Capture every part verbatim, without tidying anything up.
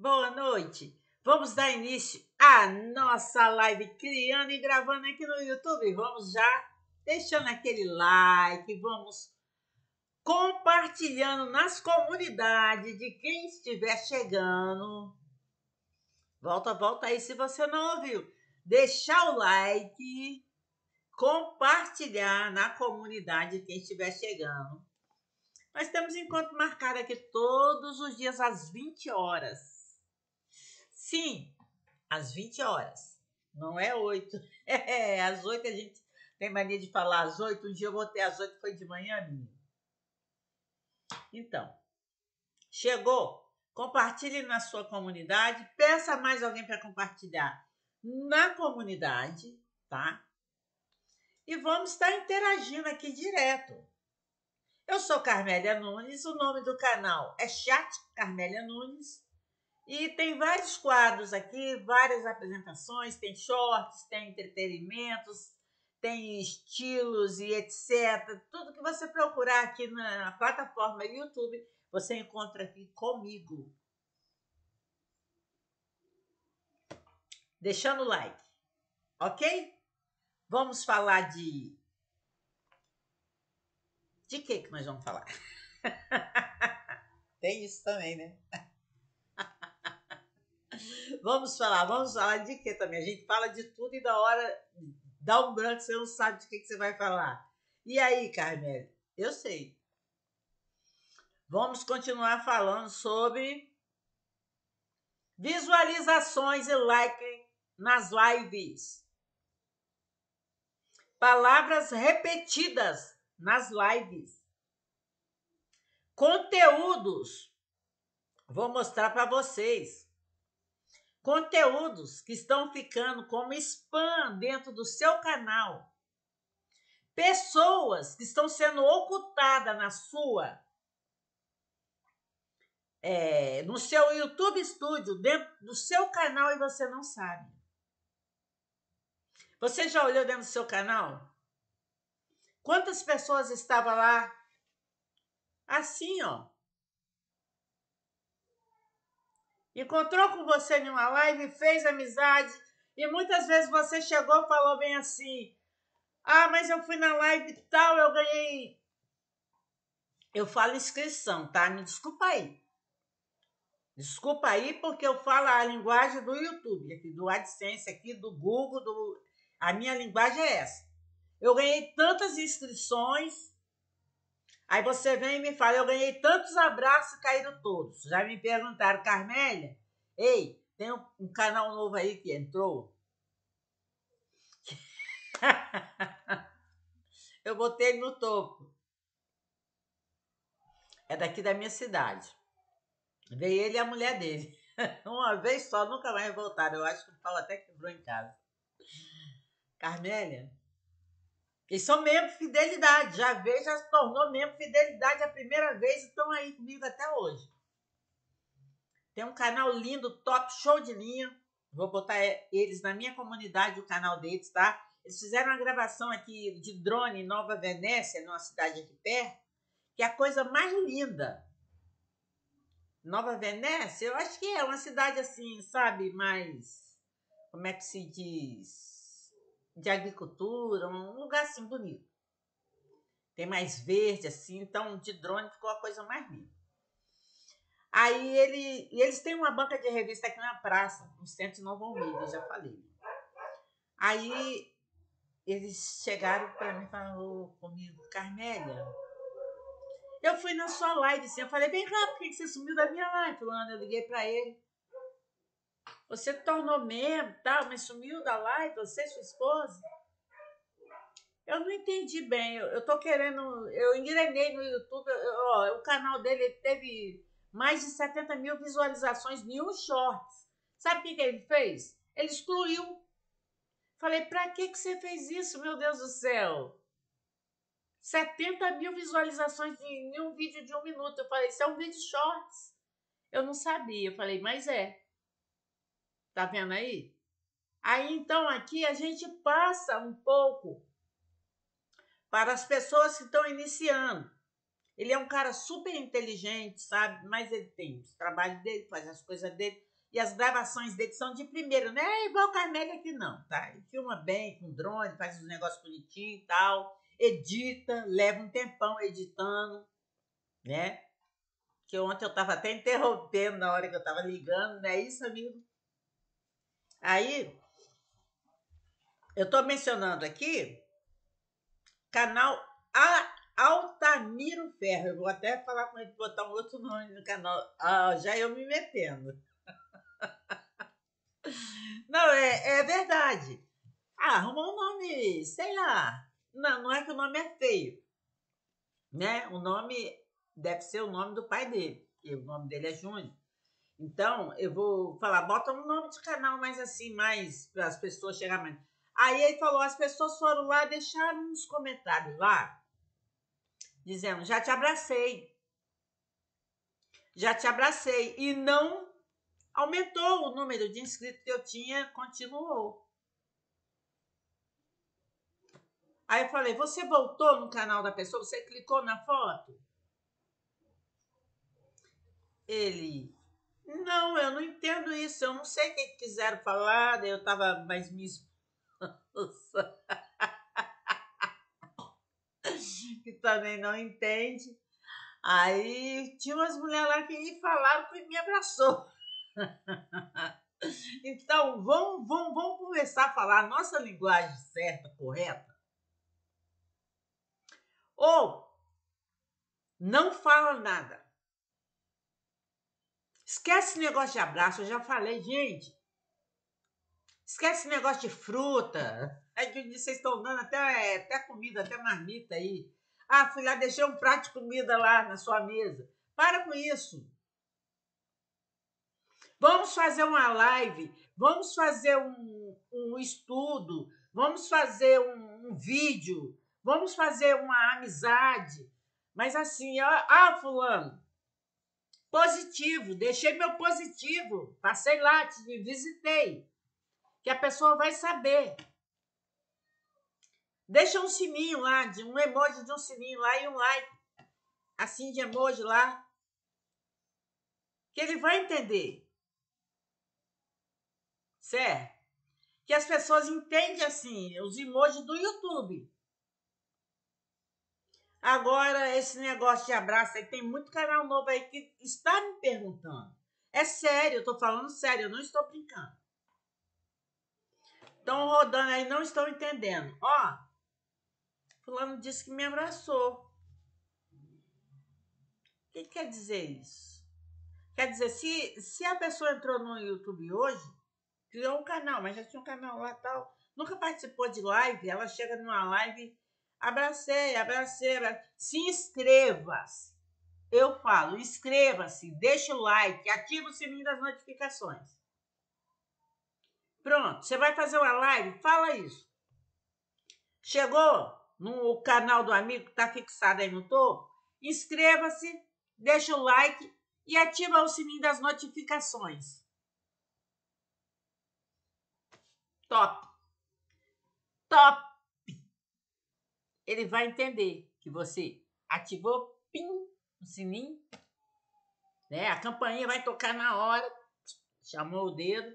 Boa noite. Vamos dar início à nossa live criando e gravando aqui no YouTube. Vamos já deixando aquele like, vamos compartilhando nas comunidades de quem estiver chegando. Volta, volta aí se você não ouviu. Deixar o like, compartilhar na comunidade de quem estiver chegando. Nós temos encontro marcado aqui todos os dias às vinte horas. Sim, às vinte horas. Não é oito. É, às oito a gente tem mania de falar às oito. Um dia eu botei às oito, foi de manhã, menino. Então, chegou? Compartilhe na sua comunidade. Peça mais alguém para compartilhar na comunidade, tá? E vamos estar interagindo aqui direto. Eu sou Carmélia Nunes, o nome do canal é Chat Carmélia Nunes. E tem vários quadros aqui, várias apresentações, tem shorts, tem entretenimentos, tem estilos e etcétera. Tudo que você procurar aqui na plataforma YouTube, você encontra aqui comigo. Deixando o like, ok? Vamos falar de... De que que nós vamos falar? Tem isso também, né? Vamos falar, vamos falar de quê também? A gente fala de tudo e da hora dá um branco, você não sabe de que, que você vai falar. E aí, Carmélia? Eu sei. Vamos continuar falando sobre visualizações e like nas lives. Palavras repetidas nas lives. Conteúdos. Vou mostrar para vocês. Conteúdos que estão ficando como spam dentro do seu canal. Pessoas que estão sendo ocultadas na sua, é, no seu YouTube Studio, dentro do seu canal e você não sabe. Você já olhou dentro do seu canal? Quantas pessoas estavam lá? Assim, ó. Encontrou com você em uma live, fez amizade e muitas vezes você chegou e falou bem assim: ah, mas eu fui na live e tal, eu ganhei... Eu falo inscrição, tá? Me desculpa aí. Desculpa aí porque eu falo a linguagem do YouTube, aqui, do AdSense, aqui do Google, do... a minha linguagem é essa. Eu ganhei tantas inscrições, aí você vem e me fala, eu ganhei tantos abraços e caíram todos. Já me perguntaram, Carmélia, ei, tem um, um canal novo aí que entrou? Eu botei ele no topo. É daqui da minha cidade. Veio ele e a mulher dele. Uma vez só, nunca mais voltaram. Eu acho que o pau até quebrou em casa. Carmélia, eles são membro fidelidade. Já veio, já se tornou membro fidelidade a primeira vez e estão aí comigo até hoje. Tem um canal lindo, top, show de linha. Vou botar eles na minha comunidade, o canal deles, tá? Eles fizeram uma gravação aqui de drone em Nova Venécia, numa cidade aqui perto, que é a coisa mais linda. Nova Venécia, eu acho que é uma cidade assim, sabe, mais, como é que se diz, de agricultura, um lugar assim bonito. Tem mais verde assim, então de drone ficou a coisa mais linda. Aí ele, e eles têm uma banca de revista aqui na praça, no centro de Nova Almeida, já falei. Aí eles chegaram para mim e falaram comigo, Carmélia, eu fui na sua live, assim, eu falei, bem rápido, por que você sumiu da minha live? Fulano, eu liguei para ele. Você tornou membro, tal, mas sumiu da live, você e sua esposa? Eu não entendi bem, eu, eu tô querendo, eu engrenei no YouTube, eu, ó, o canal dele teve mais de setenta mil visualizações em um shorts. Sabe o que, que ele fez? Ele excluiu. Falei, pra que, que você fez isso, meu Deus do céu? setenta mil visualizações em um vídeo de um minuto. Eu falei, isso é um vídeo shorts. Eu não sabia. Eu falei, mas é. Tá vendo aí? Aí, então, aqui a gente passa um pouco para as pessoas que estão iniciando. Ele é um cara super inteligente, sabe? Mas ele tem os trabalhos dele, faz as coisas dele. E as gravações dele são de primeiro, não é igual o Carmelli aqui não, tá? Ele filma bem, com drone, faz uns negócios bonitinhos e tal, edita, leva um tempão editando, né? Que ontem eu tava até interrompendo na hora que eu tava ligando, não é isso, amigo? Aí, eu tô mencionando aqui, canal A Altamiro Ferro. Eu vou até falar com ele, botar um outro nome no canal. Ah, já eu me metendo. Não, é, é verdade. Ah, arrumou um nome, sei lá. Não, não é que o nome é feio, né? O nome deve ser o nome do pai dele, e o nome dele é Júnior. Então, eu vou falar, bota um nome de canal mais assim, mais para as pessoas chegarem mais. Aí ele falou, as pessoas foram lá, deixaram uns comentários lá, dizendo, já te abracei. Já te abracei. E não aumentou o número de inscritos que eu tinha, continuou. Aí eu falei, você voltou no canal da pessoa? Você clicou na foto? Ele, não, eu não entendo isso. Eu não sei o que quiseram falar. Daí eu tava mais me que também não entende. Aí tinha umas mulheres lá que falaram que me abraçou. Então, vamos, vamos, vamos começar a falar a nossa linguagem certa, correta. Ou não fala nada. Esquece esse negócio de abraço, eu já falei, gente. Esquece esse negócio de fruta. É que vocês estão dando até, até comida, até marmita aí. Ah, fui lá, deixei um prato de comida lá na sua mesa. Para com isso. Vamos fazer uma live, vamos fazer um, um estudo, vamos fazer um, um vídeo, vamos fazer uma amizade. Mas assim, ó, ah, fulano, positivo, deixei meu positivo, passei lá, te visitei, que a pessoa vai saber. Deixa um sininho lá, de um emoji de um sininho lá e um like, assim de emoji lá, que ele vai entender. Certo? Que as pessoas entendem assim, os emojis do YouTube. Agora, esse negócio de abraço aí, tem muito canal novo aí que está me perguntando. É sério, eu tô falando sério, eu não estou brincando. Estão rodando aí, não estão entendendo. Ó, fulano disse que me abraçou. O que quer dizer isso? Quer dizer, se, se a pessoa entrou no YouTube hoje, criou um canal, mas já tinha um canal lá e tal, nunca participou de live, ela chega numa live, abracei, abracei, abracei. Se inscreva-se. Eu falo, inscreva-se, deixa o like, ativa o sininho das notificações. Pronto, você vai fazer uma live, fala isso. Chegou no canal do amigo que está fixado aí no topo? Inscreva-se, deixa o like e ativa o sininho das notificações. Top. Top. Ele vai entender que você ativou, pim, o sininho, né? A campainha vai tocar na hora, chamou o dedo.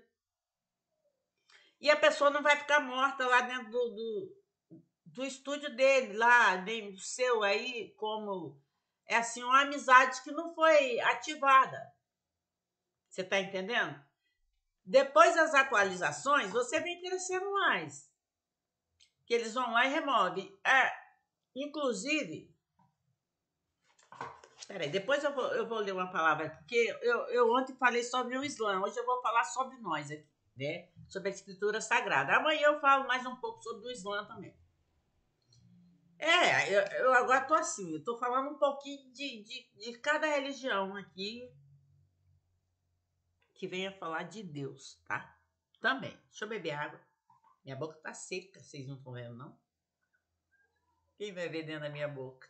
E a pessoa não vai ficar morta lá dentro do, do, do estúdio dele, lá, nem do seu aí, como é assim, uma amizade que não foi ativada. Você está entendendo? Depois das atualizações, você vem crescendo mais. Que eles vão lá e removem. É, inclusive, peraí, depois eu vou, eu vou ler uma palavra, porque eu, eu ontem falei sobre o Islã, hoje eu vou falar sobre nós aqui, né? Sobre a escritura sagrada. Amanhã eu falo mais um pouco sobre o Islã também. É, eu, eu agora tô assim, eu tô falando um pouquinho de, de, de cada religião aqui que venha falar de Deus, tá? Também. Deixa eu beber água. Minha boca tá seca, vocês não estão vendo, não? Quem vai ver dentro da minha boca?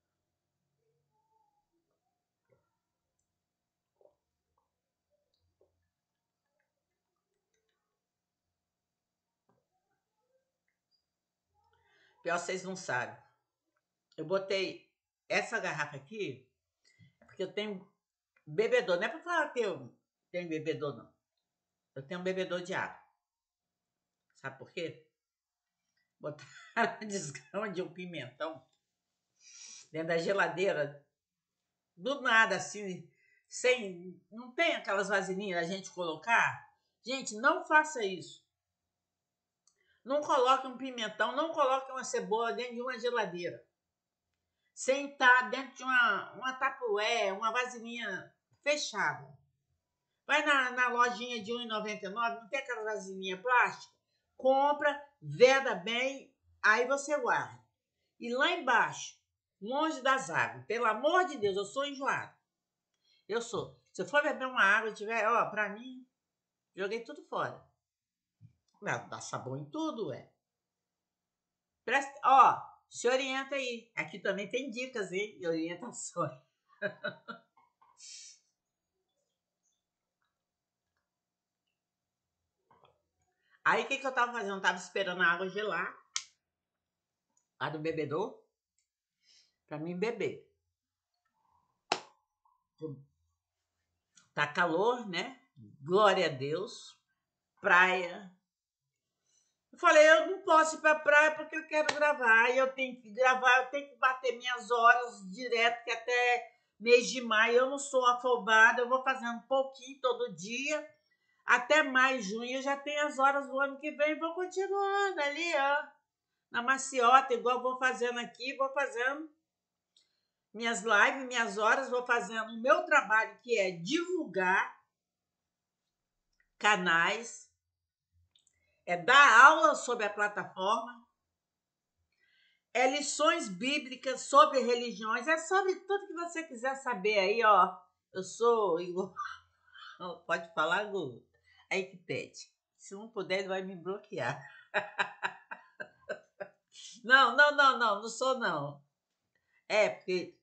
Pior, vocês não sabem. Eu botei essa garrafa aqui, porque eu tenho bebedouro. Não é pra falar que eu tenho bebedouro, não. Eu tenho um bebedor de água. Sabe por quê? Botar a desgrama de um pimentão dentro da geladeira, do nada, assim, sem... Não tem aquelas vasilhinhas da gente colocar? Gente, não faça isso. Não coloque um pimentão, não coloque uma cebola dentro de uma geladeira. Sem estar dentro de uma, uma tapué, uma vasilhinha fechada. Vai na, na lojinha de um real e noventa e nove centavos, não tem aquela vasilhinha plástica? Compra, veda bem, aí você guarda. E lá embaixo, longe das águas, pelo amor de Deus, eu sou enjoada. Eu sou. Se eu for beber uma água e tiver, ó, pra mim, joguei tudo fora. Dá sabão em tudo, ué. Presta, ó, se orienta aí. Aqui também tem dicas, hein? E orientações. Aí, o que, que eu tava fazendo? Eu tava esperando a água gelar. A do bebedor. Pra mim beber. Tá calor, né? Glória a Deus. Praia. Eu falei, eu não posso ir pra praia porque eu quero gravar. E eu tenho que gravar, eu tenho que bater minhas horas direto, que até mês de maio eu não sou afobada. Eu vou fazendo um pouquinho todo dia. Até mais junho eu já tenho as horas do ano que vem. Vou continuando ali, ó. Na maciota, igual eu vou fazendo aqui, vou fazendo minhas lives, minhas horas, vou fazendo o meu trabalho, que é divulgar canais, é dar aula sobre a plataforma, é lições bíblicas sobre religiões, é sobre tudo que você quiser saber aí, ó. Eu sou igual. Pode falar, Google? Aí que pede. Se não puder, ele vai me bloquear. Não, não, não, não, não sou não. É, porque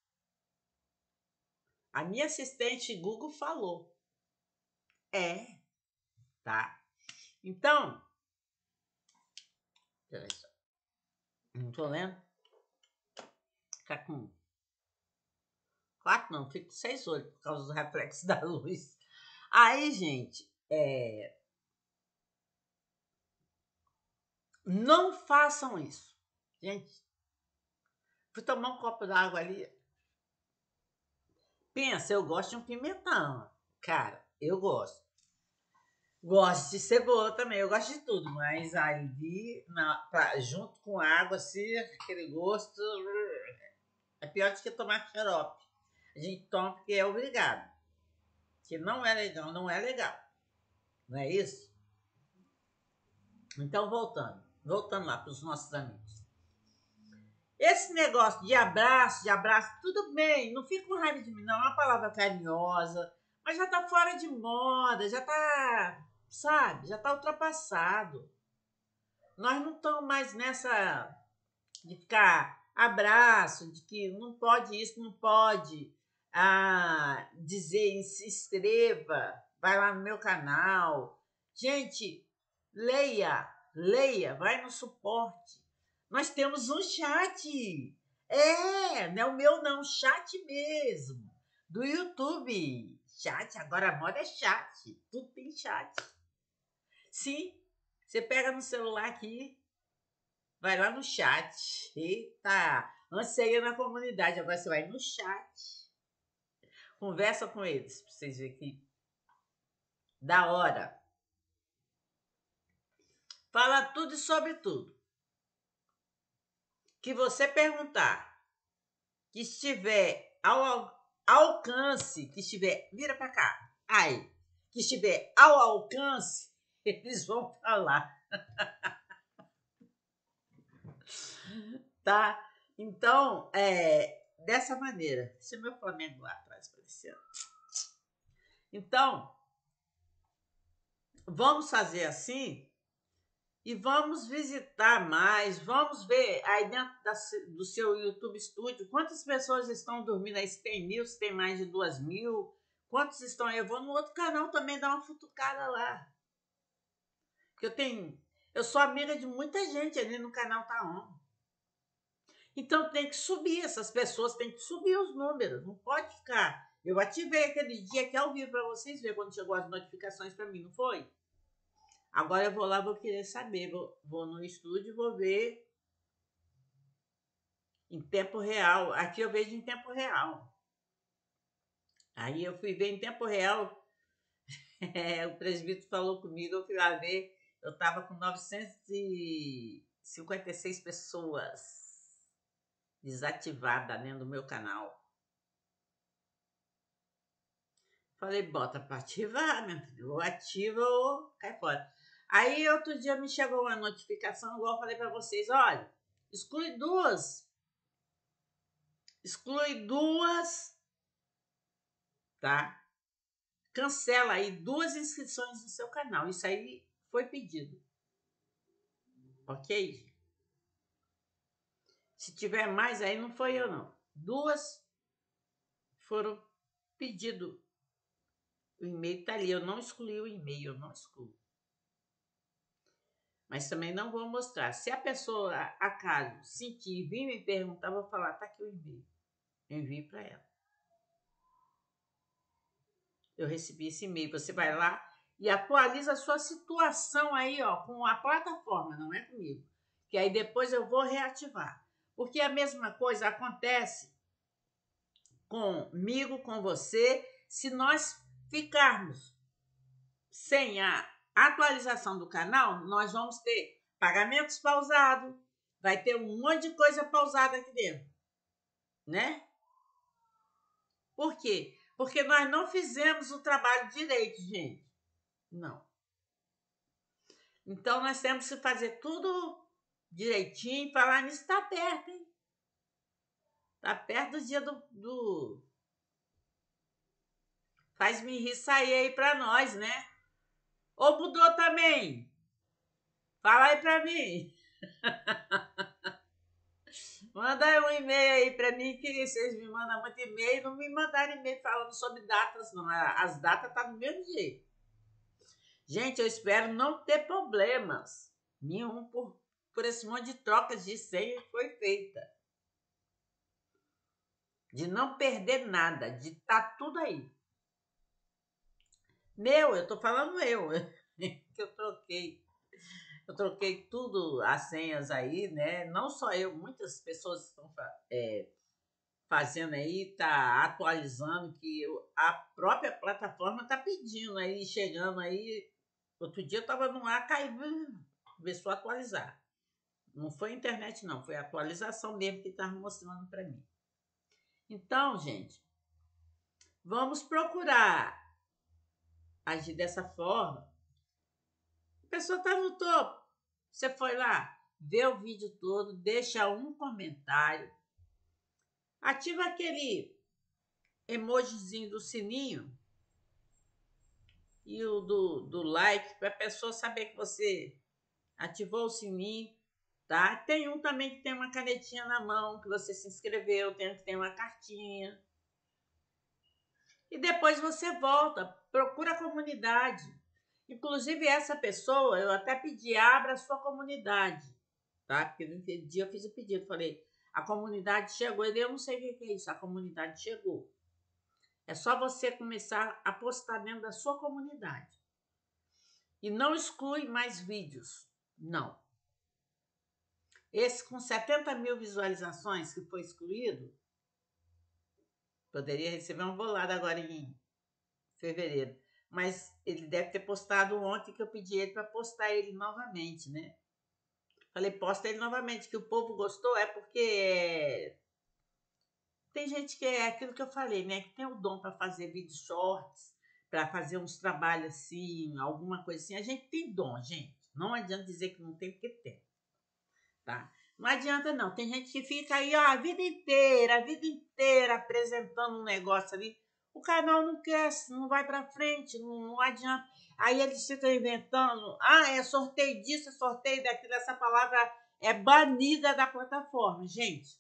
a minha assistente Google falou. É, tá. Então, não tô lendo. Fica com quatro, não, fica com seis olhos por causa do reflexo da luz. Aí, gente, é... não façam isso. Gente, fui tomar um copo d'água ali. Pensa, eu gosto de um pimentão. Cara, eu gosto. Gosto de cebola também, eu gosto de tudo, mas ali, na, pra, junto com água, assim, aquele gosto é pior do que tomar xarope. A gente toma porque é obrigado. Que não é legal, não é legal. Não é isso? Então, voltando. Voltando lá para os nossos amigos. Esse negócio de abraço, de abraço, tudo bem, não fica com raiva de mim, não. É uma palavra carinhosa, mas já tá fora de moda, já tá, sabe, já tá ultrapassado. Nós não estamos mais nessa de ficar abraço, de que não pode isso, não pode ah, dizer, se inscreva, vai lá no meu canal. Gente, leia, leia, vai no suporte. Nós temos um chat. É, não é o meu não, chat mesmo. Do YouTube. Chat, agora a moda é chat. Tudo tem chat. Sim, você pega no celular aqui, vai lá no chat. Eita, antes você ia na comunidade, agora você vai no chat. Conversa com eles, pra vocês verem que da hora. Fala tudo e sobre tudo. Que você perguntar, que estiver ao alcance, que estiver, vira pra cá, aí, que estiver ao alcance, eles vão falar. Tá? Então, é, dessa maneira. Esse é meu Flamengo lá atrás aparecendo. Então, vamos fazer assim e vamos visitar mais. Vamos ver aí dentro da, do seu YouTube Studio quantas pessoas estão dormindo aí. Se tem mil, se tem mais de duas mil. Quantos estão aí? Eu vou no outro canal também dar uma futucada lá. Porque eu tenho. Eu sou amiga de muita gente ali no canal Tá On. Então tem que subir, essas pessoas têm que subir os números, não pode ficar Eu ativei aquele dia aqui ao vivo para vocês verem quando chegou as notificações para mim, não foi? Agora eu vou lá, vou querer saber. Vou, vou no estúdio e vou ver em tempo real. Aqui eu vejo em tempo real. Aí eu fui ver em tempo real. É, o presbítero falou comigo, eu fui lá ver. Eu estava com novecentas e cinquenta e seis pessoas desativadas dentro do meu canal. Falei, bota para ativar, meu filho. Ou ativa ou cai fora. Aí outro dia me chegou uma notificação, igual eu falei para vocês, olha, exclui duas. Exclui duas, tá? Cancela aí duas inscrições no seu canal. Isso aí foi pedido. Ok? Se tiver mais aí, não foi eu, não. Duas foram pedido. O e-mail tá ali. Eu não excluí o e-mail, eu não excluo. Mas também não vou mostrar. Se a pessoa, acaso, sentir e vir me perguntar, vou falar, tá aqui o e-mail. Eu envio para ela. Eu recebi esse e-mail. Você vai lá e atualiza a sua situação aí, ó, com a plataforma, não é comigo. Que aí depois eu vou reativar. Porque a mesma coisa acontece comigo, com você, se nós ficarmos sem a atualização do canal, nós vamos ter pagamentos pausados, vai ter um monte de coisa pausada aqui dentro, né? Por quê? Porque nós não fizemos o trabalho direito, gente. Não. Então, nós temos que fazer tudo direitinho. Falar nisso, está perto, hein? Está perto do dia do... do... Faz-me rir sair aí para nós, né? Ou mudou também? Fala aí para mim. Manda um e-mail aí para mim, que vocês me mandam muito e-mail. Não me mandaram e-mail falando sobre datas, não. As datas estão tá do mesmo jeito. Gente, eu espero não ter problemas nenhum por, por esse monte de trocas de senha que foi feita. De não perder nada, de estar tá tudo aí. Meu, eu tô falando eu, que eu troquei. Eu troquei tudo, as senhas aí, né? Não só eu, muitas pessoas estão é, fazendo aí, tá atualizando, que a própria plataforma tá pedindo aí, chegando aí. Outro dia eu tava no ar, caiu, começou a atualizar. Não foi a internet, não, foi a atualização mesmo que estava mostrando para mim. Então, gente, vamos procurar agir dessa forma. A pessoa está no topo. Você foi lá, vê o vídeo todo, deixa um comentário, ativa aquele emojizinho do sininho e o do, do like para a pessoa saber que você ativou o sininho, tá? Tem um também que tem uma canetinha na mão, que você se inscreveu, tem que ter uma cartinha. E depois você volta, procura a comunidade. Inclusive, essa pessoa, eu até pedi, abra a sua comunidade, tá? Porque no dia eu fiz o pedido, falei, a comunidade chegou. Ele, eu não sei o que é isso, a comunidade chegou. É só você começar a postar dentro da sua comunidade. E não exclui mais vídeos, não. Esse com setenta mil visualizações que foi excluído, poderia receber uma bolada agora em fevereiro. Mas ele deve ter postado ontem, que eu pedi ele para postar ele novamente, né? Falei, posta ele novamente, que o povo gostou, é porque tem gente que é aquilo que eu falei, né? Que tem o dom para fazer vídeos shorts, para fazer uns trabalhos assim, alguma coisa assim. A gente tem dom, gente. Não adianta dizer que não tem, porque tem. Tá? Não adianta não. Tem gente que fica aí, ó, a vida inteira, a vida inteira apresentando um negócio ali. O canal não quer, não vai para frente, não, não adianta. Aí eles ficam inventando, ah, é sorteio disso, é sorteio daquilo. Essa palavra é banida da plataforma, gente.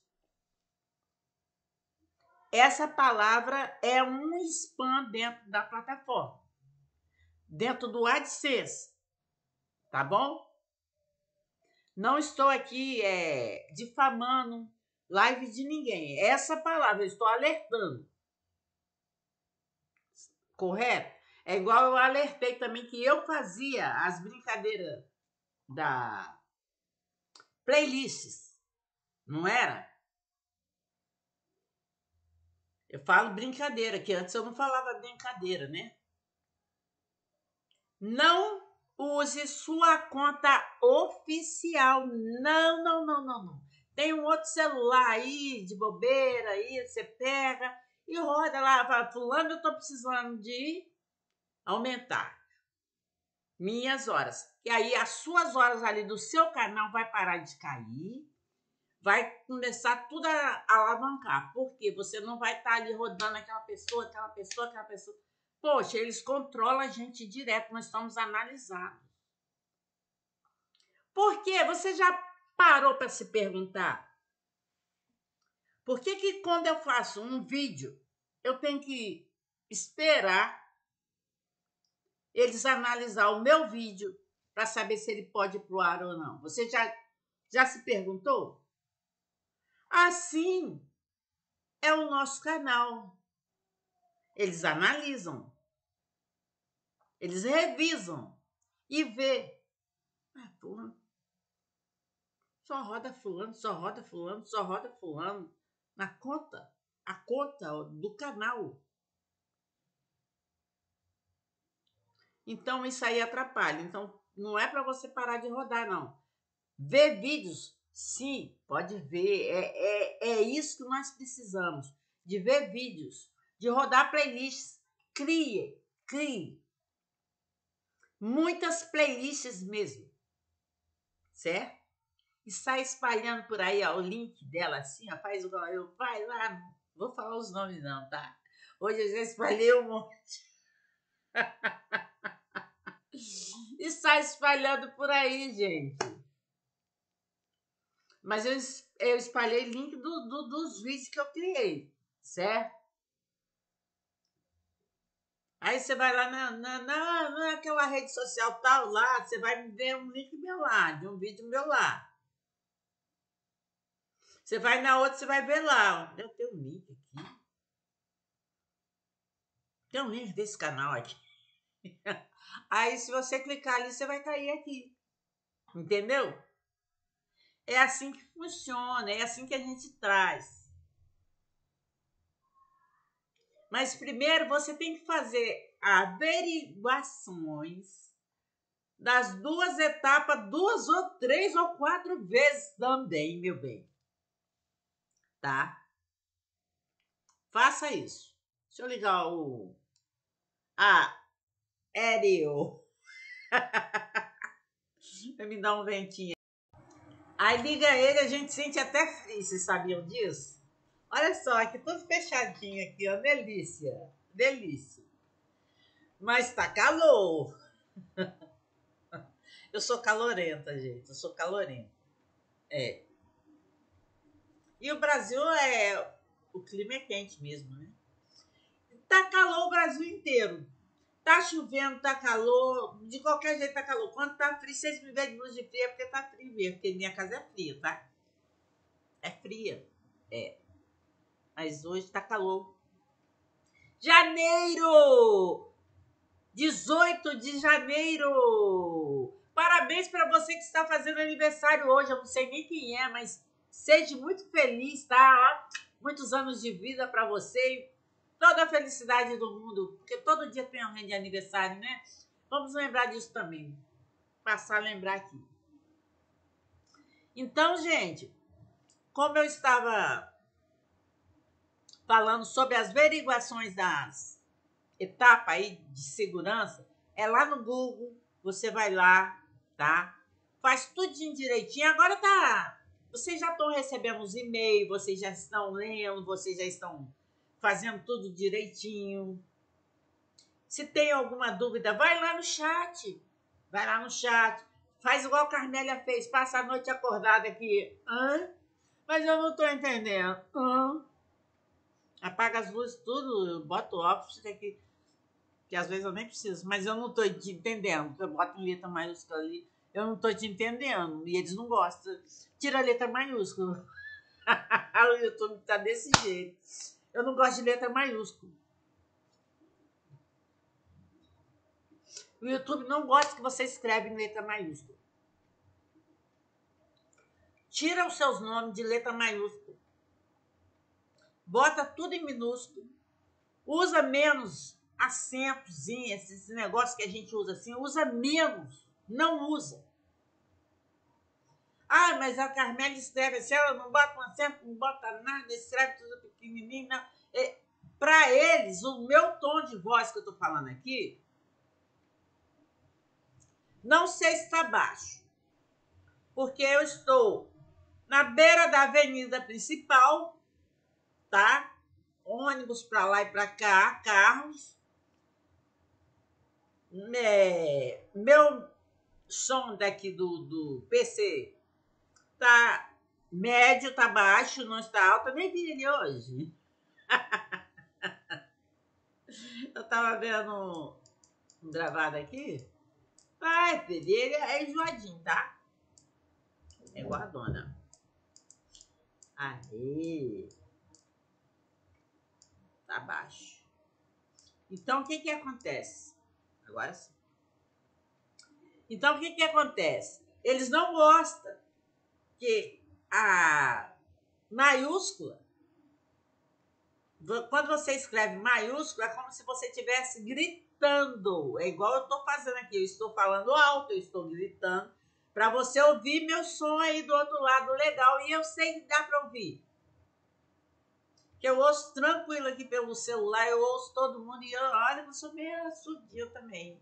Essa palavra é um spam dentro da plataforma, dentro do AdSense, tá bom? Não estou aqui é, difamando live de ninguém. Essa palavra eu estou alertando. Correto? É igual eu alertei também que eu fazia as brincadeiras da playlists, não era? Eu falo brincadeira, que antes eu não falava brincadeira, né? Não use sua conta oficial. Não, não, não, não, não. Tem um outro celular aí, de bobeira, aí você pega e roda lá, fala, fulano, eu tô precisando de aumentar minhas horas. E aí as suas horas ali do seu canal vai parar de cair, vai começar tudo a alavancar. Porque você não vai estar ali rodando aquela pessoa, aquela pessoa, aquela pessoa. Poxa, eles controlam a gente direto, nós estamos analisados. Por quê? Você já parou para se perguntar? Por que que quando eu faço um vídeo, eu tenho que esperar eles analisar o meu vídeo para saber se ele pode ir pro ar ou não? Você já, já se perguntou? Assim é o nosso canal. Eles analisam, eles revisam e vê. Ah, fulano, só roda fulano, só roda fulano, só roda fulano. Na conta, a conta do canal. Então isso aí atrapalha. Então não é para você parar de rodar, não. Ver vídeos, sim, pode ver. É, é, é isso que nós precisamos. De ver vídeos, de rodar playlists. Crie, crie. Muitas playlists mesmo. Certo? E sai espalhando por aí, ó, o link dela assim, ó, faz igual eu, vai lá, não vou falar os nomes não, tá? Hoje eu já espalhei um monte. E sai espalhando por aí, gente. Mas eu, eu espalhei link do, do, dos vídeos que eu criei, certo? Aí você vai lá na, na, na, naquela rede social tal lá, você vai ver um link meu lá, de um vídeo meu lá. Você vai na outra, você vai ver lá. Ó. Eu tenho um link aqui. Tem um link desse canal aqui. Aí se você clicar ali, você vai cair aqui. Entendeu? É assim que funciona, é assim que a gente traz. Mas primeiro você tem que fazer averiguações das duas etapas, duas ou três ou quatro vezes também, meu bem. Tá? Faça isso. Deixa eu ligar o aéreo. Vai me dar um ventinho. Aí liga ele, a gente sente até frio, vocês sabiam disso? Olha só, aqui tudo fechadinho aqui, ó, delícia, delícia. Mas tá calor. Eu sou calorenta, gente, eu sou calorenta. É. E o Brasil é, o clima é quente mesmo, né? Tá calor o Brasil inteiro. Tá chovendo, tá calor, de qualquer jeito tá calor. Quando tá frio, vocês me veem de luz de frio é porque tá frio mesmo, porque minha casa é fria, tá? É fria, é. Mas hoje tá calor. Janeiro! dezoito de janeiro! Parabéns para você que está fazendo aniversário hoje. Eu não sei nem quem é, mas seja muito feliz, tá? Muitos anos de vida para você e toda a felicidade do mundo, porque todo dia tem alguém de aniversário, né? Vamos lembrar disso também. Passar a lembrar aqui. Então, gente, como eu estava falando sobre as averiguações das etapas aí de segurança, é lá no Google, você vai lá, tá? Faz tudinho direitinho. Agora tá. Vocês já estão recebendo os e-mails, vocês já estão lendo, vocês já estão fazendo tudo direitinho. Se tem alguma dúvida, vai lá no chat. Vai lá no chat. Faz igual a Carmélia fez, passa a noite acordada aqui. Hã? Mas eu não tô entendendo. Hã? Apaga as luzes, tudo, bota o óculos, tem que. Que às vezes eu nem preciso, mas eu não tô te entendendo. Eu boto em letra maiúscula ali, eu não tô te entendendo. E eles não gostam. Tira a letra maiúscula. O YouTube tá desse jeito. Eu não gosto de letra maiúscula. O YouTube não gosta que você escreve em letra maiúscula. Tira os seus nomes de letra maiúscula. Bota tudo em minúsculo. Usa menos acentos, esses negócios que a gente usa assim. Usa menos. Não usa. Ah, mas a Carmela escreve assim, ela não bota um acento, não bota nada, escreve tudo pequenininho. É, para eles, o meu tom de voz que eu tô falando aqui, não sei se está baixo, porque eu estou na beira da avenida principal, tá? Ônibus para lá e para cá, carros. É, meu som daqui do, do P C tá médio, tá baixo, não está alto. Eu nem vi ele hoje. Eu tava vendo um gravado aqui. Ai, filho, ele é enjoadinho, tá? É igual a dona. Aí. Tá baixo. Então, o que que acontece? Agora sim. Então, o que que acontece? Eles não gostam que a maiúscula, quando você escreve maiúscula, é como se você estivesse gritando. É igual eu estou fazendo aqui. Eu estou falando alto, eu estou gritando, para você ouvir meu som aí do outro lado legal. E eu sei que dá para ouvir. Que eu ouço tranquilo aqui pelo celular, eu ouço todo mundo. E eu, olha, eu sou meio sudio também.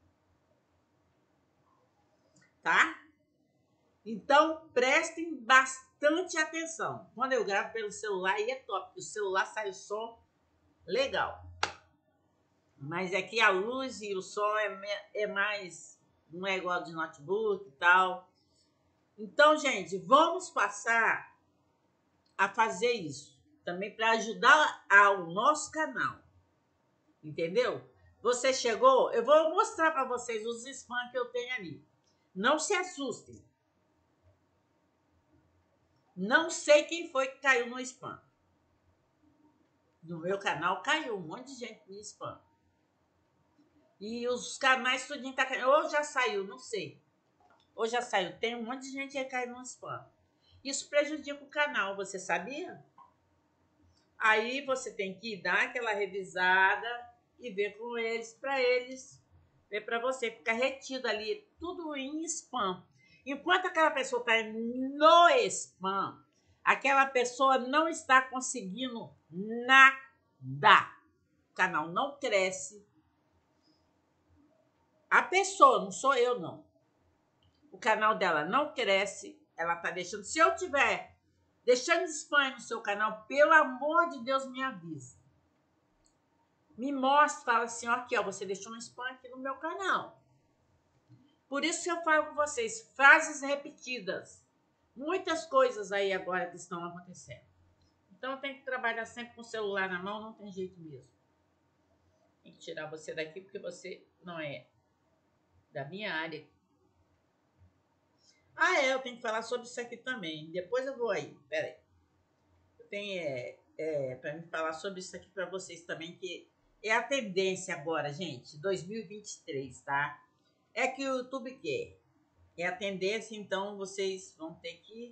Tá? Então, prestem bastante atenção. Quando eu gravo pelo celular, aí é top, porque o celular sai o som legal. Mas aqui a luz e o som é, é mais... Não é igual de notebook e tal. Então, gente, vamos passar a fazer isso. Também para ajudar ao nosso canal. Entendeu? Você chegou? Eu vou mostrar para vocês os spam que eu tenho ali. Não se assustem. Não sei quem foi que caiu no spam. No meu canal caiu um monte de gente no spam. E os canais tudinho tá caindo. Ou já saiu, não sei. Ou já saiu. Tem um monte de gente que cai no spam. Isso prejudica o canal, você sabia? Aí você tem que dar aquela revisada e ver com eles, para eles, ver para você. Ficar retido ali, tudo em spam. Enquanto aquela pessoa está no spam, aquela pessoa não está conseguindo nada. O canal não cresce. A pessoa, não sou eu, não. O canal dela não cresce. Ela está deixando. Se eu tiver deixando spam no seu canal, pelo amor de Deus, me avisa. Me mostra, fala assim, ó, aqui, ó, você deixou um spam aqui no meu canal. Por isso que eu falo com vocês, frases repetidas. Muitas coisas aí agora que estão acontecendo. Então, eu tenho que trabalhar sempre com o celular na mão, não tem jeito mesmo. Tem que tirar você daqui, porque você não é da minha área. Ah, é, eu tenho que falar sobre isso aqui também. Depois eu vou aí, peraí. Eu tenho, é, é, para me falar sobre isso aqui para vocês também, que é a tendência agora, gente, dois mil e vinte e três, tá? É que o YouTube quer. É a tendência, então vocês vão ter que...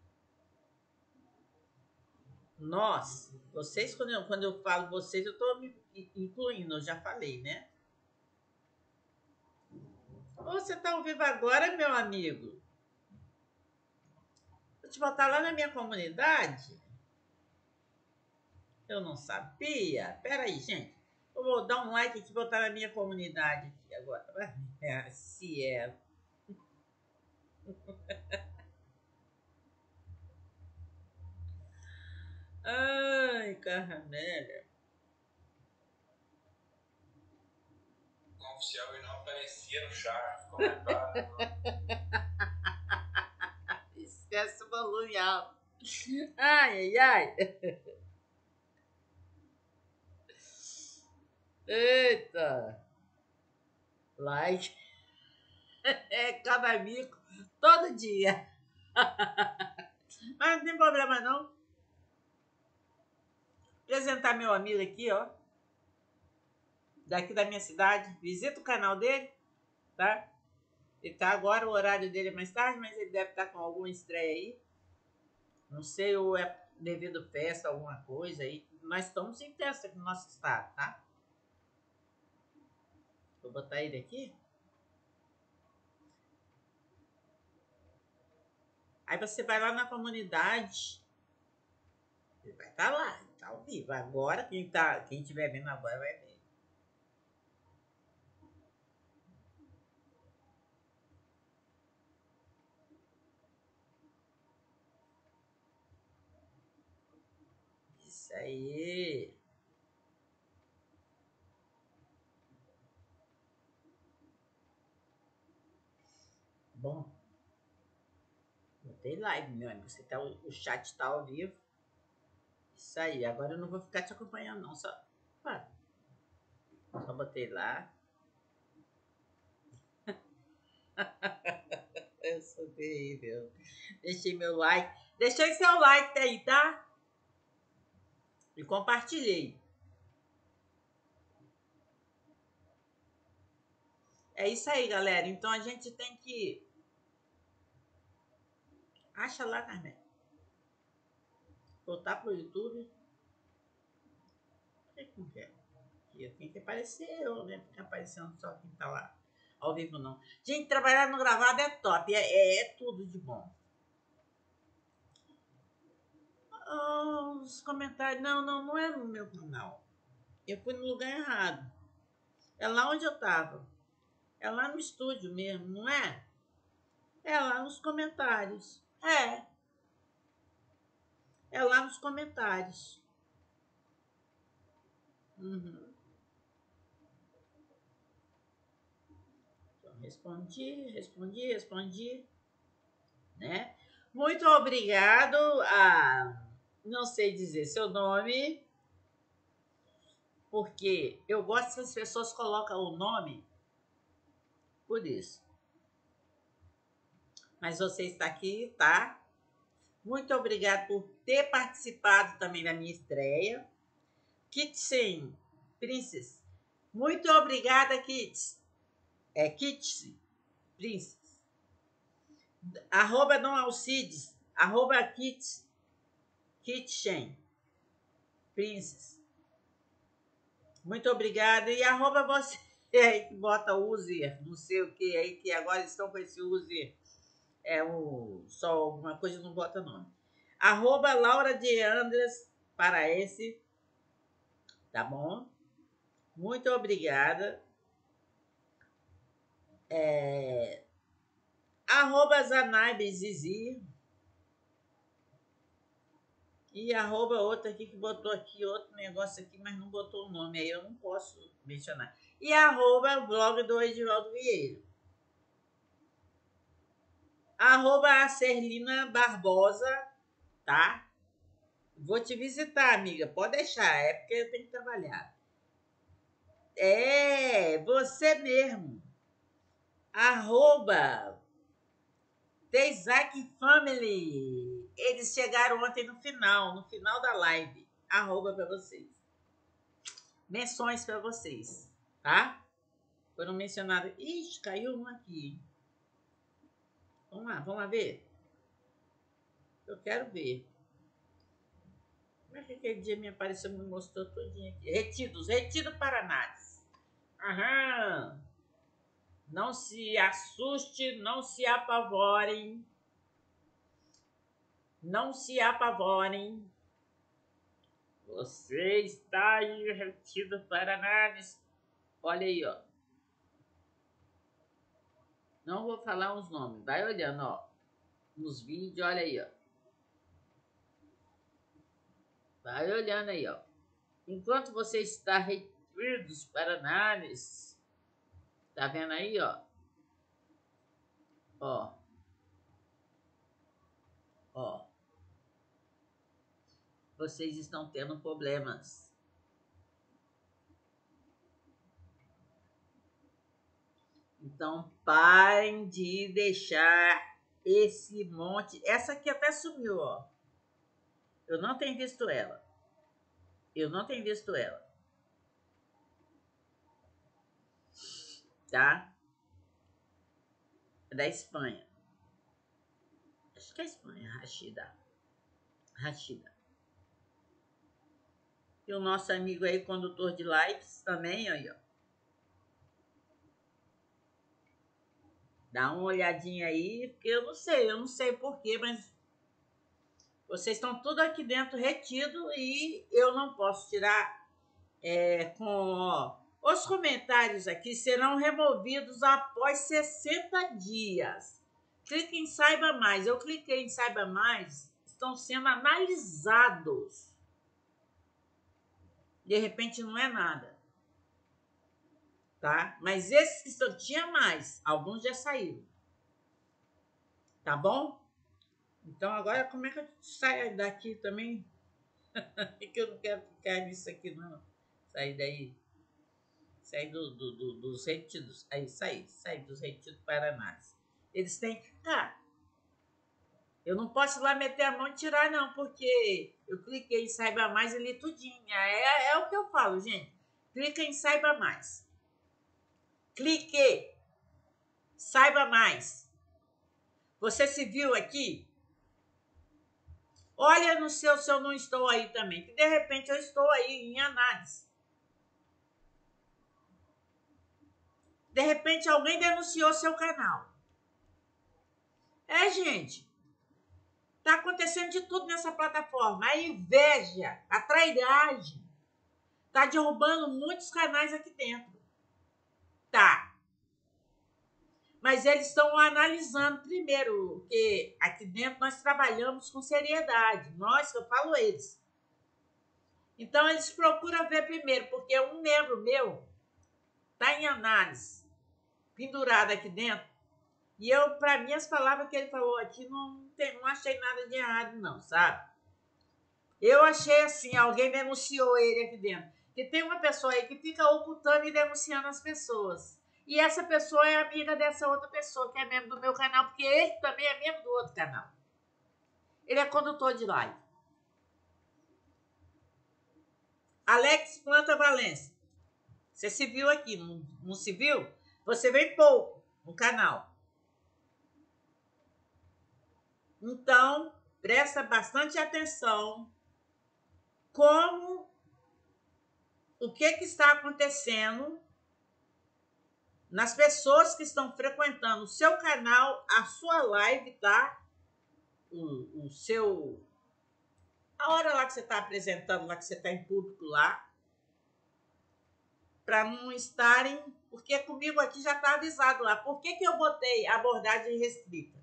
Nós, vocês, quando eu, quando eu falo vocês, eu estou me incluindo, eu já falei, né? Você está ao vivo agora, meu amigo? Vou te botar lá na minha comunidade? Eu não sabia. Pera aí, gente. Eu vou dar um like aqui e botar na minha comunidade aqui agora. É, se é. Ai, Carmela. Oficial e não aparecia no chat, comentário. Esquece o volume alto. Ai, ai, ai. Eita. Like. É cada amigo todo dia. Mas não tem problema não. Apresentar meu amigo aqui, ó. Daqui da minha cidade. Visita o canal dele. tá? Ele tá agora, o horário dele é mais tarde, mas ele deve estar com alguma estreia aí. Não sei, ou é devido festa, alguma coisa aí. Nós estamos em festa aqui no nosso estado, tá? Vou botar ele aqui. Aí você vai lá na comunidade. Ele vai estar lá, tá ao vivo. Agora, quem, tá, quem estiver vendo agora vai ver. Isso aí. Bom. Botei live, meu amigo. Você tá, o chat tá ao vivo. Isso aí. Agora eu não vou ficar te acompanhando, não. Só, ah, só botei lá. Eu sou terrível. Deixei meu like. Deixei seu like aí, tá? E compartilhei. É isso aí, galera. Então a gente tem que... Acha lá, Carmen. Voltar pro YouTube. O que não quer? Aqui, tem que aparecer eu, né? Fica aparecendo só quem tá lá. Ao vivo não. Gente, trabalhar no gravado é top. É, é, é tudo de bom. Oh, os comentários. Não, não, não é no meu canal. Eu fui no lugar errado. É lá onde eu tava. É lá no estúdio mesmo, não é? É lá nos comentários. É. É lá nos comentários. Uhum. Então, respondi, respondi, respondi. Né? Muito obrigado a... Não sei dizer seu nome. Porque eu gosto que as pessoas colocam o nome por isso. Mas você está aqui, tá? Muito obrigado por ter participado também da minha estreia. Kitchen Princess. Muito obrigada, Kits. É Kitchen Princess. Arroba Dom Alcides. Arroba Kits. Kitchen Princess. Muito obrigada. E arroba você aí que bota user, não sei o que aí, que agora estão com esse user. É o, só alguma coisa, não bota nome. Arroba Laura de Andras para esse. Tá bom? Muito obrigada. É, arroba Zanaibe Zizi. E arroba outra aqui que botou aqui, outro negócio aqui, mas não botou o nome. Aí eu não posso mencionar. E arroba blog do Edivaldo Vieira. Arroba a Serlina Barbosa, tá? Vou te visitar, amiga. Pode deixar, é porque eu tenho que trabalhar. É, você mesmo. Arroba Teizac Family. Eles chegaram ontem no final, no final da live. Arroba pra vocês. Menções pra vocês, tá? Foram mencionados. Ixi, caiu um aqui. Vamos lá, vamos lá ver. Eu quero ver. Como é que aquele dia me apareceu, me mostrou tudinho aqui. Retidos, Retido Paranás. Aham. Não se assuste, não se apavorem. Não se apavorem. Você está em Retido Paranás. Olha aí, ó. Não vou falar os nomes. Vai olhando, ó. Nos vídeos, olha aí, ó. Vai olhando aí, ó. Enquanto você está Retido Paranás, tá vendo aí, ó? Ó. Ó. Vocês estão tendo problemas. Então, parem de deixar esse monte... Essa aqui até sumiu, ó. Eu não tenho visto ela. Eu não tenho visto ela. Tá? É da Espanha. Acho que é Espanha, Rachida. Rachida. E o nosso amigo aí, condutor de lives, também, aí, ó. Dá uma olhadinha aí, porque eu não sei, eu não sei porquê, mas vocês estão tudo aqui dentro retido e eu não posso tirar é, com... Ó, os comentários aqui serão removidos após sessenta dias. Clique em Saiba Mais. Eu cliquei em Saiba Mais, estão sendo analisados. De repente não é nada. Tá? Mas esses que estão, tinha mais. Alguns já saíram. Tá bom? Então agora como é que eu saio daqui também? É que eu não quero ficar nisso aqui, não. Sair daí. Sair do, do, do, dos retidos. Aí, sair. Sair dos retidos Paranás. Eles têm que ficar. Eu não posso ir lá meter a mão e tirar, não, porque eu cliquei em Saiba Mais e li tudinho. É, é o que eu falo, gente. Clica em Saiba Mais. Clique. Saiba Mais. Você se viu aqui? Olha no seu se eu não estou aí também. Que de repente eu estou aí em análise. De repente alguém denunciou seu canal. É, gente. Tá acontecendo de tudo nessa plataforma. A inveja, a trairagem. Tá derrubando muitos canais aqui dentro. Tá. Mas eles estão analisando primeiro, porque aqui dentro nós trabalhamos com seriedade. Nós, que eu falo eles. Então, eles procuram ver primeiro, porque um membro meu está em análise, pendurado aqui dentro. E eu, para mim, as palavras que ele falou aqui, não, tem, não achei nada de errado, não, sabe? Eu achei assim, alguém denunciou ele aqui dentro. Que tem uma pessoa aí que fica ocultando e denunciando as pessoas. E essa pessoa é amiga dessa outra pessoa, que é membro do meu canal, porque ele também é membro do outro canal. Ele é condutor de live. Alex Planta Valência. Você se viu aqui, não, não se viu? Você vem pouco no canal. Então, presta bastante atenção como o que, que está acontecendo nas pessoas que estão frequentando o seu canal, a sua live, tá? O, o seu... A hora lá que você está apresentando, lá que você está em público lá, para não estarem... Porque comigo aqui já está avisado lá. Por que, que eu botei abordagem restrita?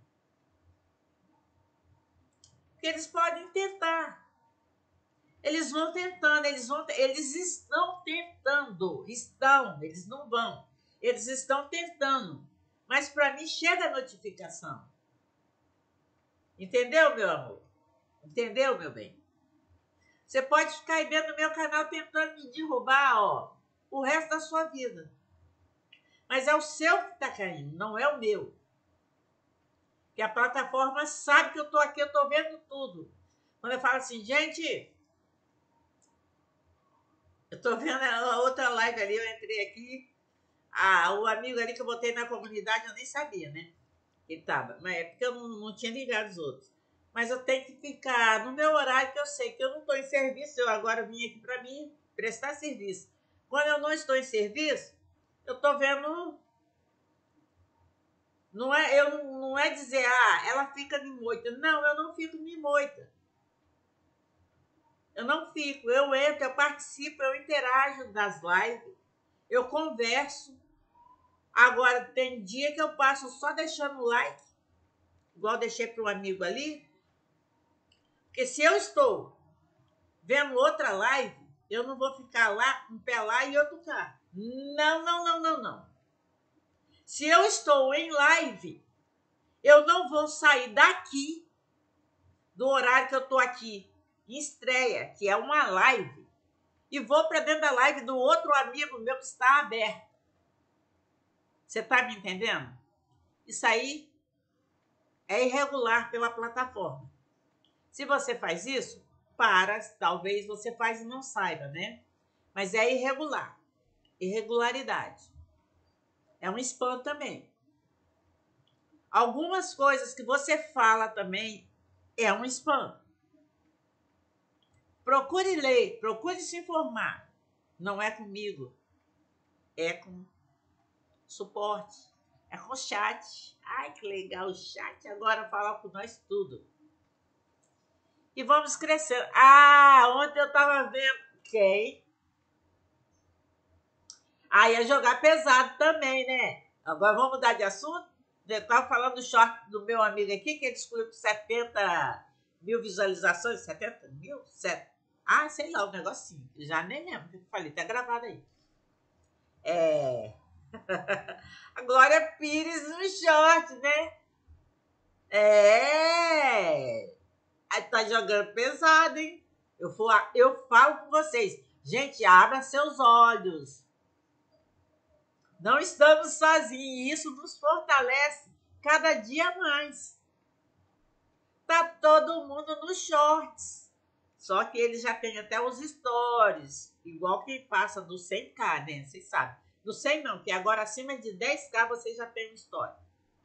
Porque eles podem tentar. Eles vão tentando, eles, vão, eles estão tentando. Estão, eles não vão. Eles estão tentando. Mas para mim chega a notificação. Entendeu, meu amor? Entendeu, meu bem? Você pode ficar aí dentro do meu canal tentando me derrubar, ó, o resto da sua vida. Mas é o seu que está caindo, não é o meu. Que a plataforma sabe que eu estou aqui, eu estou vendo tudo. Quando eu falo assim, gente, eu estou vendo a outra live ali, eu entrei aqui, ah, o amigo ali que eu botei na comunidade, eu nem sabia, né? Ele estava, mas é porque eu não, não tinha ligado os outros. Mas eu tenho que ficar no meu horário, que eu sei que eu não estou em serviço, eu agora vim aqui para mim prestar serviço. Quando eu não estou em serviço, eu estou vendo... Não é, eu, não é dizer, ah, ela fica de moita. Não, eu não fico de moita. Eu não fico, eu entro, eu participo, eu interajo das lives, eu converso. Agora, tem dia que eu passo só deixando o like, igual eu deixei para um amigo ali. Porque se eu estou vendo outra live, eu não vou ficar lá, um pé lá e outro cá. Não, não, não, não, não. Se eu estou em live, eu não vou sair daqui, do horário que eu estou aqui, em estreia, que é uma live, e vou para dentro da live do outro amigo meu que está aberto. Você está me entendendo? Isso aí é irregular pela plataforma. Se você faz isso, para, talvez você faz e não saiba, né? Mas é irregular. Irregularidade. É um spam também. Algumas coisas que você fala também é um spam. Procure ler, procure se informar. Não é comigo, é com suporte, é com chat. Ai, que legal o chat. Agora fala com nós tudo. E vamos crescendo. Ah, ontem eu tava vendo quem? Ah, ia jogar pesado também, né? Agora vamos mudar de assunto? Eu estava falando do short do meu amigo aqui, que ele descobriu com setenta mil visualizações. setenta mil? Set... Ah, sei lá, um negocinho. Já nem lembro o que eu falei, tá gravado aí. É. A Glória Pires no short, né? É. Aí tá jogando pesado, hein? Eu, for, eu falo com vocês. Gente, abra seus olhos. Não estamos sozinhos. Isso nos fortalece cada dia mais. Tá todo mundo nos shorts. Só que ele já tem até os stories. Igual quem passa do cem K, né? Vocês sabem. Do cem não, que agora acima de dez K você já tem um story.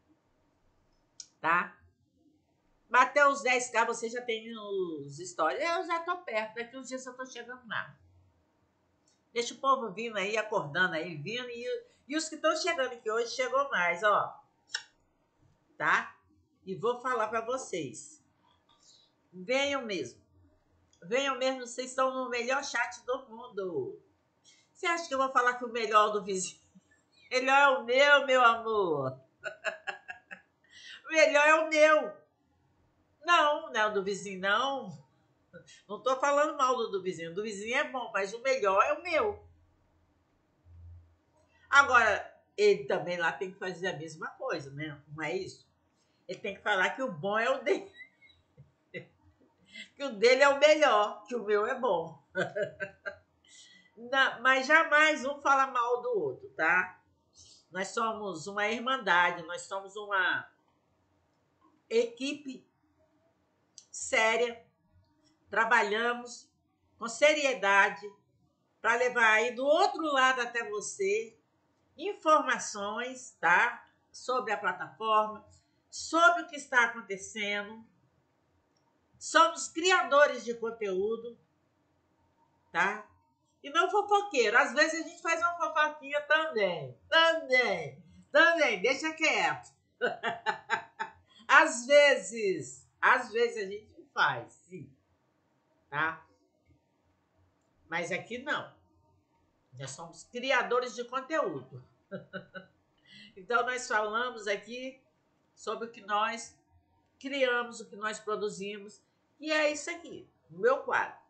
Tá? Bateu os dez K você já tem os stories. Eu já tô perto. Daqui uns dias eu tô chegando lá. Deixa o povo vindo aí, acordando aí, vindo. E, e os que estão chegando aqui hoje chegou mais, ó. Tá? E vou falar para vocês. Venham mesmo. Venham mesmo, vocês estão no melhor chat do mundo. Você acha que eu vou falar que o melhor do vizinho? O melhor é o meu, meu amor. O melhor é o meu. Não, não é o do vizinho, não. Não tô falando mal do, do vizinho. O do vizinho é bom, mas o melhor é o meu. Agora, ele também lá tem que fazer a mesma coisa, né? Não é isso? Ele tem que falar que o bom é o dele. Que o dele é o melhor, que o meu é bom. Não, mas jamais um fala mal do outro, tá? Nós somos uma irmandade, nós somos uma equipe séria, trabalhamos com seriedade para levar aí do outro lado até você informações, tá? Sobre a plataforma, sobre o que está acontecendo. Somos criadores de conteúdo, tá? E não fofoqueiro. Às vezes a gente faz uma fofoquinha também. Também. Também. Deixa quieto. Às vezes. Às vezes a gente faz, sim. Tá? Mas aqui não. Nós somos criadores de conteúdo. Então nós falamos aqui sobre o que nós criamos, o que nós produzimos. E é isso aqui. O meu quadro.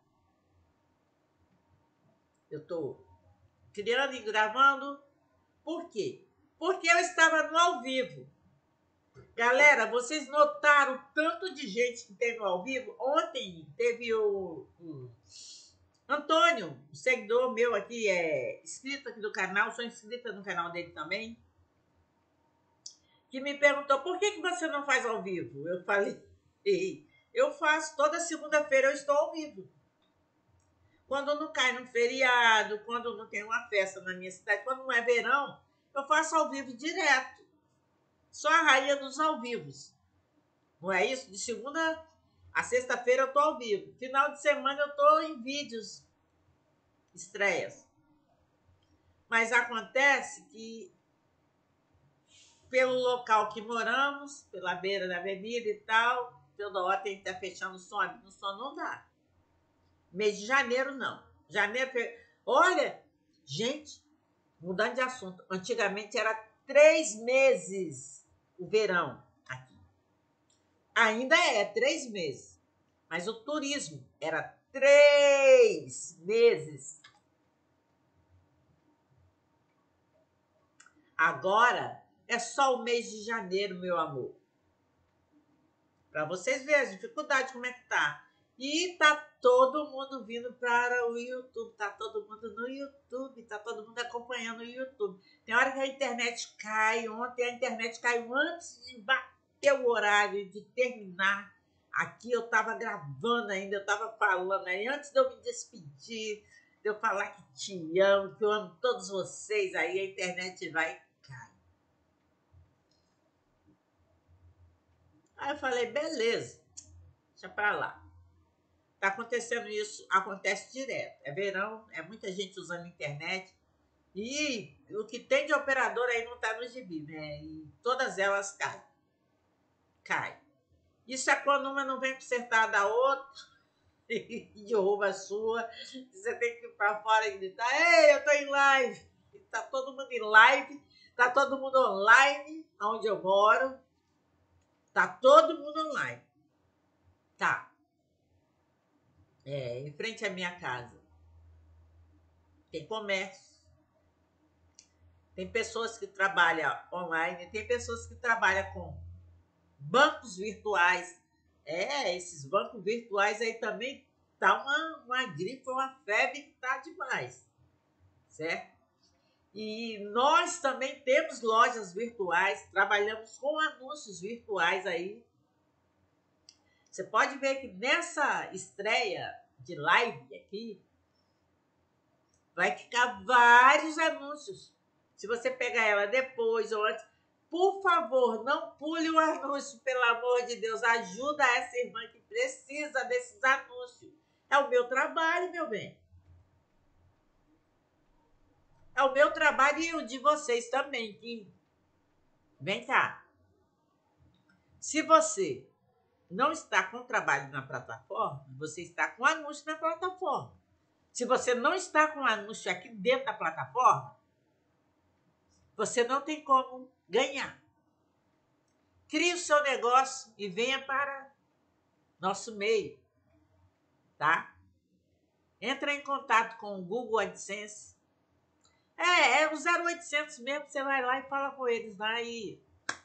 Eu estou criando e gravando. Por quê? Porque eu estava no ao vivo. Galera, vocês notaram o tanto de gente que tem no ao vivo? Ontem teve o, o Antônio, um seguidor meu aqui, é inscrito aqui do canal, sou inscrita no canal dele também, que me perguntou, por que, que você não faz ao vivo? Eu falei, eu faço, toda segunda-feira eu estou ao vivo. Quando não cai num feriado, quando não tem uma festa na minha cidade, quando não é verão, eu faço ao vivo direto. Sou a rainha dos ao vivos. Não é isso? De segunda a sexta-feira eu tô ao vivo. Final de semana eu tô em vídeos, estreias. Mas acontece que pelo local que moramos, pela beira da avenida e tal, toda hora tem que estar fechando o som. No som não dá. Mês de janeiro, não. Janeiro, olha, gente, mudando de assunto. Antigamente era três meses o verão aqui. Ainda é, três meses. Mas o turismo era três meses. Agora é só o mês de janeiro, meu amor. Para vocês verem a dificuldade como é que tá. E tá todo mundo vindo para o YouTube. Tá todo mundo no YouTube. Tá todo mundo acompanhando o YouTube. Tem hora que a internet cai. Ontem a internet caiu antes de bater o horário, de terminar. Aqui eu tava gravando ainda, eu tava falando aí. Antes de eu me despedir, de eu falar que te amo, que eu amo todos vocês, aí a internet vai cair. Aí eu falei, beleza, deixa pra lá. Tá acontecendo isso, acontece direto. É verão, é muita gente usando a internet. E o que tem de operador aí não tá no gibi, né? E todas elas caem. Caem. Isso é quando uma não vem consertar da outra e derruba a sua. Você tem que ir pra fora e gritar, ei, eu tô em live. E tá todo mundo em live, tá todo mundo online, onde eu moro. Tá todo mundo online. Tá. É, em frente à minha casa. Tem comércio. Tem pessoas que trabalham online, tem pessoas que trabalham com bancos virtuais. É, esses bancos virtuais aí também tá uma, uma gripe, uma febre que tá demais, certo? E nós também temos lojas virtuais, trabalhamos com anúncios virtuais aí. Você pode ver que nessa estreia de live aqui, vai ficar vários anúncios. Se você pegar ela depois ou antes, por favor, não pule o anúncio, pelo amor de Deus. Ajuda essa irmã que precisa desses anúncios. É o meu trabalho, meu bem. É o meu trabalho e o de vocês também. Que... Vem cá. Se você não está com trabalho na plataforma, você está com anúncio na plataforma. Se você não está com anúncio aqui dentro da plataforma, você não tem como ganhar. Crie o seu negócio e venha para nosso meio, tá? Entra em contato com o Google AdSense. É, é o zero oitocentos mesmo, você vai lá e fala com eles lá e...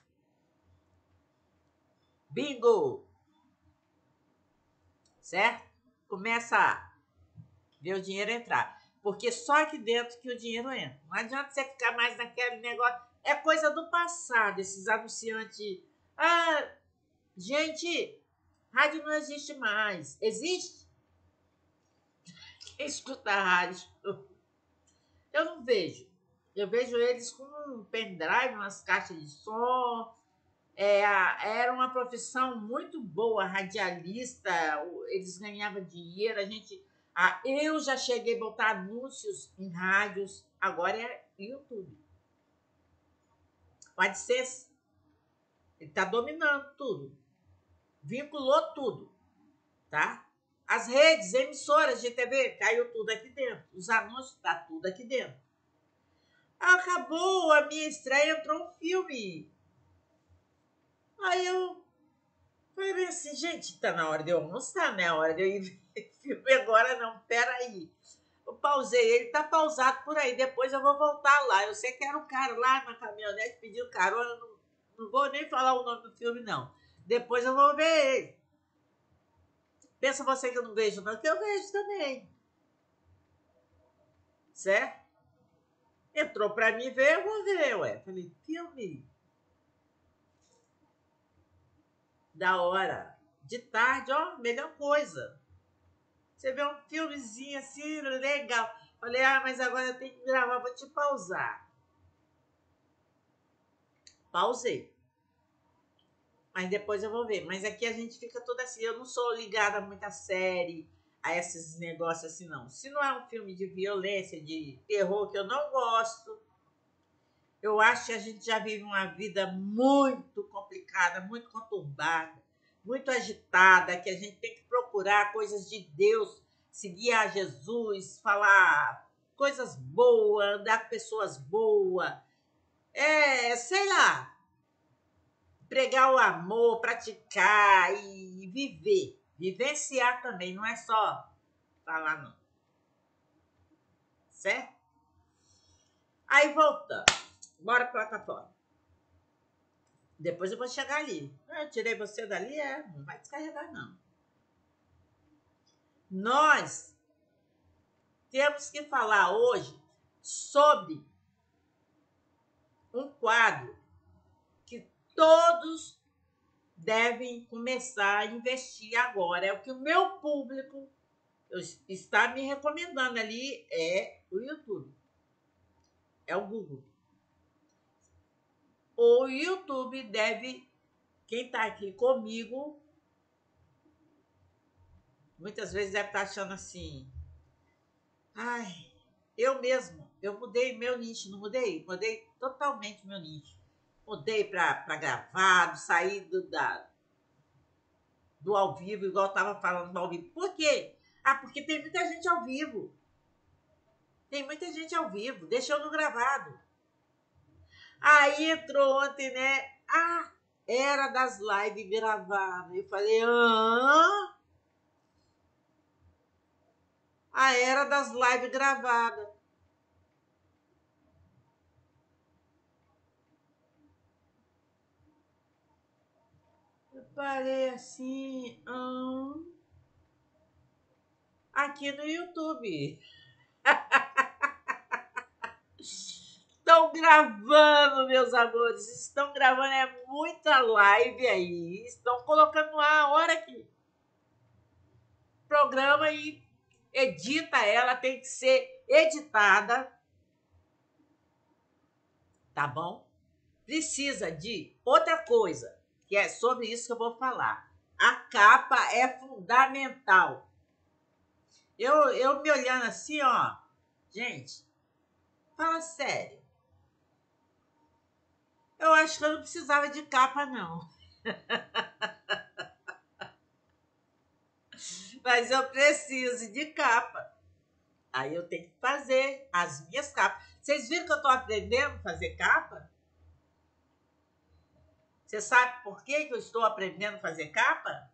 Bingo! Certo? Começa a ver o dinheiro entrar. Porque só aqui dentro que o dinheiro entra. Não adianta você ficar mais naquele negócio. É coisa do passado, esses anunciantes. Ah, gente, rádio não existe mais. Existe? Quem escuta rádio? Eu não vejo. Eu vejo eles com um pendrive, umas caixas de som. É, era uma profissão muito boa, radialista. Eles ganhavam dinheiro. A gente, ah, eu já cheguei a botar anúncios em rádios. Agora é YouTube. Pode ser. Ele está dominando tudo. Vinculou tudo, tá? As redes, emissoras de T V, caiu tudo aqui dentro. Os anúncios, tá tudo aqui dentro. Acabou a minha estreia, entrou um filme. Aí eu falei assim, gente, tá na hora de eu almoçar, né? A hora de eu ir ver filme agora, não, peraí. Eu pausei, ele tá pausado por aí, depois eu vou voltar lá. Eu sei que era um cara lá na caminhonete pedindo carona, não, não vou nem falar o nome do filme, não. Depois eu vou ver ele. Pensa você que eu não vejo, não, que eu vejo também. Certo? Entrou pra mim ver, eu vou ver, ué. Falei, filme. Da hora. De tarde, ó, melhor coisa. Você vê um filmezinho assim, legal. Falei, ah, mas agora eu tenho que gravar, vou te pausar. Pausei. Mas depois eu vou ver. Mas aqui a gente fica toda assim. Eu não sou ligada a muita série, a esses negócios assim, não. Se não é um filme de violência, de terror, que eu não gosto, eu acho que a gente já vive uma vida muito complicada, muito conturbada, muito agitada, que a gente tem que procurar coisas de Deus, seguir a Jesus, falar coisas boas, andar com pessoas boas. É, sei lá, pregar o amor, praticar e viver. Vivenciar também, não é só falar, não. Certo? Aí voltando. Bora pra plataforma. Depois eu vou chegar ali. Eu tirei você dali, é, não vai descarregar, não. Nós temos que falar hoje sobre um quadro que todos devem começar a investir agora. É o que o meu público está me recomendando ali, é o YouTube. É o Google. O YouTube deve quem tá aqui comigo, muitas vezes deve estar achando assim, ai, eu mesmo, eu mudei meu nicho, não mudei? Mudei totalmente meu nicho. Mudei para gravado, saí do, da, do ao vivo, igual eu estava falando do ao vivo. Por quê? Ah, porque tem muita gente ao vivo. Tem muita gente ao vivo, deixou no gravado. Aí entrou ontem, né? Ah, era das lives gravadas. Eu falei, ah, a era das lives gravadas. Eu parei assim, hum, aqui no YouTube. Estão gravando, meus amores. Estão gravando, é muita live aí. Estão colocando no ar a hora que programa e edita ela, tem que ser editada. Tá bom? Precisa de outra coisa, que é sobre isso que eu vou falar. A capa é fundamental. Eu, eu me olhando assim, ó. Gente, fala sério. Eu acho que eu não precisava de capa, não. Mas eu preciso de capa. Aí eu tenho que fazer as minhas capas. Vocês viram que eu estou aprendendo a fazer capa? Você sabe por que eu estou aprendendo a fazer capa?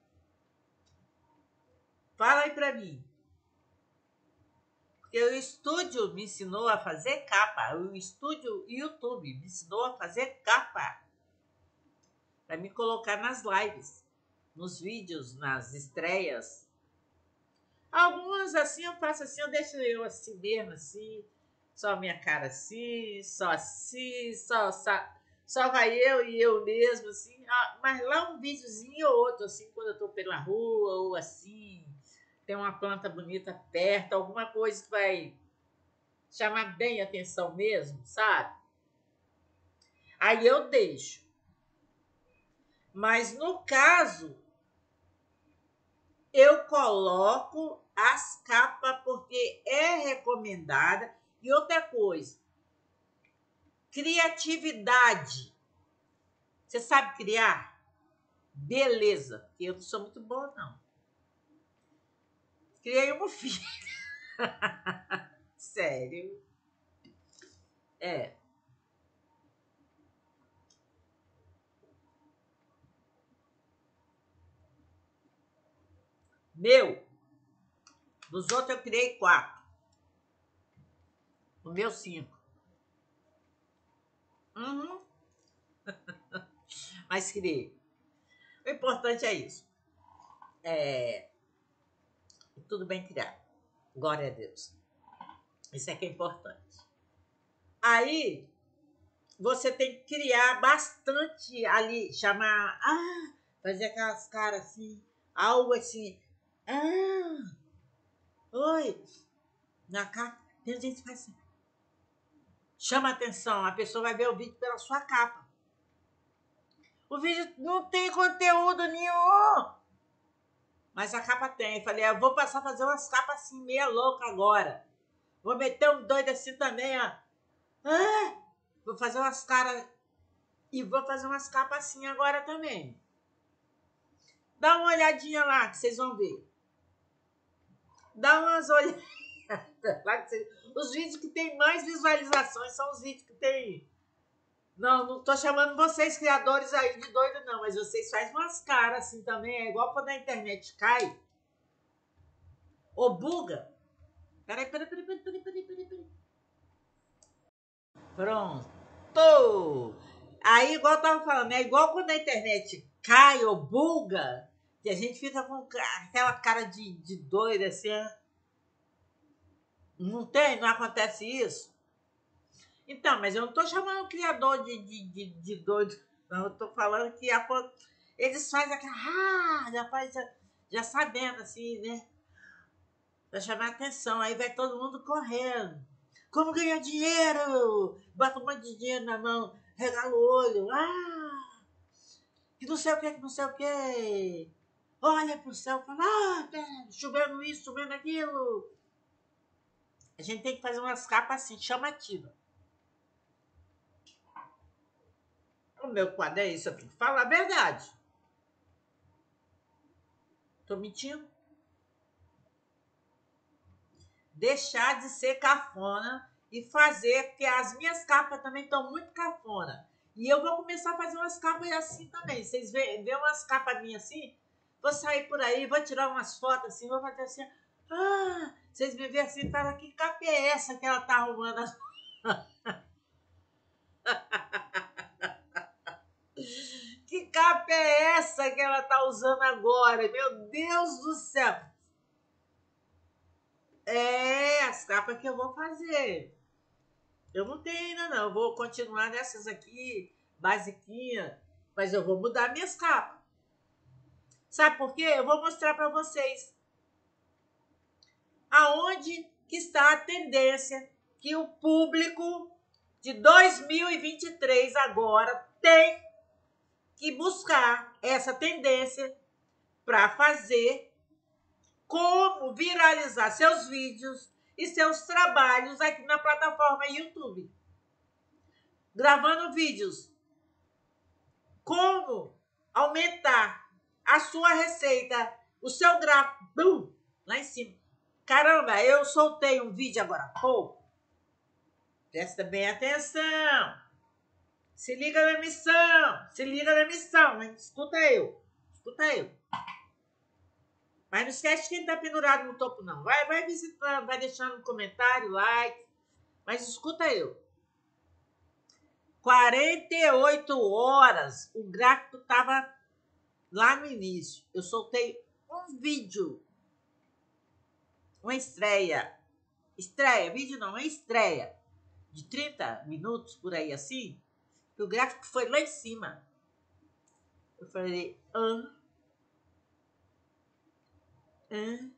Fala aí para mim. Porque o estúdio me ensinou a fazer capa. O estúdio YouTube me ensinou a fazer capa. Para me colocar nas lives, nos vídeos, nas estreias. Algumas assim eu faço assim, eu deixo eu assim mesmo, assim. Só minha cara assim, só assim, só, só, só vai eu e eu mesmo, assim. Mas lá um videozinho ou outro, assim, quando eu tô pela rua ou assim, tem uma planta bonita perto, alguma coisa que vai chamar bem a atenção mesmo, sabe? Aí eu deixo. Mas no caso, eu coloco as capas porque é recomendada. E outra coisa, criatividade. Você sabe criar? Beleza. Eu não sou muito boa, não. Criei uma filha. Sério. É. Meu. Dos outros eu criei quatro. O meu, cinco. Uhum. Mas criei. O importante é isso. É. Tudo bem criado. Glória a Deus. Isso é que é importante. Aí, você tem que criar bastante ali, chamar, ah, fazer aquelas caras assim, algo assim, ah, oi, na capa, tem gente que faz assim, chama a atenção, a pessoa vai ver o vídeo pela sua capa. O vídeo não tem conteúdo nenhum, mas a capa tem. Eu falei, eu vou passar a fazer umas capas assim, meia louca agora. Vou meter um doido assim também, ó. Ah, vou fazer umas caras e vou fazer umas capas assim agora também. Dá uma olhadinha lá que vocês vão ver. Dá umas olhadas lá que vocês... Os vídeos que tem mais visualizações são os vídeos que tem... Não, não tô chamando vocês criadores aí de doido não, mas vocês fazem umas caras assim também. É igual quando a internet cai. Ou buga. Peraí, peraí, peraí, peraí, peraí, peraí, peraí, peraí. Pronto. Aí, igual eu tava falando, é igual quando a internet cai ou buga, que a gente fica com aquela cara de, de doido, assim. Não tem? Não acontece isso? Então, mas eu não tô chamando o criador de, de, de, de doido. Não, eu tô falando que a, eles fazem aquela... Ah, já faz... Já, já sabendo, assim, né? Pra chamar a atenção. Aí vai todo mundo correndo. Como ganhar dinheiro? Bota um monte de dinheiro na mão, regala o olho. Ah! que não sei o que, que não sei o que. Olha pro céu e fala, ah, chovendo isso, chovendo aquilo. A gente tem que fazer umas capas assim, chamativas. O meu quadro é isso, eu tenho que falar a verdade. Tô mentindo? Deixar de ser cafona e fazer, porque as minhas capas também estão muito cafona. E eu vou começar a fazer umas capas assim também. Vocês vê, vê umas capas minhas assim? Vou sair por aí, vou tirar umas fotos assim, vou fazer assim. Ah, vocês me veem assim e falam, que capa é essa que ela tá arrumando? Que capa é essa que ela tá usando agora? Meu Deus do céu! É, as capas que eu vou fazer. Eu não tenho ainda não, eu vou continuar nessas aqui, basiquinha, mas eu vou mudar minhas capas. Sabe por quê? Eu vou mostrar para vocês aonde que está a tendência que o público de dois mil e vinte e três agora tem que buscar essa tendência para fazer como viralizar seus vídeos e seus trabalhos aqui na plataforma YouTube. Gravando vídeos. Como aumentar a sua receita, o seu gráfico, bum, lá em cima. Caramba, eu soltei um vídeo agora há pouco. Presta bem atenção. Se liga na missão. Se liga na missão, hein? Escuta eu. Escuta eu. Mas não esquece quem tá pendurado no topo, não. Vai, vai visitando, vai deixando um comentário, like. Mas escuta eu. quarenta e oito horas, o gráfico tava lá no início. Eu soltei um vídeo. Uma estreia. Estreia, vídeo não, uma estreia. De trinta minutos, por aí assim. Que o gráfico foi lá em cima. Eu falei, hã? Hã?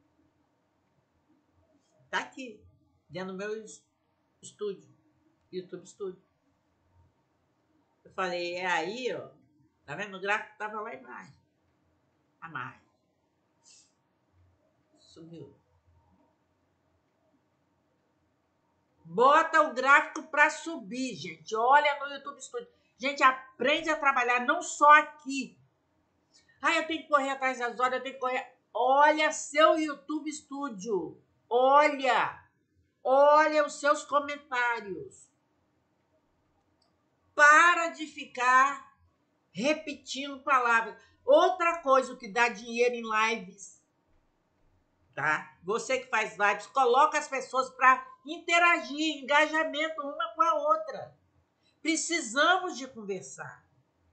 Tá aqui. Dentro do meu estúdio. YouTube Studio. Eu falei, é aí, ó. Tá vendo? O gráfico tava lá embaixo. A mais. Subiu. Bota o gráfico para subir, gente. Olha no YouTube Studio. Gente, aprende a trabalhar não só aqui. Ah, eu tenho que correr atrás das horas, eu tenho que correr. Olha seu YouTube Studio. Olha. Olha os seus comentários. Para de ficar repetindo palavras. Outra coisa que dá dinheiro em lives, tá? Você que faz lives, coloca as pessoas para interagir, engajamento uma com a outra. Precisamos de conversar.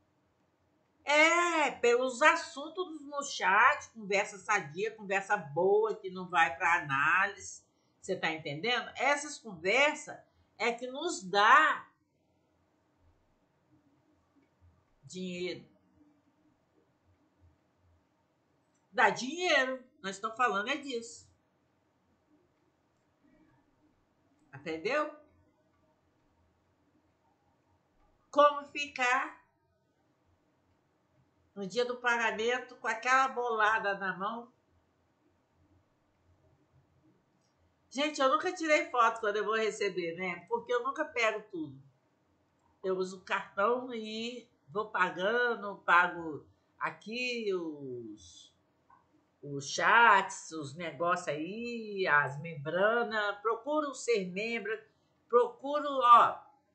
É, pelos assuntos no chat, conversa sadia, conversa boa, que não vai para análise. Você tá entendendo? Essas conversas é que nos dá dinheiro. Dá dinheiro. Nós estamos falando é disso. Entendeu? Como ficar no dia do pagamento com aquela bolada na mão. Gente, eu nunca tirei foto quando eu vou receber, né? Porque eu nunca pego tudo. Eu uso o cartão e vou pagando, pago aqui os, os chats, os negócios aí, as membranas. Procuro ser membro, procuro, ó,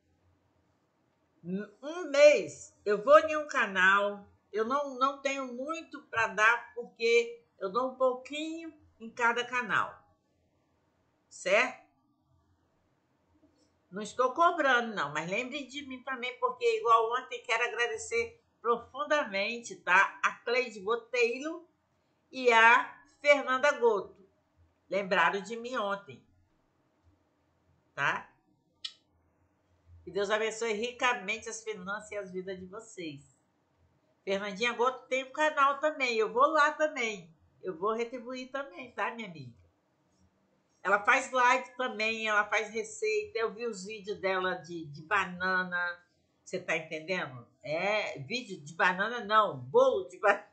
um mês eu vou em um canal, eu não, não tenho muito para dar, porque eu dou um pouquinho em cada canal, certo? Não estou cobrando, não, mas lembrem de mim também, porque igual ontem quero agradecer profundamente, tá? A Cleide Botelho e a Fernanda Goto. Lembraram de mim ontem, tá? Que Deus abençoe ricamente as finanças e as vidas de vocês. Fernandinha Goto tem um canal também, eu vou lá também. Eu vou retribuir também, tá, minha amiga? Ela faz live também, ela faz receita. Eu vi os vídeos dela de, de banana, Você tá entendendo? É vídeo de banana, não. Bolo de banana.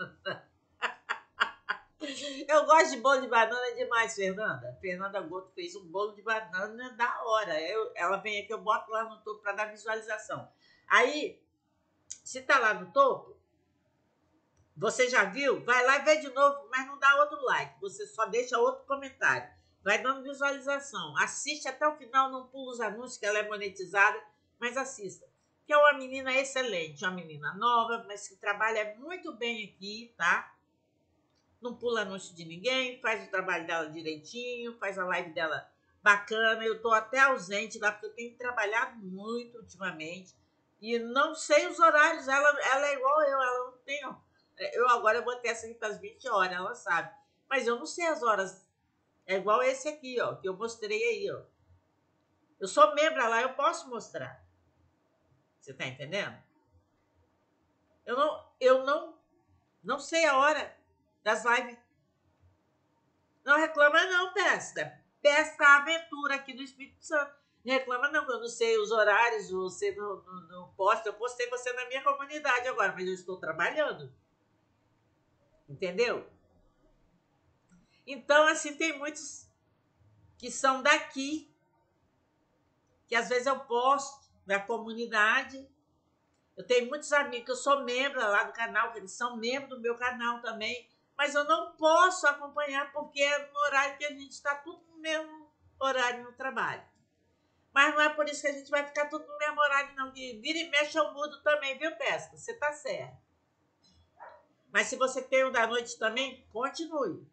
Eu gosto de bolo de banana demais, Fernanda. Fernanda Goto fez um bolo de banana da hora. Eu, ela vem aqui, eu boto lá no topo para dar visualização. Aí, se tá lá no topo, você já viu? Vai lá e vê de novo, mas não dá outro like. Você só deixa outro comentário. Vai dando visualização. Assiste até o final, não pula os anúncios, que ela é monetizada, mas assista. Que é uma menina excelente, uma menina nova, mas que trabalha muito bem aqui, tá? Não pula anúncio de ninguém, faz o trabalho dela direitinho, faz a live dela bacana. Eu tô até ausente lá, porque eu tenho trabalhado muito ultimamente. E não sei os horários, ela, ela é igual eu, ela não tem... Eu agora eu botei essa aqui para as vinte horas, ela sabe. Mas eu não sei as horas. É igual esse aqui, ó, que eu mostrei aí, ó. Eu sou membro lá, eu posso mostrar. Você tá entendendo? Eu não, eu não, não sei a hora das lives. Não reclama não, Pesca. Pesca Aventura aqui do Espírito Santo. Não reclama não, que eu não sei os horários, você não, não, não posta. Eu postei você na minha comunidade agora, mas eu estou trabalhando. Entendeu? Então, assim, tem muitos que são daqui, que às vezes eu posto da comunidade. Eu tenho muitos amigos que eu sou membro lá do canal, que eles são membros do meu canal também, mas eu não posso acompanhar porque é no horário que a gente está tudo no mesmo horário no trabalho. Mas não é por isso que a gente vai ficar tudo no mesmo horário, não. Que vira e mexe eu mudo também, viu, Pesca? Você tá certo. Mas se você tem o da noite também, continue.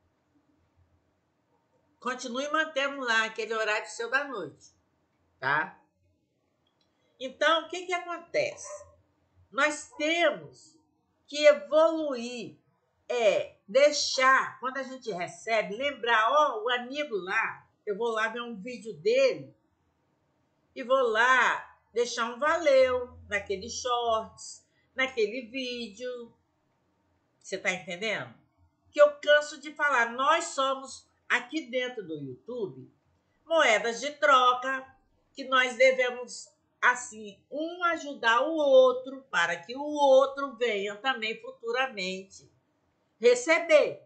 Continue mantendo lá aquele horário seu da noite, tá? Então, o que que acontece? Nós temos que evoluir, é deixar, quando a gente recebe, lembrar, ó, o amigo lá, eu vou lá ver um vídeo dele e vou lá deixar um valeu naquele shorts, naquele vídeo. Você tá entendendo? Que eu canso de falar, nós somos aqui dentro do YouTube moedas de troca que nós devemos, assim, um ajudar o outro para que o outro venha também futuramente receber.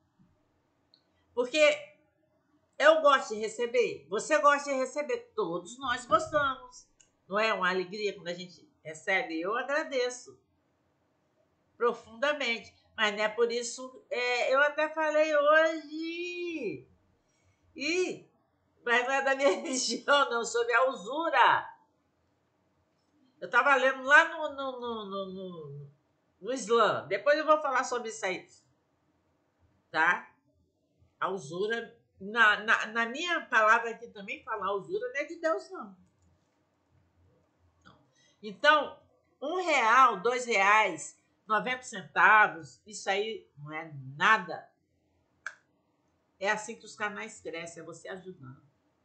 Porque eu gosto de receber, você gosta de receber, todos nós gostamos. Não é uma alegria quando a gente recebe? Eu agradeço profundamente. Mas não é por isso, é, eu até falei hoje, e, mas não é da minha religião, não, sobre a usura. Eu estava lendo lá no, no, no, no, no, no Islã. Depois eu vou falar sobre isso aí. Tá? A usura. Na, na, na minha palavra aqui também, falar usura não é de Deus, não. Então, um real, dois reais, noventa centavos, isso aí não é nada. É assim que os canais crescem, é você ajudando.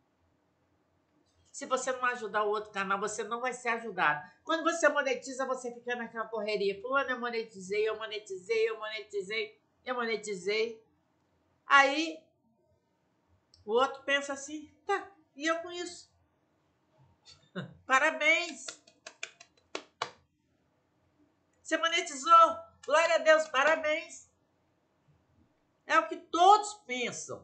Se você não ajudar o outro canal, você não vai ser ajudado. Quando você monetiza, você fica naquela correria. Fulano, eu monetizei, eu monetizei, eu monetizei, eu monetizei. Aí, o outro pensa assim, tá, e eu com isso? Parabéns! Você monetizou? Glória a Deus, parabéns! É o que todos pensam.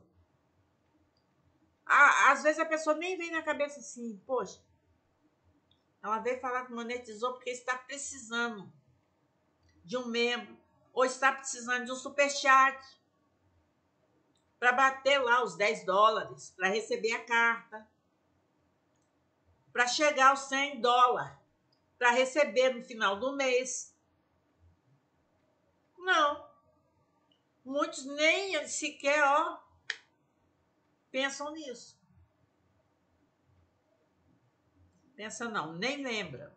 Às vezes a pessoa nem vem na cabeça assim, poxa, ela veio falar que monetizou porque está precisando de um membro, ou está precisando de um superchat para bater lá os dez dólares, para receber a carta, para chegar aos cem dólares, para receber no final do mês. Não. Muitos nem sequer, ó, pensam nisso. Pensa não, nem lembra.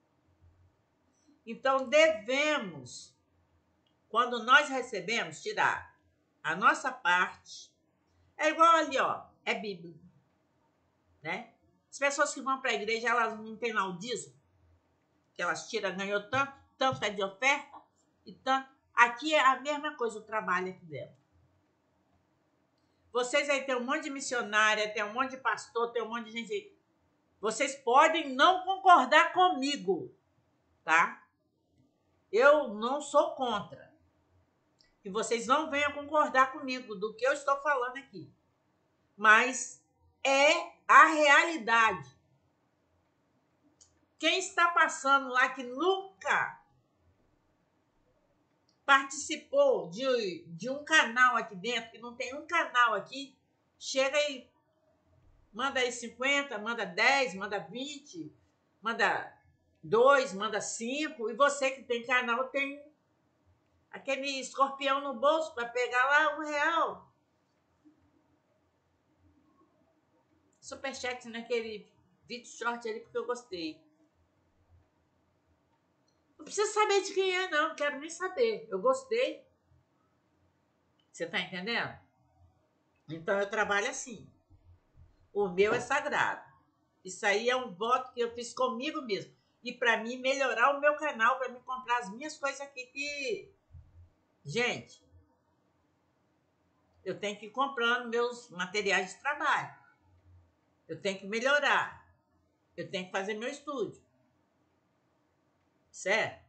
Então, devemos, quando nós recebemos, tirar a nossa parte. É igual ali, ó, é Bíblia, né? As pessoas que vão para a igreja, elas não têm lá o dízimo, que elas tiram, ganhou tanto, tanto é de oferta, e tanto. Aqui é a mesma coisa, o trabalho aqui dentro. Vocês aí tem um monte de missionária, tem um monte de pastor, tem um monte de gente. Vocês podem não concordar comigo, tá? Eu não sou contra. Que vocês não venham concordar comigo do que eu estou falando aqui. Mas é a realidade. Quem está passando lá que nunca participou de, de um canal aqui dentro, que não tem um canal aqui, chega aí, manda aí cinquenta, manda dez, manda vinte, manda dois, manda cinco, e você que tem canal tem aquele escorpião no bolso para pegar lá um real. Superchat naquele vídeo short ali porque eu gostei. Não precisa saber de quem é, não. Não quero nem saber. Eu gostei. Você tá entendendo? Então eu trabalho assim. O meu é sagrado. Isso aí é um voto que eu fiz comigo mesmo. E para mim melhorar o meu canal, para mim comprar as minhas coisas aqui que... Gente, eu tenho que ir comprando meus materiais de trabalho. Eu tenho que melhorar. Eu tenho que fazer meu estúdio. Certo?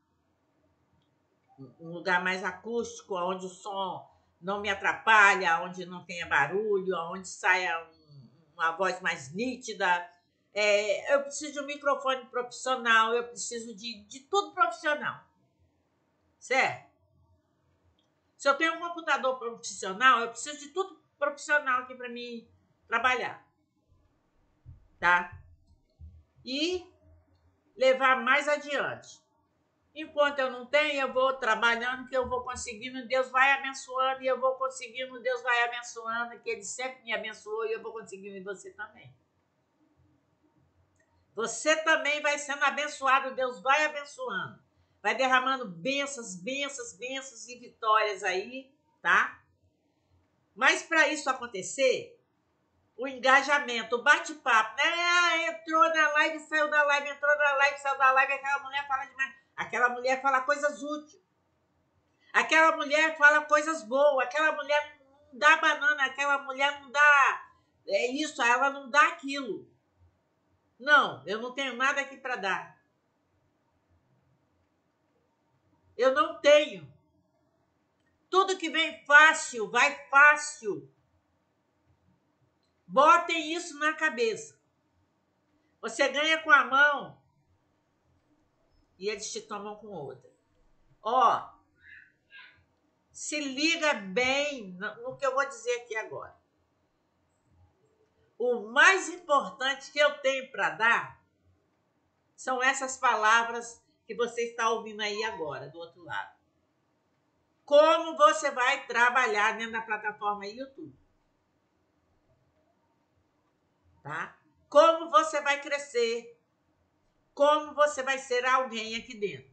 Um lugar mais acústico, onde o som não me atrapalha, onde não tenha barulho, onde saia um, uma voz mais nítida. É, eu preciso de um microfone profissional, eu preciso de, de tudo profissional. Certo? Se eu tenho um computador profissional, eu preciso de tudo profissional aqui para mim trabalhar. Tá? E levar mais adiante. Enquanto eu não tenho, eu vou trabalhando, que eu vou conseguindo, Deus vai abençoando, e eu vou conseguindo, Deus vai abençoando, que Ele sempre me abençoou, e eu vou conseguindo, e você também. Você também vai sendo abençoado, Deus vai abençoando. Vai derramando bênçãos, bênçãos, bênçãos e vitórias aí, tá? Mas para isso acontecer, o engajamento, o bate-papo, né? Ah, entrou na live, saiu da live, entrou na live, saiu da live, aquela mulher fala demais. Aquela mulher fala coisas úteis. Aquela mulher fala coisas boas. Aquela mulher não dá banana. Aquela mulher não dá é isso. Ela não dá aquilo. Não, eu não tenho nada aqui para dar. Eu não tenho. Tudo que vem fácil, vai fácil. Botem isso na cabeça. Você ganha com a mão e eles te tomam com outra. Ó, se liga bem no que eu vou dizer aqui agora. O mais importante que eu tenho para dar são essas palavras que você está ouvindo aí agora, do outro lado. Como você vai trabalhar dentro da plataforma YouTube. Tá? Como você vai crescer. Como você vai ser alguém aqui dentro.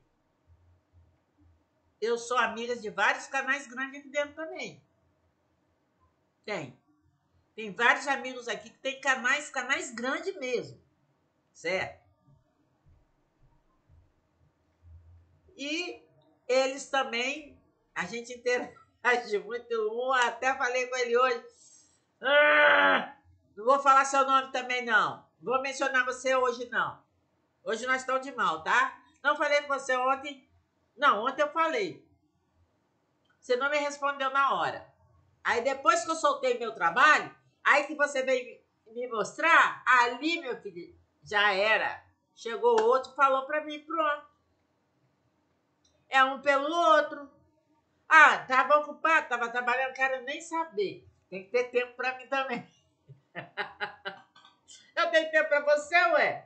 Eu sou amiga de vários canais grandes aqui dentro também. Tem. Tem vários amigos aqui que tem canais, canais grandes mesmo. Certo? E eles também, a gente interage muito. Um, até falei com ele hoje. Ah, não vou falar seu nome também, não. Não vou mencionar você hoje, não. Hoje nós estamos de mal, tá? Não falei com você ontem. Não, ontem eu falei. Você não me respondeu na hora. Aí depois que eu soltei meu trabalho, aí que você veio me mostrar, ali, meu filho, já era. Chegou outro, falou pra mim, pronto. É um pelo outro. Ah, tava ocupado, tava trabalhando, quero nem saber. Tem que ter tempo pra mim também. Eu tenho tempo pra você, ué?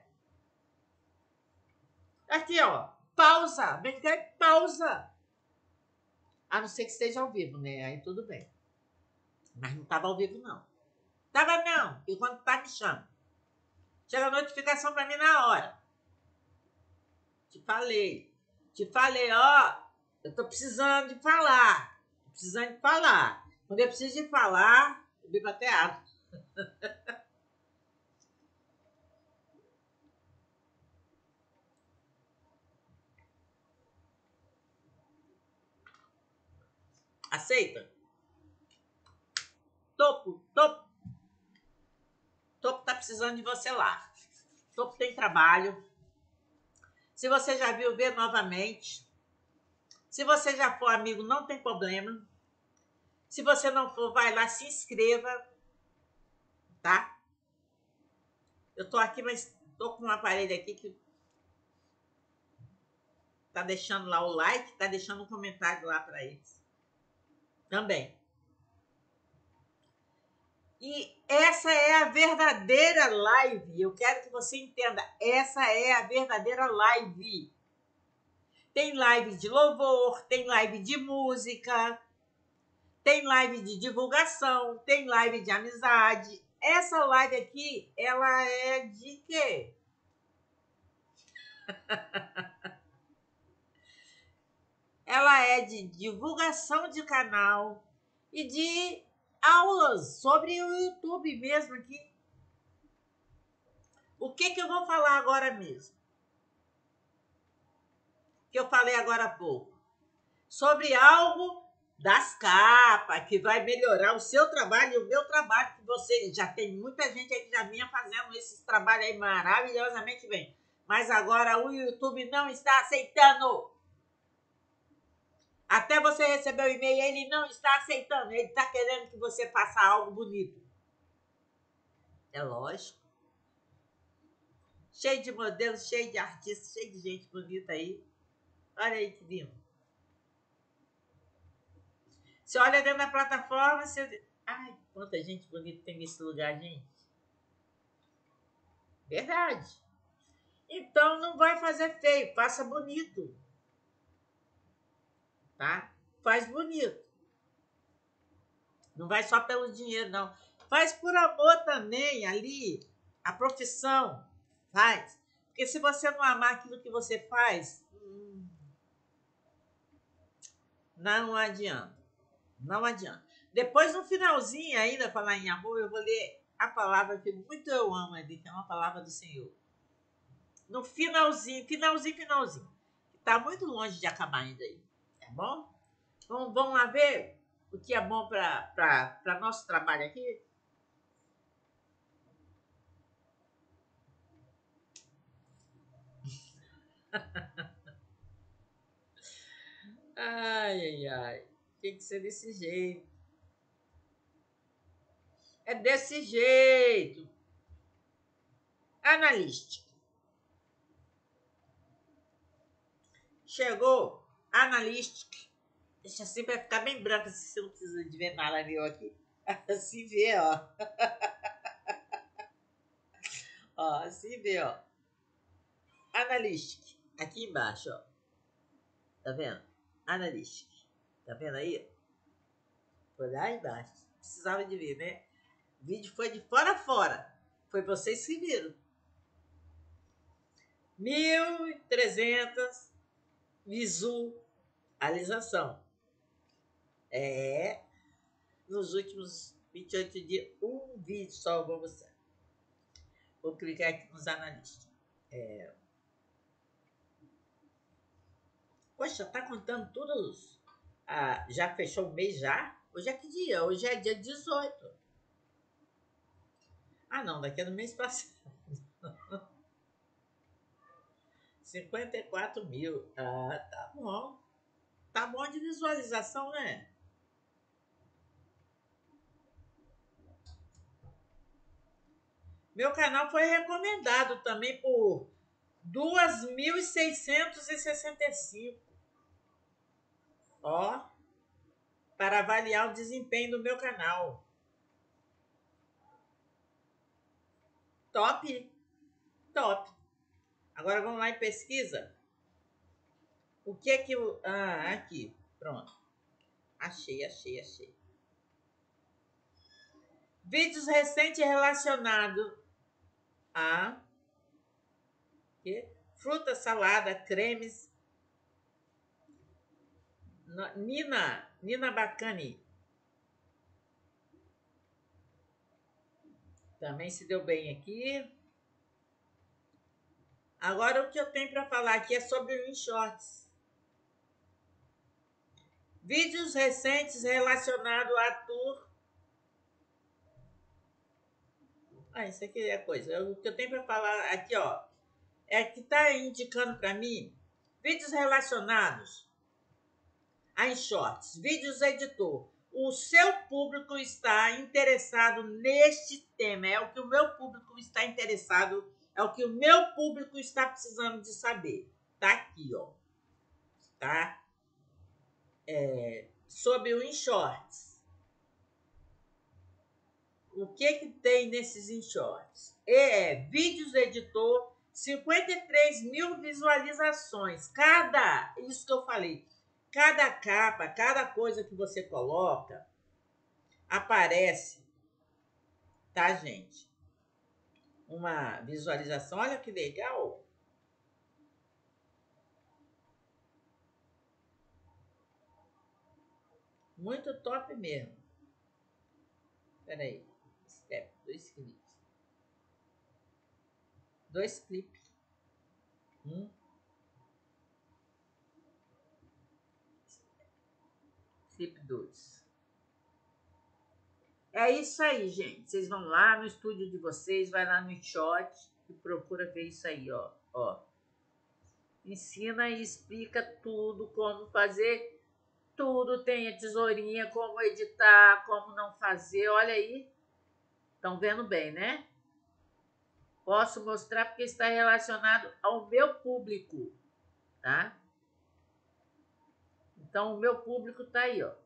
Aqui, ó. Pausa. Vem cá, pausa. A não ser que esteja ao vivo, né? Aí tudo bem. Mas não tava ao vivo, não. Tava não. E quando tá, me chama. Chega a notificação pra mim na hora. Te falei. Te falei, ó. Eu tô precisando de falar. Tô precisando de falar. Quando eu preciso de falar, eu bebo até água. Aceita? Topo, topo. Topo tá precisando de você lá. Topo tem trabalho. Se você já viu, vê novamente. Se você já for amigo, não tem problema. Se você não for, vai lá, se inscreva. Tá? Eu tô aqui, mas tô com um aparelho aqui que tá deixando lá o like, tá deixando um comentário lá para eles. Também. E essa é a verdadeira live. Eu quero que você entenda. Essa é a verdadeira live. Tem live de louvor, tem live de música, tem live de divulgação, tem live de amizade. Essa live aqui, ela é de quê? Ela é de divulgação de canal e de aulas sobre o YouTube mesmo aqui. O que que eu vou falar agora mesmo? Que eu falei agora há pouco. Sobre algo das capas, que vai melhorar o seu trabalho e o meu trabalho, que você já tem muita gente aí que já vinha fazendo esses trabalhos aí maravilhosamente bem. Mas agora o YouTube não está aceitando. Até você receber o e-mail, ele não está aceitando. Ele está querendo que você faça algo bonito. É lógico. Cheio de modelos, cheio de artistas, cheio de gente bonita aí. Olha aí que lindo. Você olha dentro da plataforma, você... Ai, quanta gente bonita tem nesse lugar, gente. Verdade. Então, não vai fazer feio, faça bonito. Tá? Faz bonito. Não vai só pelo dinheiro, não. Faz por amor também, ali. A profissão. Faz. Porque se você não amar aquilo que você faz, não adianta. Não adianta. Depois, no finalzinho, ainda, falar em amor, eu vou ler a palavra que muito eu amo ali, que é uma palavra do Senhor. No finalzinho, finalzinho, finalzinho. Está muito longe de acabar ainda aí. Tá bom? Então, vamos lá ver o que é bom para nosso trabalho aqui? Ai, ai, ai. Tem que ser desse jeito. É desse jeito. Analística. Chegou. Analística. Deixa assim pra ficar bem branca, se você não precisa de ver nada meu aqui. Assim vê, ó. Ó, assim vê, ó. Analística. Aqui embaixo, ó. Tá vendo? Analística. Tá vendo aí? Foi lá embaixo. Precisava de ver, né? O vídeo foi de fora a fora. Foi vocês que viram. mil e trezentas visualização. É. Nos últimos vinte e oito dias, um vídeo só para você. Vou clicar aqui nos analistas. É. Poxa, tá contando todos. Ah, já fechou o mês já? Hoje é que dia? Hoje é dia dezoito. Ah, não, daqui é do mês passado. cinquenta e quatro mil. Ah, tá bom. Tá bom de visualização, né? Meu canal foi recomendado também por dois mil seiscentos e sessenta e cinco. Ó, para avaliar o desempenho do meu canal. Top, top. Agora vamos lá em pesquisa. O que é que eu... Ah, aqui. Pronto. Achei, achei, achei. Vídeos recentes relacionados a... Que? Fruta, salada, cremes. Nina, Nina Bacani. Também se deu bem aqui. Agora o que eu tenho para falar aqui é sobre o InShorts. Vídeos recentes relacionados a tour, Ah, isso aqui é coisa. Eu- O que eu tenho para falar aqui, ó, é que tá indicando para mim vídeos relacionados a shorts, vídeos editor. O seu público está interessado neste tema, é o que o meu público está interessado, é o que o meu público está precisando de saber. Tá aqui, ó. Tá? É, sobre o InShorts. O que que tem nesses InShorts? É vídeos editor, cinquenta e três mil visualizações. Cada, isso que eu falei, cada capa, cada coisa que você coloca, aparece, tá, gente? Uma visualização. Olha que legal. Muito top mesmo. Peraí. Step, dois cliques. Dois cliques. Um. Clipe dois. É isso aí, gente. Vocês vão lá no estúdio de vocês, vai lá no InShot e procura ver isso aí, ó. ó. Ensina e explica tudo, como fazer tudo. Tem a tesourinha, como editar, como não fazer. Olha aí. Estão vendo bem, né? Posso mostrar porque está relacionado ao meu público, tá? Então, o meu público está aí, ó.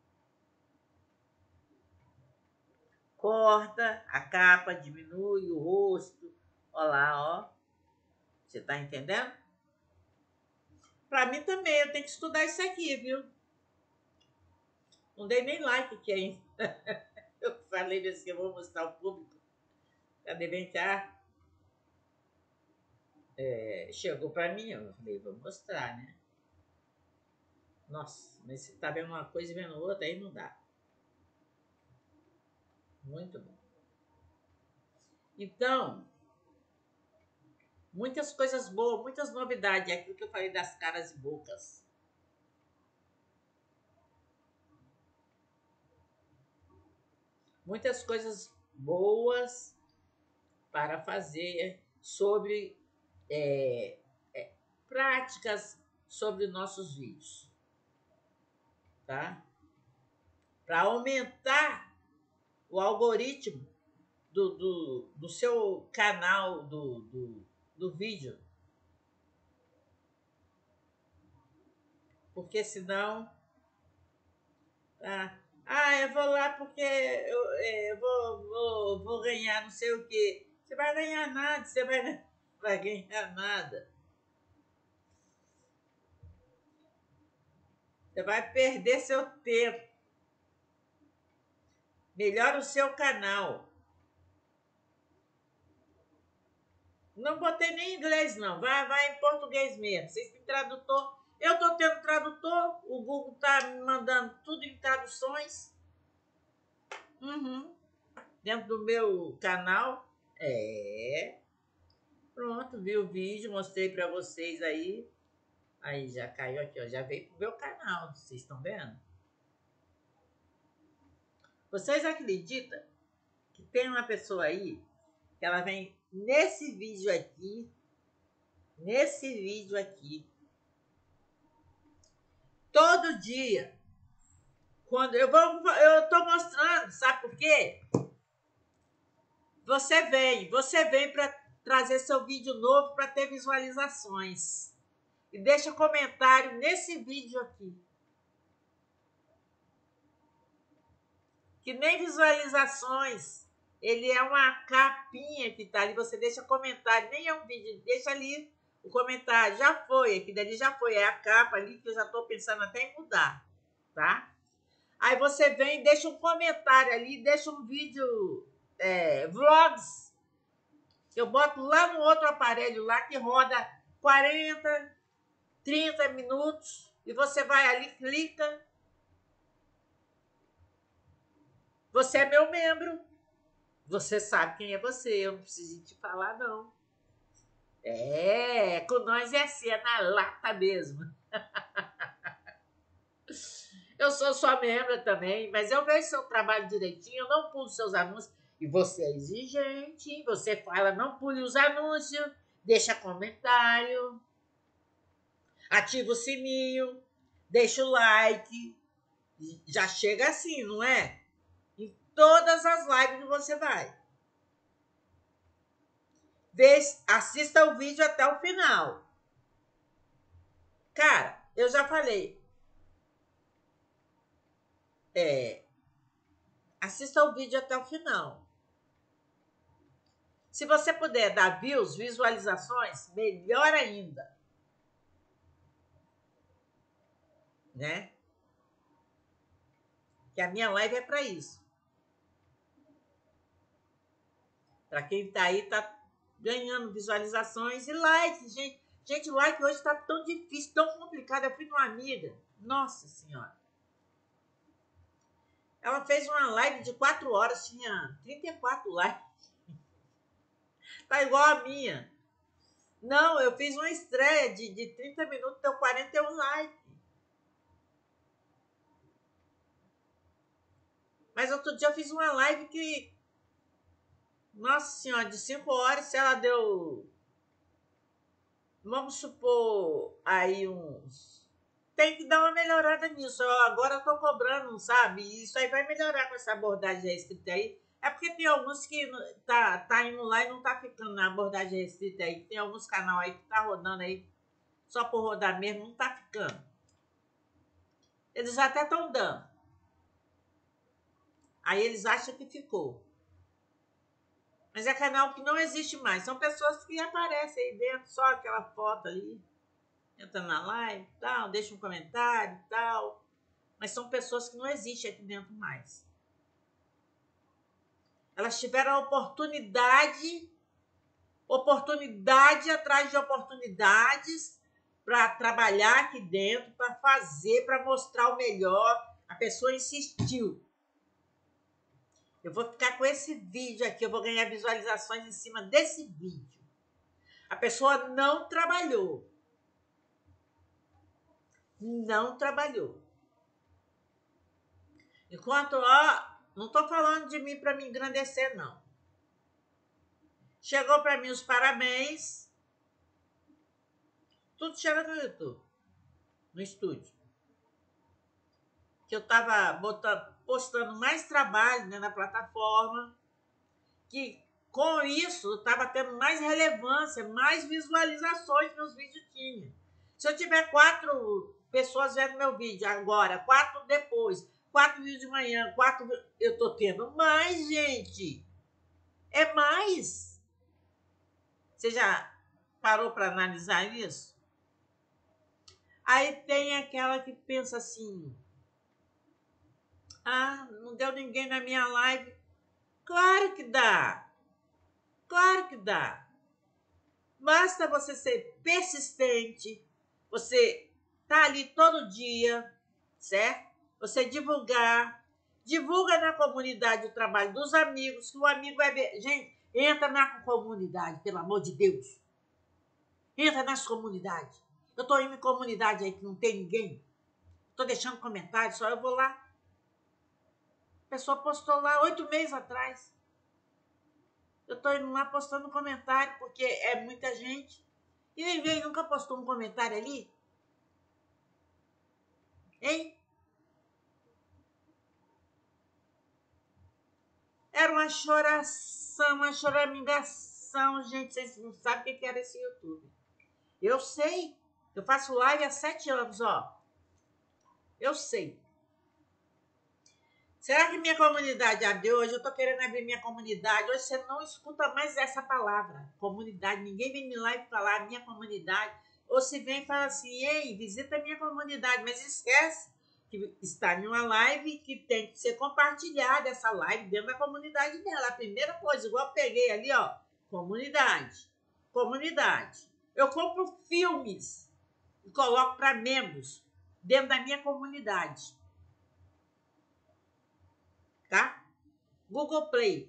Corta a capa, diminui o rosto. Olha lá, ó. Você tá entendendo? Para mim também, eu tenho que estudar isso aqui, viu? Não dei nem like aqui ainda. Eu falei assim, eu vou mostrar ao público. Cadê? Vem cá. É, chegou para mim, eu falei, vou mostrar, né? Nossa, mas você tá vendo uma coisa e vendo outra, aí não dá. Muito bom. Então, muitas coisas boas, muitas novidades. É aquilo que eu falei das caras e bocas. Muitas coisas boas para fazer sobre é, é, práticas sobre nossos vídeos, tá? Para aumentar o algoritmo do, do, do seu canal do, do, do vídeo. Porque senão... Ah, ah, eu vou lá porque eu, é, eu vou, vou, vou ganhar não sei o quê. Você vai ganhar nada, você vai, vai ganhar nada. Você vai perder seu tempo. Melhora o seu canal. Não botei nem em inglês, não. Vai, vai em português mesmo. Vocês têm tradutor. Eu estou tendo tradutor. O Google está me mandando tudo em traduções. Uhum. Dentro do meu canal. É. Pronto, vi o vídeo, mostrei para vocês aí. Aí já caiu aqui, ó. Já veio pro meu canal. Vocês estão vendo? Vocês acreditam que tem uma pessoa aí que ela vem nesse vídeo aqui, nesse vídeo aqui, todo dia, quando eu vou, eu tô mostrando, sabe por quê? Você vem, você vem para trazer seu vídeo novo para ter visualizações e deixa comentário nesse vídeo aqui, que nem visualizações. Ele é uma capinha que tá ali, você deixa comentário, nem é um vídeo, deixa ali o comentário, já foi, aqui dali já foi, é a capa ali que eu já tô pensando até em mudar, tá? Aí você vem e deixa um comentário ali, deixa um vídeo, é, vlogs, eu boto lá no outro aparelho lá que roda quarenta, trinta minutos, e você vai ali, clica, você é meu membro, você sabe quem é você, eu não preciso te falar, não. É, com nós é assim, é na lata mesmo. Eu sou sua membra também, mas eu vejo seu trabalho direitinho, eu não pulo seus anúncios. E você é exigente, você fala, não pule os anúncios, deixa comentário, ativa o sininho, deixa o like. Já chega assim, não é? Em todas as lives que você vai. Vê, assista o vídeo até o final. Cara, eu já falei. É, assista o vídeo até o final. Se você puder dar views, visualizações, melhor ainda. Né? Que a minha live é para isso. Para quem tá aí, tá ganhando visualizações e likes, gente. Gente, like hoje tá tão difícil, tão complicado. Eu fui com uma amiga. Nossa Senhora. Ela fez uma live de quatro horas, tinha trinta e quatro likes. Tá igual a minha. Não, eu fiz uma estreia de, de trinta minutos, deu quarenta e um likes. Mas outro dia eu fiz uma live que, nossa Senhora, de cinco horas, se ela deu, vamos supor, aí uns... Tem que dar uma melhorada nisso. Eu agora eu tô cobrando, sabe? E isso aí vai melhorar com essa abordagem restrita aí. É porque tem alguns que tá, tá indo lá e não tá ficando na abordagem restrita aí. Tem alguns canais aí que tá rodando aí, só por rodar mesmo, não tá ficando. Eles até estão dando. Aí eles acham que ficou. Mas é canal que não existe mais. São pessoas que aparecem aí dentro, só aquela foto ali. Entra na live e tal, deixa um comentário e tal. Mas são pessoas que não existem aqui dentro mais. Elas tiveram a oportunidade, oportunidade atrás de oportunidades para trabalhar aqui dentro, para fazer, para mostrar o melhor. A pessoa insistiu. Eu vou ficar com esse vídeo aqui, eu vou ganhar visualizações em cima desse vídeo. A pessoa não trabalhou. Não trabalhou. Enquanto, ó, não estou falando de mim para me engrandecer, não. Chegou para mim os parabéns. Tudo chega no YouTube, no estúdio. Que eu estava botando, postando mais trabalho, né, na plataforma. Que com isso eu estava tendo mais relevância, mais visualizações que meus vídeos tinham. Se eu tiver quatro pessoas vendo meu vídeo agora, quatro depois, quatro vídeos de manhã, quatro... Eu tô tendo mais, gente. É mais. Você já parou para analisar isso? Aí tem aquela que pensa assim, ah, não deu ninguém na minha live. Claro que dá. Claro que dá. Basta você ser persistente, você tá ali todo dia, certo? Você divulgar, divulga na comunidade o trabalho dos amigos, que o amigo vai ver. Gente, entra na comunidade, pelo amor de Deus. Entra nas comunidades. Eu tô indo em comunidade aí que não tem ninguém. Tô deixando comentário, só eu vou lá. A pessoa postou lá oito meses atrás. Eu tô indo lá postando comentário, porque é muita gente. E ninguém nunca postou um comentário ali? Hein? Era uma choração, uma choramingação, gente. Vocês não sabem o que era esse YouTube. Eu sei. Eu faço live há sete anos, ó. Eu sei. Será que minha comunidade abriu hoje? Eu tô querendo abrir minha comunidade. Hoje você não escuta mais essa palavra, comunidade. Ninguém vem me lá e falar minha comunidade. Ou se vem e fala assim, ei, visita a minha comunidade. Mas esquece que está em uma live que tem que ser compartilhada essa live dentro da comunidade dela. A primeira coisa, igual eu peguei ali, ó, comunidade. Comunidade. Eu compro filmes e coloco para membros dentro da minha comunidade. Tá? Google Play.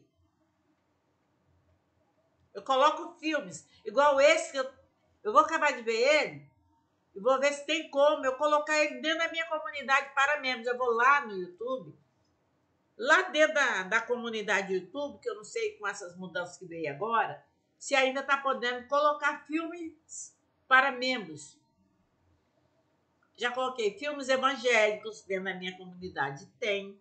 Eu coloco filmes, igual esse que eu, eu vou acabar de ver ele, e vou ver se tem como eu colocar ele dentro da minha comunidade para membros. Eu vou lá no YouTube, Lá dentro da, da comunidade do YouTube, que eu não sei com essas mudanças que veio agora, se ainda está podendo colocar filmes para membros. Já coloquei filmes evangélicos dentro da minha comunidade. Tem.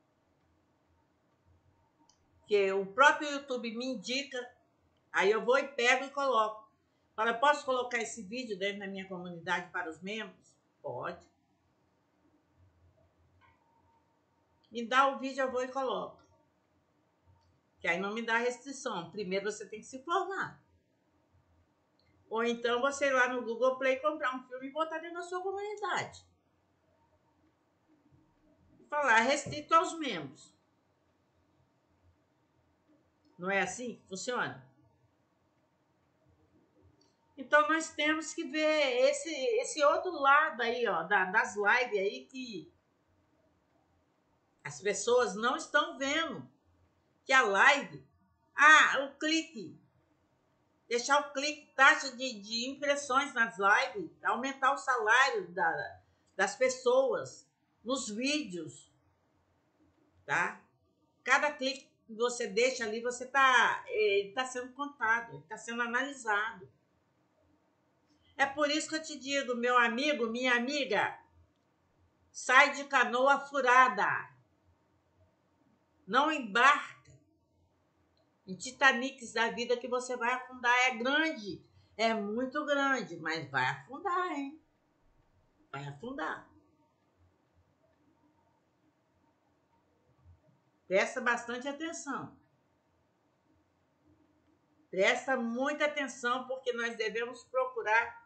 Que o próprio YouTube me indica. Aí eu vou e pego e coloco. Fala, posso colocar esse vídeo dentro da minha comunidade para os membros? Pode. Me dá o vídeo, eu vou e coloco. Que aí não me dá restrição. Primeiro você tem que se formar. Ou então você ir lá no Google Play comprar um filme e botar dentro da sua comunidade. Falar restrito aos membros. Não é assim que funciona? Então nós temos que ver esse, esse outro lado aí, ó, da, das lives aí que as pessoas não estão vendo. Que a live, ah, o clique, deixar o clique, taxa de, de impressões nas lives, aumentar o salário da, das pessoas nos vídeos, tá? Cada clique que você deixa ali, você tá, ele tá sendo contado, ele tá sendo analisado. É por isso que eu te digo, meu amigo, minha amiga, sai de canoa furada. Não embarca em Titanics da vida que você vai afundar. É grande, é muito grande, mas vai afundar, hein? Vai afundar. Presta bastante atenção. Presta muita atenção, porque nós devemos procurar,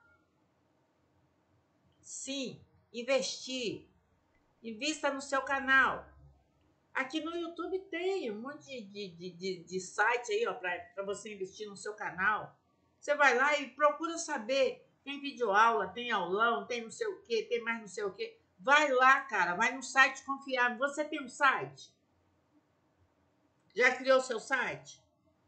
sim, investir. Invista no seu canal. Aqui no YouTube tem um monte de, de, de, de site aí, ó, para você investir no seu canal. Você vai lá e procura saber. Tem videoaula, tem aulão, tem não sei o quê, tem mais não sei o quê. Vai lá, cara, vai no site confiável. Você tem um site? Já criou seu site?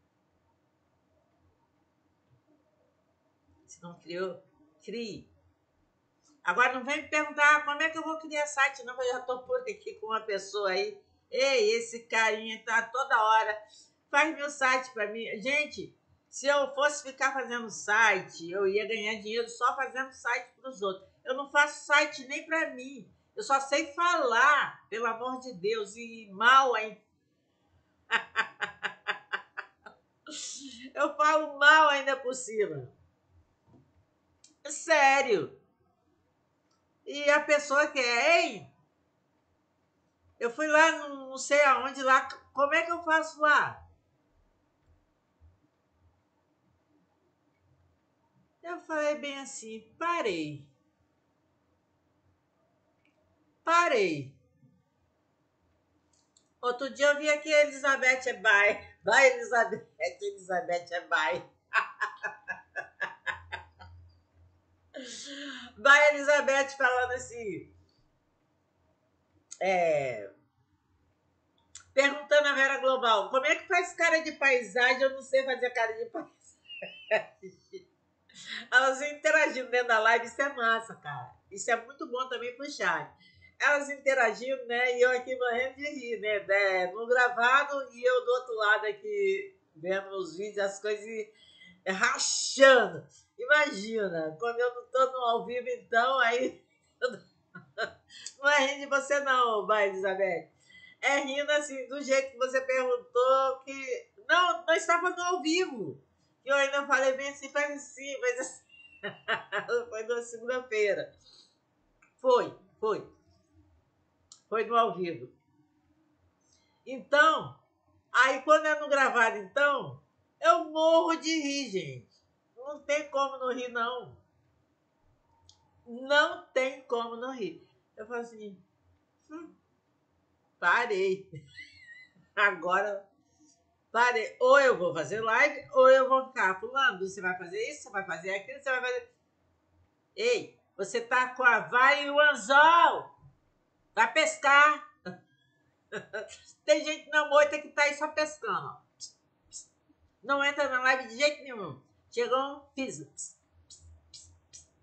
Se não criou, crie. Agora não vem me perguntar como é que eu vou criar site, não, porque eu já estou por aqui com uma pessoa aí. Ei, esse carinha tá toda hora. Faz meu site para mim. Gente, se eu fosse ficar fazendo site, eu ia ganhar dinheiro só fazendo site para os outros. Eu não faço site nem para mim. Eu só sei falar, pelo amor de Deus, e mal ainda. Eu falo mal ainda por cima. Sério. E a pessoa quer, hein? Eu fui lá, não sei aonde lá. Como é que eu faço lá? Eu falei bem assim, parei. Parei. Outro dia eu vi aqui a Elizabeth é bye. Vai, Elizabeth. Elizabeth é bye. Vai, Elizabeth, falando assim. É, perguntando a Vera Global, como é que faz cara de paisagem? Eu não sei fazer cara de paisagem. Elas interagindo dentro da live, isso é massa, cara. Isso é muito bom também pro chat. Elas interagindo, né? E eu aqui morrendo de rir, né? No gravado e eu do outro lado aqui vendo os vídeos, as coisas rachando. Imagina, quando eu não tô no ao vivo, então, aí. Não é rindo de você, não, vai, Elizabeth. É rindo assim, do jeito que você perguntou, que. Não, nós estávamos no ao vivo. E eu ainda falei bem assim, faz assim, faz assim. Foi na segunda-feira. Foi, foi. Foi no ao vivo. Então, aí quando é no gravado, então, eu morro de rir, gente. Não tem como não rir, não. Não tem como não rir. Eu falo assim, hum, parei. Agora, parei. Ou eu vou fazer live, ou eu vou ficar fulano. Você vai fazer isso, você vai fazer aquilo, você vai fazer... Ei, você tá com a vara e o anzol. Vai pescar. Tem gente na moita que tá aí só pescando. Ó. Não entra na live de jeito nenhum. Chegou, fiz.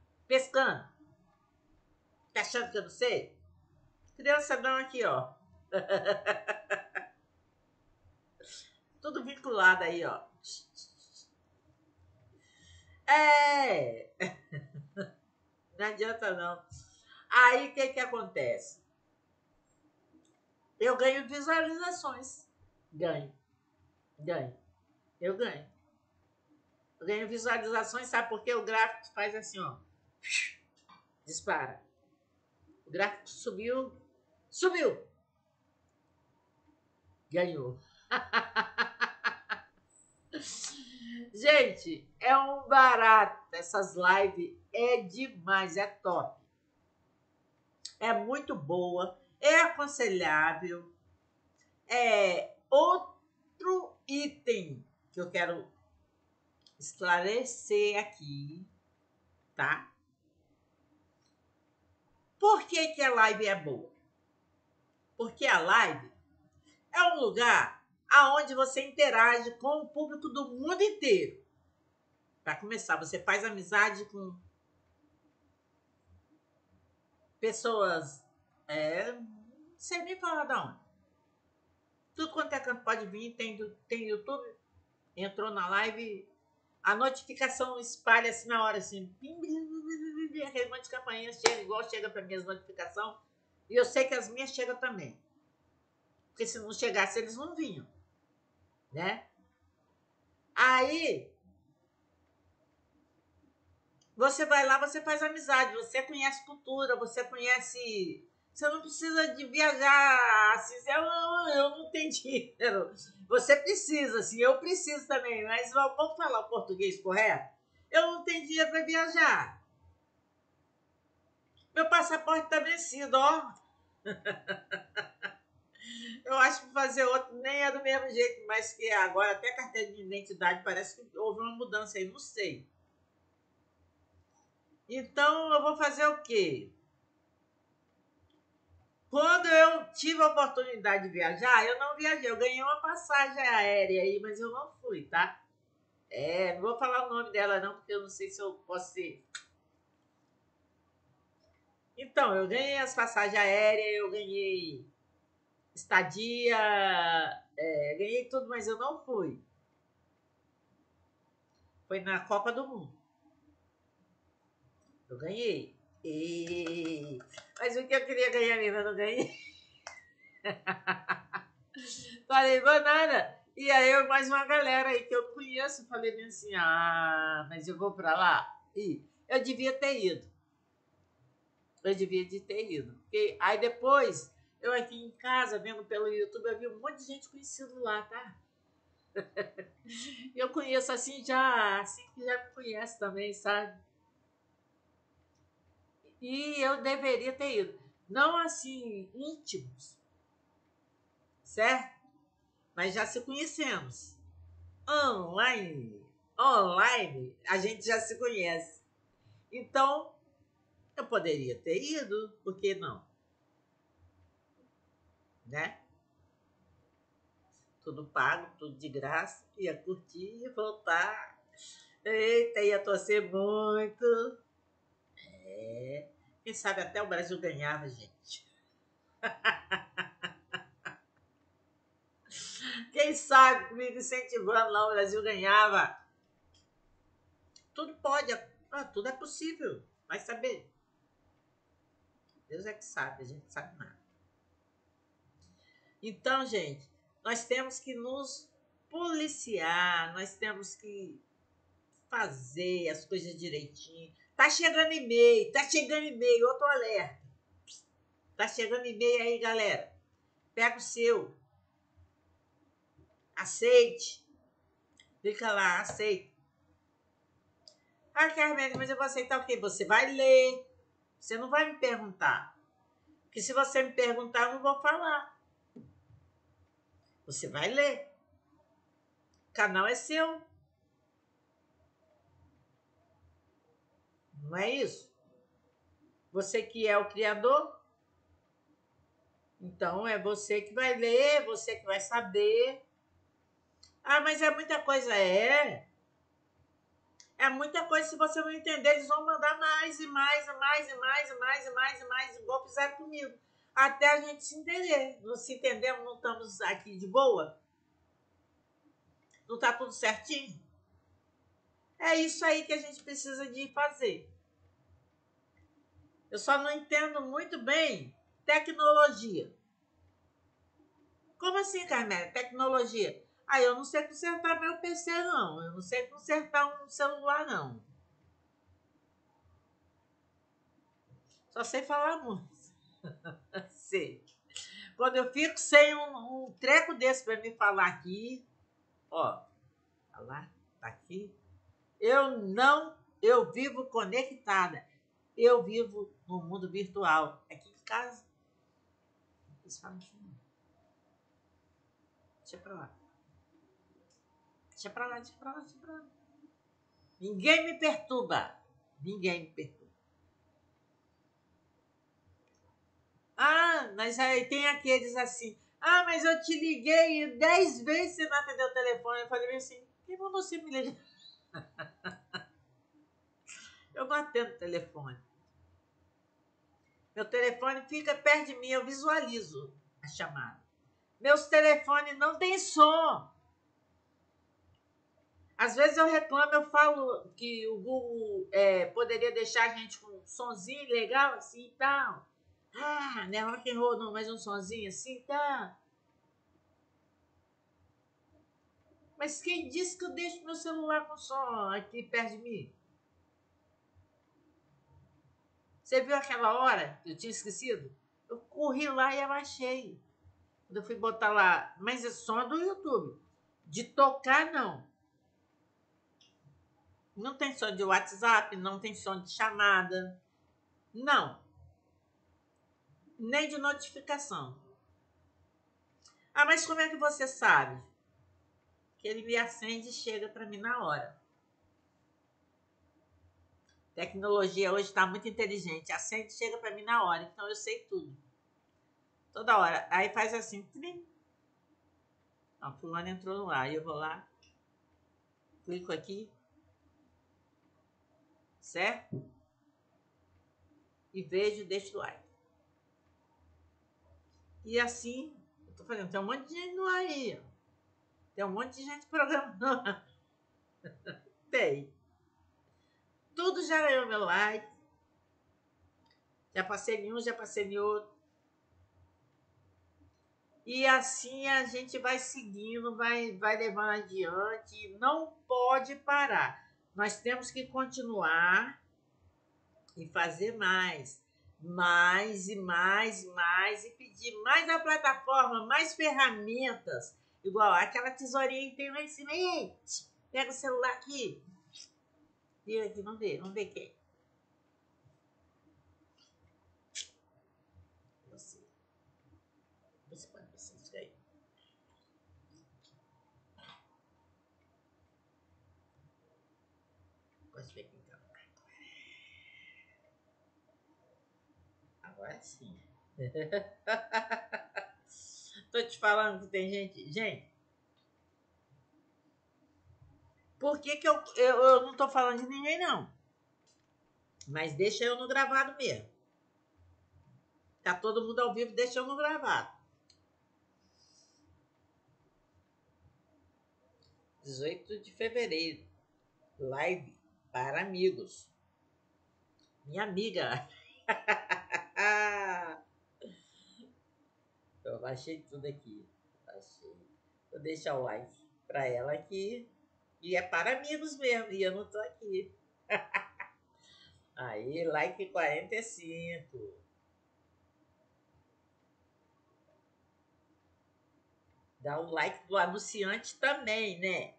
Pescando. Tá achando que eu não sei? Criança não aqui, ó. Tudo vinculado aí, ó. É. Não adianta, não. Aí, o que que acontece? Eu ganho visualizações. Ganho. Ganho. Eu ganho. Eu ganho visualizações, sabe por quê? O gráfico faz assim, ó. Dispara. O gráfico subiu. Subiu. Ganhou. Gente, é um barato. Essas lives é demais, é top. É muito boa, é aconselhável. É outro item que eu quero esclarecer aqui, tá? Por que que a live é boa? Porque a live é um lugar aonde você interage com o público do mundo inteiro. Para começar, você faz amizade com pessoas, é, não sei nem falar de onde. Tudo quanto é canto pode vir, tem, tem YouTube, entrou na live, a notificação espalha assim na hora, assim, aquele monte de campainha chega, igual chega para mim as notificações, e eu sei que as minhas chegam também. Porque se não chegasse, eles não vinham, né? Aí, você vai lá, você faz amizade, você conhece cultura, você conhece... Você não precisa de viajar, assim, eu, eu não tenho dinheiro. Você precisa, assim, eu preciso também, mas vamos falar o português correto? Eu não tenho dinheiro para viajar. Meu passaporte está vencido, ó. Eu acho que fazer outro nem é do mesmo jeito, mas que agora até carteira de identidade parece que houve uma mudança aí, não sei. Então, eu vou fazer o quê? Quando eu tive a oportunidade de viajar, eu não viajei. Eu ganhei uma passagem aérea aí, mas eu não fui, tá? É, não vou falar o nome dela não, porque eu não sei se eu posso ser. Então, eu ganhei as passagens aéreas, eu ganhei estadia, é, ganhei tudo, mas eu não fui. Foi na Copa do Mundo. Eu ganhei. E... Mas o que eu queria ganhar mesmo, eu não ganhei. Falei, banana. E aí eu mais uma galera aí que eu conheço, falei bem assim, ah, mas eu vou pra lá. E eu devia ter ido. Eu devia de ter ido. Porque aí depois, eu aqui em casa, vendo pelo YouTube, eu vi um monte de gente conhecida lá, tá? Eu conheço assim já, assim que já me conhece também, sabe? E eu deveria ter ido. Não assim, íntimos, certo? Mas já se conhecemos. Online, online, a gente já se conhece. Então, eu poderia ter ido, por que não? Né? Tudo pago, tudo de graça, ia curtir e voltar. Eita, ia torcer muito. É. Quem sabe até o Brasil ganhava, gente. Quem sabe comigo incentivando lá o Brasil ganhava. Tudo pode, ah, tudo é possível. Vai saber. Deus é que sabe, a gente não sabe nada. Então, gente, nós temos que nos policiar, nós temos que fazer as coisas direitinho. Tá chegando e-mail, tá chegando e-mail, outro alerta. Tá chegando e-mail aí, galera. Pega o seu. Aceite. Clica lá, aceita. Ah, Carmen, mas eu vou aceitar o quê? Você vai ler. Você não vai me perguntar. Porque se você me perguntar, eu não vou falar. Você vai ler. O canal é seu. Não é isso? Você que é o criador. Então, é você que vai ler, você que vai saber. Ah, mas é muita coisa. É. É muita coisa. Se você não entender, eles vão mandar mais e mais e mais e mais e mais e mais e mais, igual fizeram comigo. até a gente se entender. Não se entendemos, não estamos aqui de boa? Não está tudo certinho? É isso aí que a gente precisa de fazer. Eu só não entendo muito bem tecnologia. Como assim, Carmélia? Tecnologia? Ah, eu não sei consertar meu P C, não. Eu não sei consertar um celular, não. Só sei falar muito. Sei. Quando eu fico sem um, um treco desse para me falar aqui, ó, tá lá, tá aqui. Eu não, eu vivo conectada. Eu vivo no mundo virtual. Aqui em casa. Eles falam assim, deixa pra lá. Deixa pra lá, deixa pra lá, deixa pra lá. Ninguém me perturba. Ninguém me perturba. Ah, mas aí tem aqueles assim. Ah, mas eu te liguei dez vezes e você não atendeu o telefone. Eu falei assim, quem mandou você me ligar? Eu não atendo o telefone. Meu telefone fica perto de mim, eu visualizo a chamada. Meus telefones não tem som. Às vezes eu reclamo, eu falo que o Google é, poderia deixar a gente com um sonzinho legal assim e tal. Ah, não é rock and roll não, mas um sonzinho assim e tal. Mas quem disse que eu deixo meu celular com som aqui perto de mim? Você viu aquela hora que eu tinha esquecido? Eu corri lá e abaixei. Quando eu fui botar lá, mas é som do YouTube. De tocar, não. Não tem som de WhatsApp, não tem som de chamada. Não. Nem de notificação. Ah, mas como é que você sabe? Que ele me acende e chega para mim na hora. Tecnologia hoje está muito inteligente. Acende e chega para mim na hora. Então eu sei tudo. Toda hora. Aí faz assim. Trim. Ó, fulano entrou no ar. Eu vou lá. Clico aqui. Certo? E vejo, deixo o like. E assim, eu tô falando, tem um monte de gente no ar aí. Ó. Tem um monte de gente programando. Tem. Tudo já ganhou meu like. Já passei em um, já passei em outro. E assim a gente vai seguindo, vai, vai levando adiante. Não pode parar. Nós temos que continuar e fazer mais. Mais e mais e mais. E pedir mais a plataforma, mais ferramentas. Igual aquela tesourinha que tem lá em cima. Ei, pega o celular aqui. Vira aqui, vamos ver, vamos ver quem. Você. Você pode pensar isso aí. Pode ver aqui então. Agora sim. Tô te falando que tem gente. Gente, por que, que eu, eu, eu não tô falando de ninguém, não? Mas deixa eu no gravado mesmo. Tá todo mundo ao vivo, deixa eu no gravado. dezoito de fevereiro. Live para amigos. Minha amiga. Eu baixei tudo aqui. Baixei. Vou deixar o like para ela aqui. E é para amigos mesmo. E eu não tô aqui. Aí, like quarenta e cinco. Dá o like do anunciante também, né?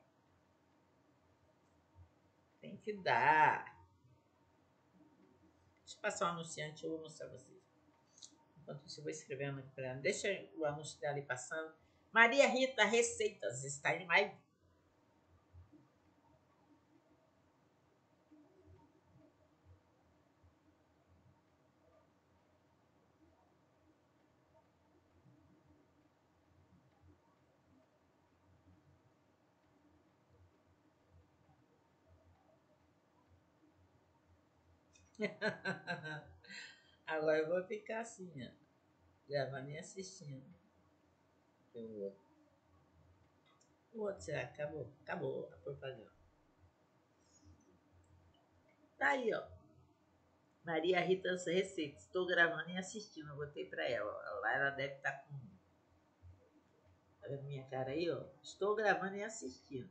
Tem que dar. Deixa eu passar o anunciante, eu vou mostrar pra vocês. Enquanto isso, eu vou escrevendo aqui para ela. Deixa o anúncio dela ali passando. Maria Rita Receitas está em live. Agora eu vou ficar assim, ó. Gravando e assistindo. O outro. O outro, será? Acabou. Acabou a propaganda. Tá aí, ó. Maria Rita Receita. Estou gravando e assistindo. Eu botei pra ela. Lá ela deve estar com. Tá vendo minha cara aí, ó? Estou gravando e assistindo.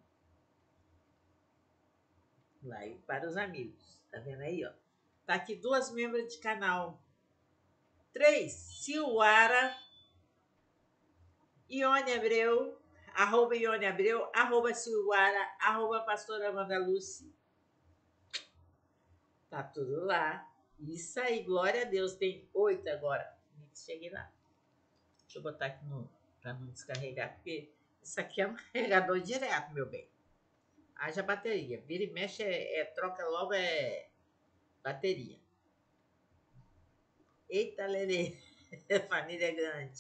Lá e para os amigos. Tá vendo aí, ó? Tá aqui duas membros de canal. Três. Silwara. Ione Abreu. Arroba Ione Abreu. Arroba Silwara. Arroba Pastora Amanda Lúcia. Tá tudo lá. Isso aí, glória a Deus. Tem oito agora. Cheguei lá. Deixa eu botar aqui no, pra não descarregar, porque isso aqui é um carregador direto, meu bem. Haja bateria. Vira e mexe, é, é, troca logo, é bateria. Eita, Lelê. Família grande.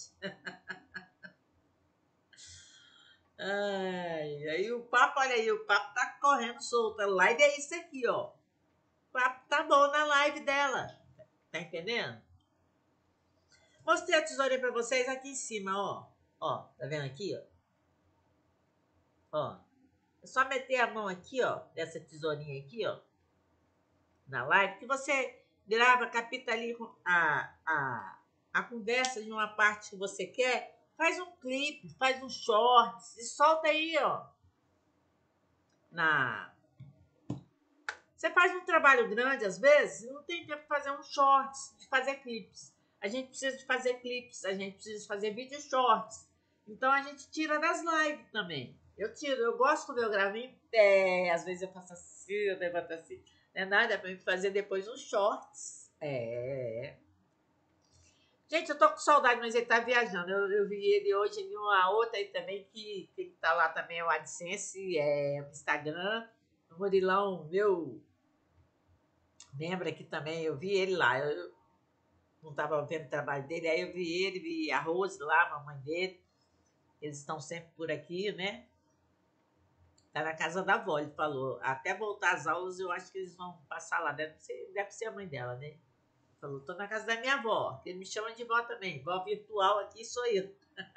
Ai, aí o papo, olha aí, o papo tá correndo solto. A live é isso aqui, ó. O papo tá bom na live dela. Tá entendendo? Mostrei a tesourinha pra vocês aqui em cima, ó. Ó, tá vendo aqui, ó? Ó. É só meter a mão aqui, ó, dessa tesourinha aqui, ó, na live, que você grava, capta ali a, a, a conversa de uma parte que você quer, faz um clipe, faz um shorts e solta aí, ó. Na... Você faz um trabalho grande, às vezes, não tem tempo de fazer um shorts, de fazer clipes. A gente precisa de fazer clipes, a gente precisa de fazer vídeo shorts. Então, a gente tira das lives também. Eu tiro, eu gosto quando eu gravo em pé, às vezes eu faço assim, eu levanto assim. Não é nada, é pra mim fazer depois uns shorts. É. Gente, eu tô com saudade, mas ele tá viajando. Eu, eu vi ele hoje em uma outra aí também, que, que tá lá também, é o AdSense, é o Instagram. O Murilão, meu membro aqui também, eu vi ele lá. Eu, eu não tava vendo o trabalho dele, aí eu vi ele, vi a Rose lá, a mamãe dele. Eles estão sempre por aqui, né? Tá na casa da avó, ele falou. Até voltar às aulas, eu acho que eles vão passar lá. Deve ser, deve ser a mãe dela, né? Ele falou, tô na casa da minha avó, que ele me chama de vó também. Vó virtual aqui sou eu.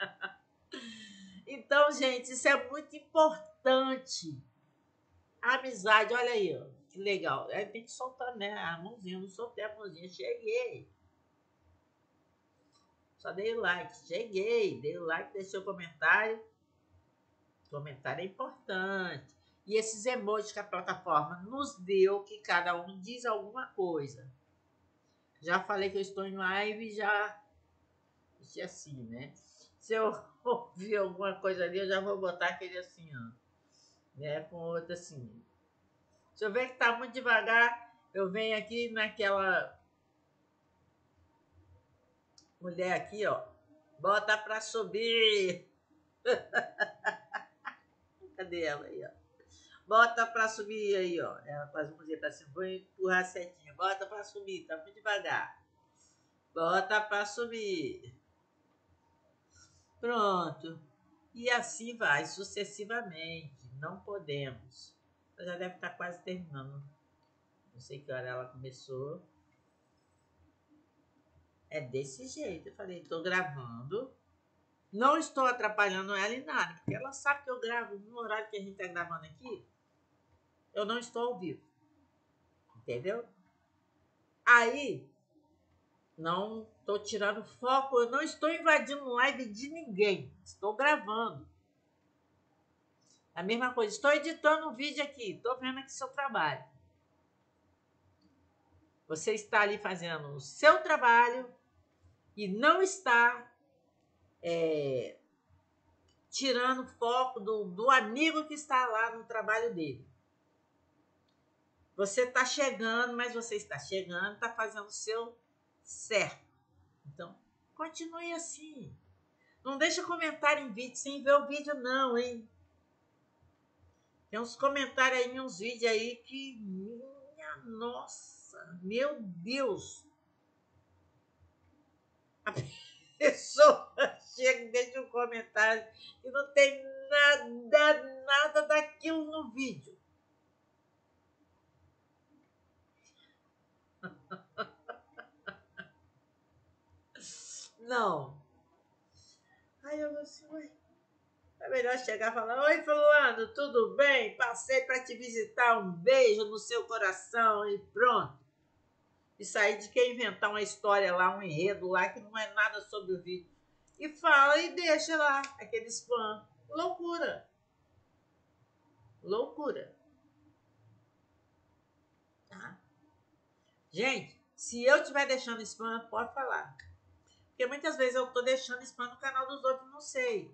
Então, gente, isso é muito importante. A amizade, olha aí, ó, que legal. Aí tem que soltar, né? A mãozinha, eu não soltei a mãozinha, cheguei. Só dei o like, cheguei, dei o like, deixei o comentário. Comentário é importante. E esses emojis que a plataforma nos deu, que cada um diz alguma coisa. Já falei que eu estou em live, já deixei assim, né? Se eu ouvir alguma coisa ali, eu já vou botar aquele assim, ó. Né? Com outro assim. Se eu ver que tá muito devagar, eu venho aqui naquela mulher aqui, ó. Bota pra subir. Cadê ela aí, ó? Bota pra subir aí, ó. Ela faz uma coisa pra cima. Vou empurrar a setinha. Bota pra subir. Tá muito devagar. Bota pra subir. Pronto. E assim vai, sucessivamente. Não podemos. Ela já deve estar quase terminando. Não sei que hora ela começou. É desse jeito. Eu falei, tô gravando. Não estou atrapalhando ela em nada. Porque ela sabe que eu gravo no horário que a gente tá gravando aqui. Eu não estou ao vivo. Entendeu? Aí, não estou tirando foco, eu não estou invadindo live de ninguém. Estou gravando. A mesma coisa, estou editando um vídeo aqui, estou vendo aqui seu trabalho. Você está ali fazendo o seu trabalho e não está é, tirando foco do, do amigo que está lá no trabalho dele. Você está chegando, mas você está chegando, está fazendo o seu certo. Então, continue assim. Não deixa comentário em vídeo sem ver o vídeo não, hein? Tem uns comentários aí, uns vídeos aí que... Minha nossa! Meu Deus! A pessoa chega e deixa um comentário e não tem nada, nada daquilo no vídeo. Não. Aí eu assim, ué. É melhor chegar e falar: oi, fulano, tudo bem? Passei para te visitar, um beijo no seu coração e pronto. E sair de que inventar uma história lá, um enredo lá que não é nada sobre o vídeo. E fala e deixa lá aquele spam. Loucura. Loucura. Tá? Gente, se eu estiver deixando spam, pode falar. Porque muitas vezes eu estou deixando spam no canal dos outros, não sei.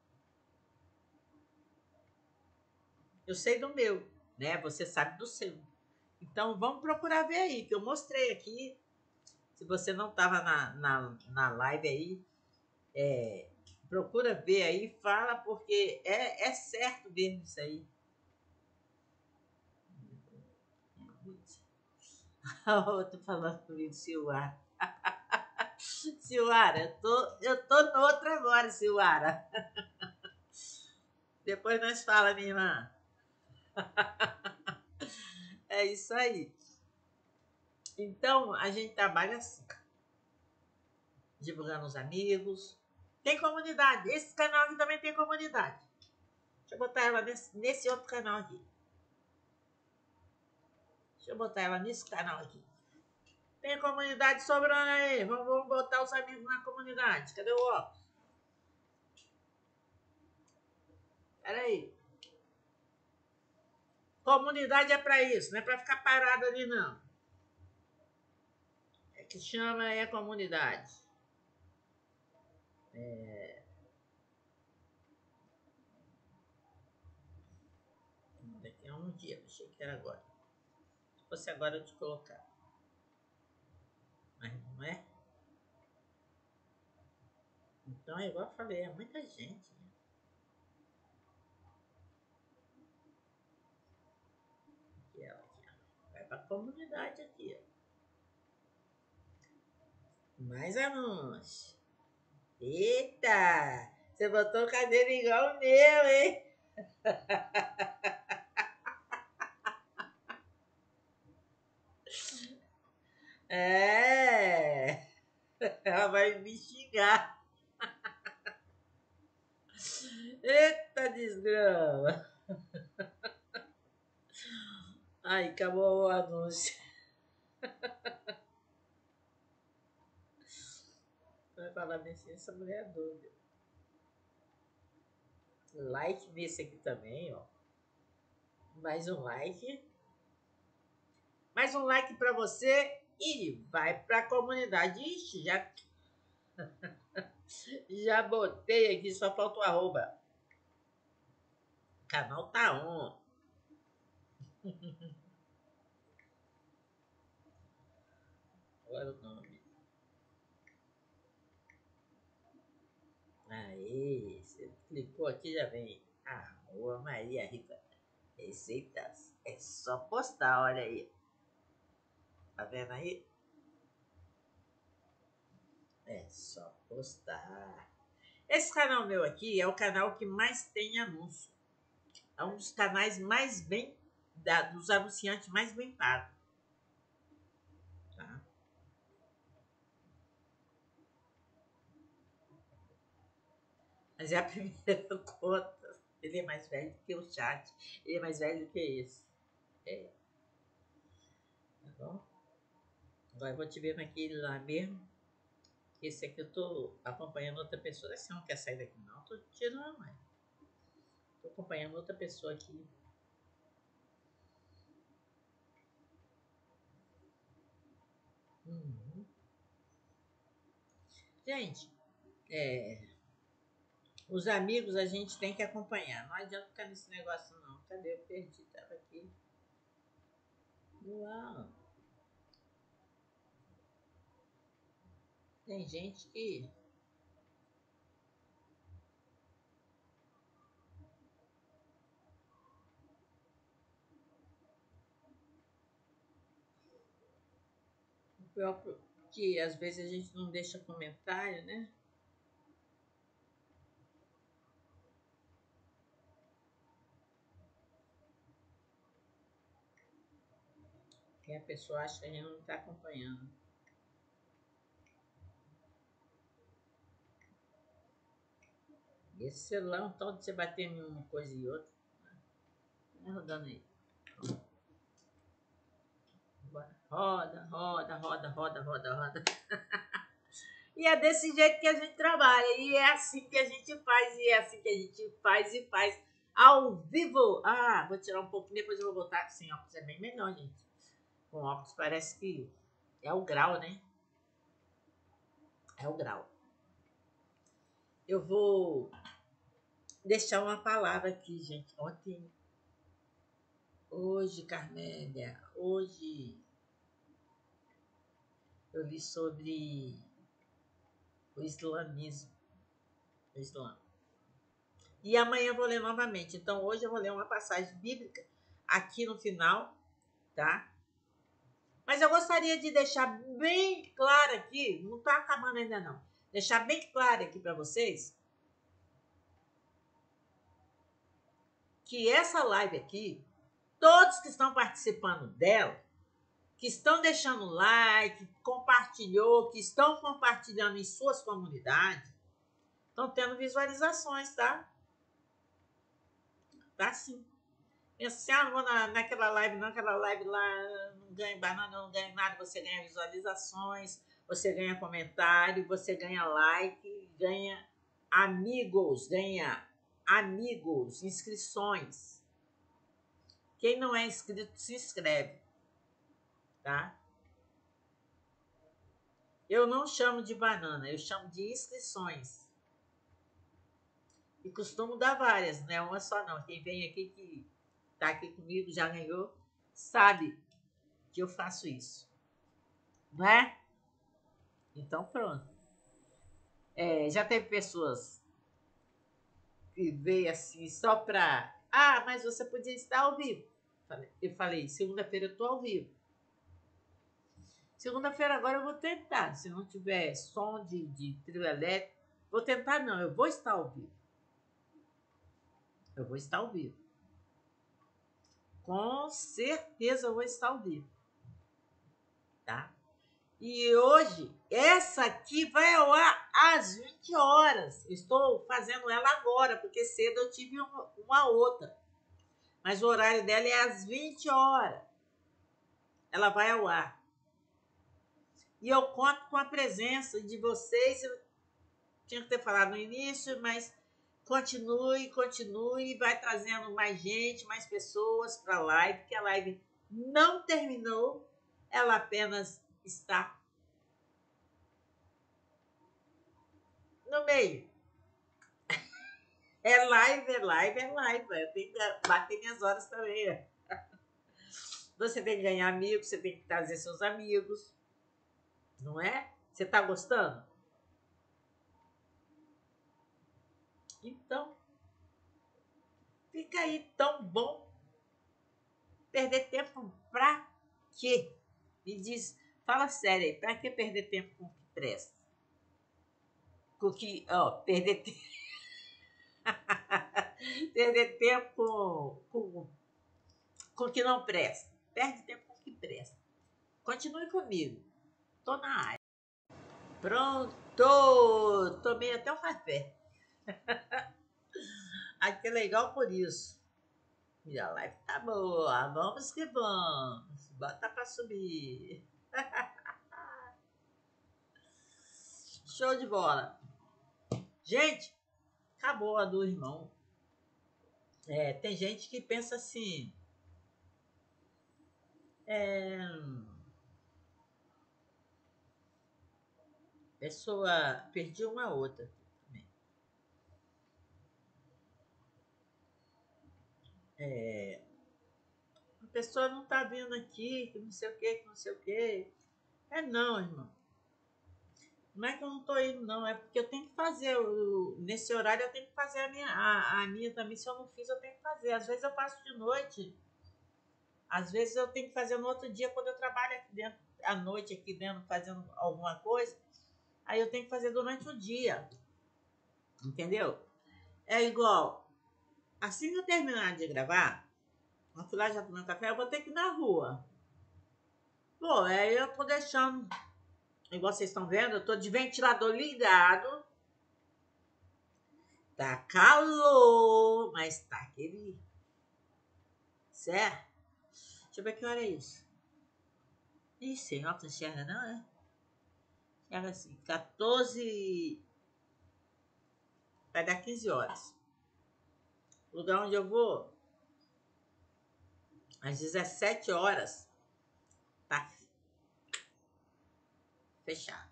Eu sei do meu, né? Você sabe do seu. Então, vamos procurar ver aí, que eu mostrei aqui. Se você não estava na, na, na live aí, é, procura ver aí, fala, porque é, é certo mesmo isso aí. Outro falando comigo, Silvara. Silvara, eu tô, eu tô noutra agora, Silvara. Depois nós fala, minha irmã. É isso aí. Então, a gente trabalha assim. Divulgando os amigos. Tem comunidade. Esse canal aqui também tem comunidade. Deixa eu botar ela nesse, nesse outro canal aqui. Deixa eu botar ela nesse canal aqui. Tem comunidade sobrando aí. Vamos, vamos botar os amigos na comunidade. Cadê o óculos? Pera aí. Comunidade é pra isso. Não é pra ficar parado ali, não. É que chama é comunidade. É... Daqui a um dia. Achei que era agora. Se fosse agora eu te colocar. Mas não é? Então é igual eu falei. É muita gente. Né? Aqui ela aqui. Ó. Vai pra comunidade aqui. Ó. Mais anúncios. Eita! Você botou o cadeiro igual o meu, hein? É! Ela vai me xingar. Eita desgrama! Ai, acabou o anúncio. Vai falar assim, essa mulher é doida. Like nesse aqui também, ó. Mais um like. Mais um like pra você e vai pra comunidade. Ixi, já... já botei aqui, só falta o arroba. O canal tá on. Agora o nome. Aí, você clicou aqui, já vem. Ah, Rua Maria Rita. Receitas. É só postar, olha aí. Tá vendo aí? É só postar. Esse canal meu aqui é o canal que mais tem anúncio. É um dos canais mais bem, da, dos anunciantes mais bem pagos. Tá? Mas é a primeira conta. Ele é mais velho do que o chat. Ele é mais velho do que esse. É. Tá bom? Agora eu vou te ver naquele lá mesmo. Esse aqui eu tô acompanhando outra pessoa. Você não quer sair daqui não? Tô tirando, mãe. Tô acompanhando outra pessoa aqui. Uhum. Gente, é, os amigos a gente tem que acompanhar. Não adianta ficar nesse negócio não. Cadê? Eu perdi. Tava aqui. Uau. Tem gente que... o próprio, que às vezes a gente não deixa comentário, né? Que a pessoa acha que a gente não está acompanhando. Esse celular é um tal de você bater em uma coisa e outra. Vai rodando aí. Roda, roda, roda, roda, roda, roda. E é desse jeito que a gente trabalha. E é assim que a gente faz. E é assim que a gente faz e faz ao vivo. Ah, vou tirar um pouquinho, depois eu vou botar. Sem óculos é bem melhor, gente. Com óculos parece que é o grau, né? É o grau. Eu vou deixar uma palavra aqui, gente. Ontem, hoje, Carmélia, hoje eu li sobre o islamismo, o Islã. E amanhã eu vou ler novamente. Então, hoje eu vou ler uma passagem bíblica aqui no final, tá? Mas eu gostaria de deixar bem claro aqui, não tá acabando ainda não, deixar bem claro aqui para vocês que essa live aqui, todos que estão participando dela, que estão deixando like, compartilhou, que estão compartilhando em suas comunidades, estão tendo visualizações, tá? Tá sim. Pensa assim, ah, não vou na, naquela live, não, aquela live lá, não ganho banana, não ganho nada, você ganha visualizações, você ganha comentário, você ganha like, ganha amigos, ganha amigos, inscrições. Quem não é inscrito, se inscreve, tá? Eu não chamo de banana, eu chamo de inscrições. E costumo dar várias, não é uma só não. Quem vem aqui, que tá aqui comigo, já ganhou, sabe que eu faço isso. Não é? Então pronto. É, já teve pessoas que veio assim só pra... Ah, mas você podia estar ao vivo. Eu falei, segunda-feira eu estou ao vivo. Segunda-feira agora eu vou tentar. Se não tiver som de, de trio elétrico, vou tentar não, eu vou estar ao vivo. Eu vou estar ao vivo. Com certeza eu vou estar ao vivo. Tá? E hoje, essa aqui vai ao ar às vinte horas. Estou fazendo ela agora, porque cedo eu tive uma, uma outra. Mas o horário dela é às vinte horas. Ela vai ao ar. E eu conto com a presença de vocês. Eu tinha que ter falado no início, mas continue, continue. Vai trazendo mais gente, mais pessoas para a live, porque a live não terminou. Ela apenas está no meio. É live, é live, é live. Eu tenho que bater minhas horas também. Você tem que ganhar amigos, você tem que trazer seus amigos. Não é? Você está gostando? Então, fica aí tão bom. Perder tempo pra quê? Me diz, fala sério aí, pra que perder tempo com o que presta? Com o que, ó, perder tempo. Perder tempo com, com, com o que não presta. Perde tempo com o que presta. Continue comigo. Tô na área. Pronto! Tomei até um café. Aqui é legal por isso. E a live tá boa. Vamos que vamos. Bota pra subir. Show de bola. Gente, acabou a do irmão. É, tem gente que pensa assim. É, pessoa. Perdi uma outra. É, a pessoa não tá vindo aqui, que não sei o que, que não sei o que. É não, irmão. Não é que eu não tô indo, não. É porque eu tenho que fazer. O, nesse horário eu tenho que fazer a minha, a, a minha também. Se eu não fiz, eu tenho que fazer. Às vezes eu faço de noite. Às vezes eu tenho que fazer no outro dia, quando eu trabalho aqui dentro, à noite aqui dentro, fazendo alguma coisa. Aí eu tenho que fazer durante o dia. Entendeu? É igual. Assim que eu terminar de gravar, eu fui lá já tomei um café, eu vou ter que ir na rua. Pô, aí eu tô deixando. Igual vocês estão vendo, eu tô de ventilador ligado. Tá calor, mas tá aquele... Certo? Deixa eu ver que hora é isso. Ih, sem óculos enxerga não, é? Enxerga assim, quatorze... Vai dar quinze horas. O lugar onde eu vou, às dezessete horas, tá fechado.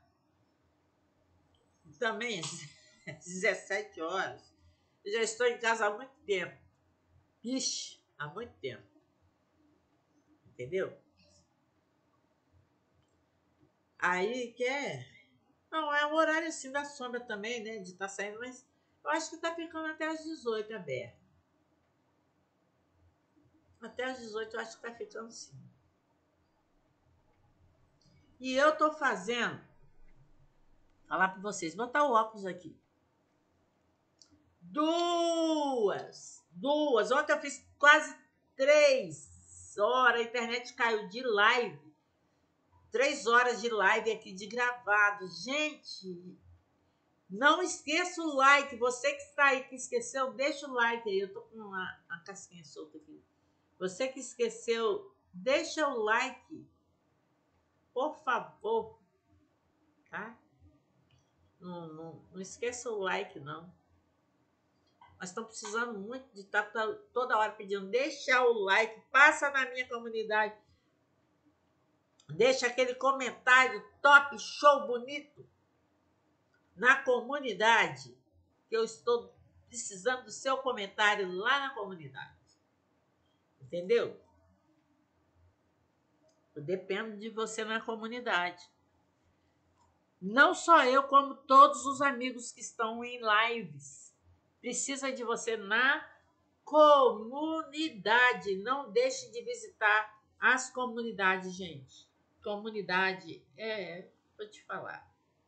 Também, às dezessete horas, eu já estou em casa há muito tempo. Ixi, há muito tempo. Entendeu? Aí que é... Não, é o horário assim da sombra também, né? De estar tá saindo, mas eu acho que tá ficando até às dezoito aberto. Até às dezoito eu acho que tá ficando sim. E eu tô fazendo, falar para vocês, botar o óculos aqui. Duas, duas. Ontem eu fiz quase três horas, a internet caiu de live. Três horas de live aqui de gravado. Gente, não esqueça o like. Você que está aí, que esqueceu, deixa o like aí. Eu tô com uma, uma casquinha solta aqui. Você que esqueceu, deixa o like. Por favor. Tá? Não, não, não esqueça o like, não. Nós estamos precisando muito de estar toda hora pedindo. Deixa o like. Passa na minha comunidade. Deixa aquele comentário top, show, bonito na comunidade, que eu estou precisando do seu comentário lá na comunidade. Entendeu? Eu dependo de você na comunidade. Não só eu, como todos os amigos que estão em lives. Precisa de você na comunidade. Não deixe de visitar as comunidades, gente. Comunidade, é, vou te falar.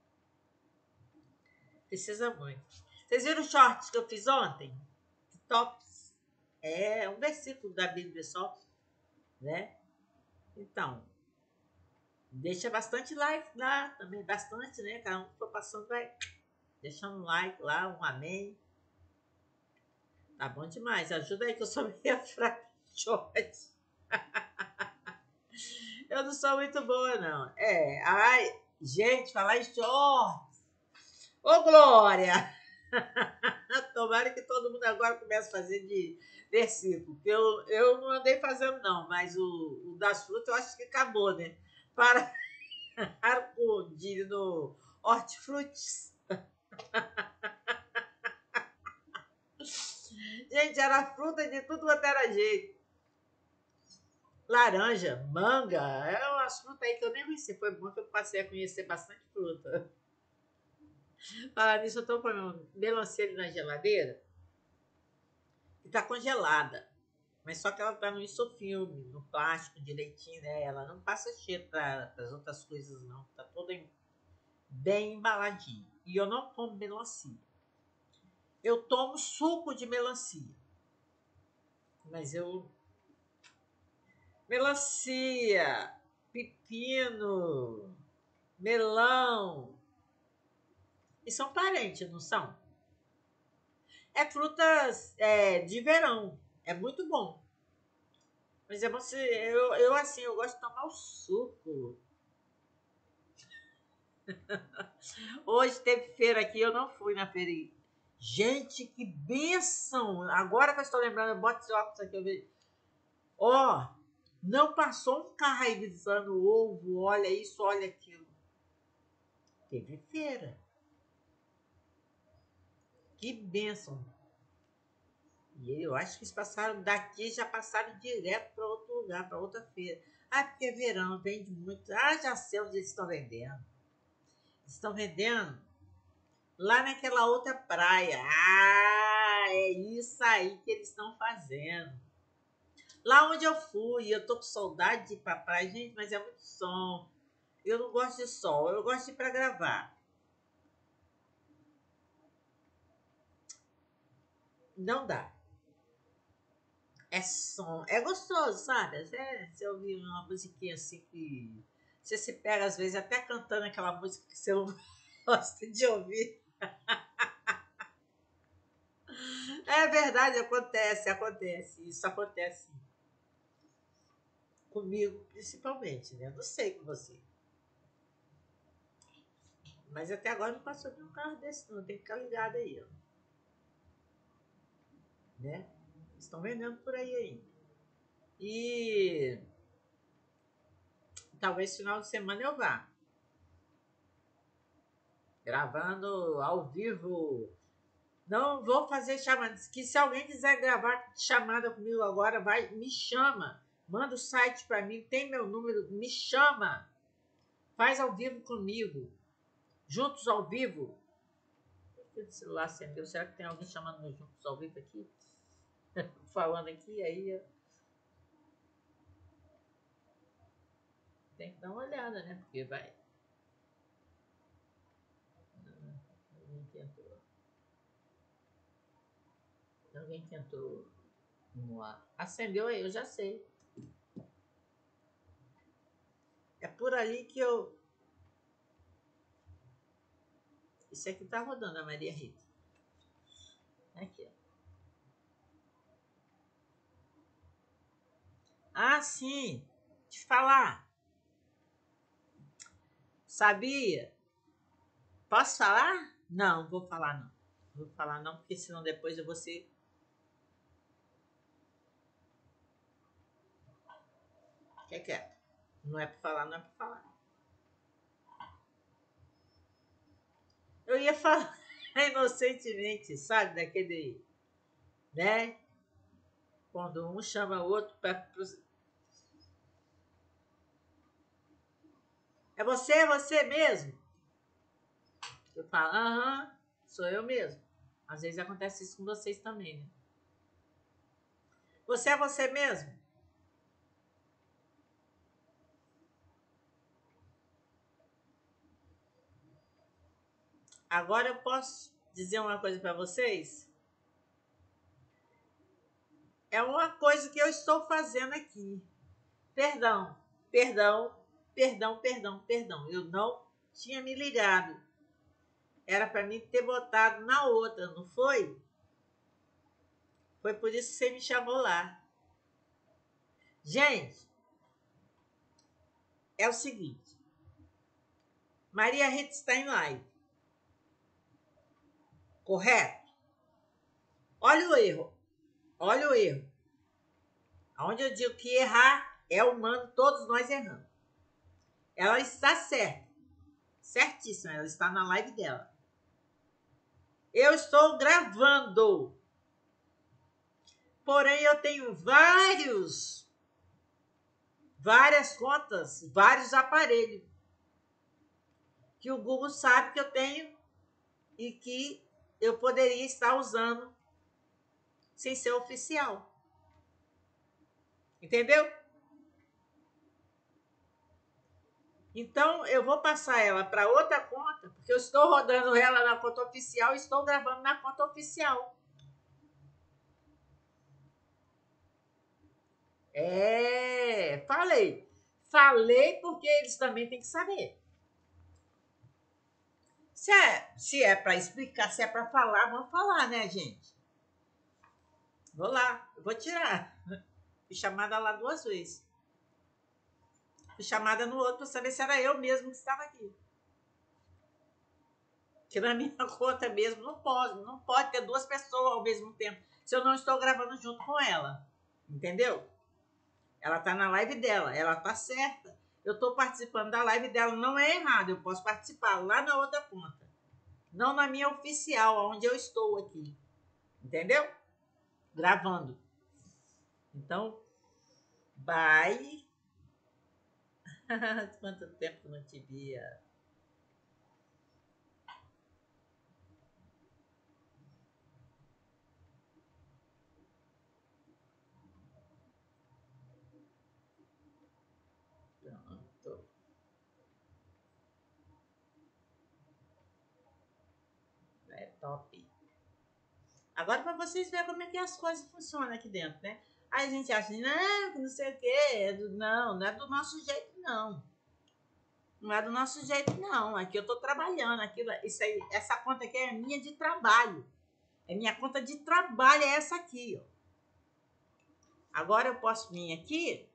Precisa muito. Vocês viram os shorts que eu fiz ontem? Tops. É um versículo da Bíblia só, né? Então, deixa bastante like lá também, bastante, né? Cada um que for passando vai deixando um like lá, um amém. Tá bom demais. Ajuda aí que eu sou meio fraca de shorts. Eu não sou muito boa, não. É, ai, gente, falar em shorts. Ô, Glória! Tomara que todo mundo agora comece a fazer de versículo. Eu, eu não andei fazendo, não, mas o, o das frutas eu acho que acabou, né? Para com de no hortifrutis. Gente, era fruta de tudo quanto era jeito. Laranja, manga, é umas frutas aí que eu nem conheci. Foi bom que eu passei a conhecer bastante fruta. Falar nisso, eu tô com melancia ali na geladeira e tá congelada. Mas só que ela tá no isofilme, no plástico direitinho, né? Ela não passa cheiro para as outras coisas, não. Tá toda bem embaladinha. E eu não como melancia. Eu tomo suco de melancia. Mas eu... Melancia, pepino, melão. E são parentes, não são? É frutas é, de verão. É muito bom. Mas é bom se... Eu, eu, assim, eu gosto de tomar o suco. Hoje teve feira aqui, eu não fui na feira. Gente, que bênção! Agora que eu estou lembrando, eu boto esse óculos aqui, eu vejo. Ó, oh, não passou um carro aí visando ovo, olha isso, olha aquilo. Teve feira. Que bênção! E eu acho que eles passaram daqui, já passaram direto para outro lugar, para outra feira. Ah, porque é verão, vende muito. Ah, já sei onde eles estão vendendo. Eles estão vendendo lá naquela outra praia. Ah, é isso aí que eles estão fazendo. Lá onde eu fui, eu tô com saudade de ir pra praia, gente, mas é muito som. Eu não gosto de sol, eu gosto de ir pra gravar. Não dá. É som, é gostoso, sabe? É, você ouvir uma musiquinha assim que você se pega, às vezes, até cantando aquela música que você não gosta de ouvir. É verdade, acontece, acontece. Isso acontece comigo, principalmente, né? Eu não sei com você. Mas até agora não passou por um carro desse, não. Tem que ficar ligado aí, ó. Né? Estão vendendo por aí ainda. E talvez final de semana eu vá. Gravando ao vivo. Não vou fazer chamada. Que se alguém quiser gravar chamada comigo agora, vai, me chama. Manda o site para mim, tem meu número, me chama. Faz ao vivo comigo. Juntos ao vivo. O celular acendeu. Será que tem alguém chamando no Juntos ao vivo aqui? Falando aqui, aí tem que dar uma olhada, né? Porque vai. Alguém que entrou. Alguém que entrou no ar. Acendeu aí, eu já sei. É por ali que eu. Isso aqui tá rodando, a Maria Rita. Aqui, ó. Ah, sim. Te falar. Sabia? Posso falar? Não, vou falar não. Vou falar não, porque senão depois eu vou ser. Quer quieto. Não é pra falar, não é pra falar. Eu ia falar inocentemente, sabe? Daquele. Né? Quando um chama o outro para. É você, é você mesmo? Eu falo, aham, sou eu mesmo. Às vezes acontece isso com vocês também, né? Você é você mesmo? Agora eu posso dizer uma coisa para vocês? É uma coisa que eu estou fazendo aqui. Perdão, perdão, perdão, perdão, perdão. Eu não tinha me ligado. Era para mim ter botado na outra, não foi? Foi por isso que você me chamou lá. Gente, é o seguinte. Maria Rita está em live. Correto? Olha o erro. Olha o erro. Onde eu digo que errar é humano, todos nós erramos. Ela está certa. Certíssima, ela está na live dela. Eu estou gravando. Porém, eu tenho vários, várias contas, vários aparelhos que o Google sabe que eu tenho e que eu poderia estar usando sem ser oficial. Entendeu? Então, eu vou passar ela para outra conta, porque eu estou rodando ela na conta oficial e estou gravando na conta oficial. É, falei. Falei porque eles também têm que saber. Se é, se é para explicar, se é para falar, vamos falar, né, gente? Vou lá, vou tirar. Fui chamada lá duas vezes. Fui chamada no outro para saber se era eu mesmo que estava aqui. Que na minha conta mesmo não pode, não pode ter duas pessoas ao mesmo tempo, se eu não estou gravando junto com ela. Entendeu? Ela tá na live dela, ela tá certa. Eu estou participando da live dela, não é errado, eu posso participar lá na outra conta. Não na minha oficial, onde eu estou aqui. Entendeu? Gravando. Então, bye. Quanto tempo não te via. Pronto. É top. Agora, para vocês verem como é que as coisas funcionam aqui dentro, né? Aí a gente acha, não, que não sei o quê. Não, não é do nosso jeito, não. Não é do nosso jeito, não. Aqui eu tô trabalhando. Aqui, isso aí, essa conta aqui é minha de trabalho. É minha conta de trabalho, é essa aqui, ó. Agora eu posso vir aqui,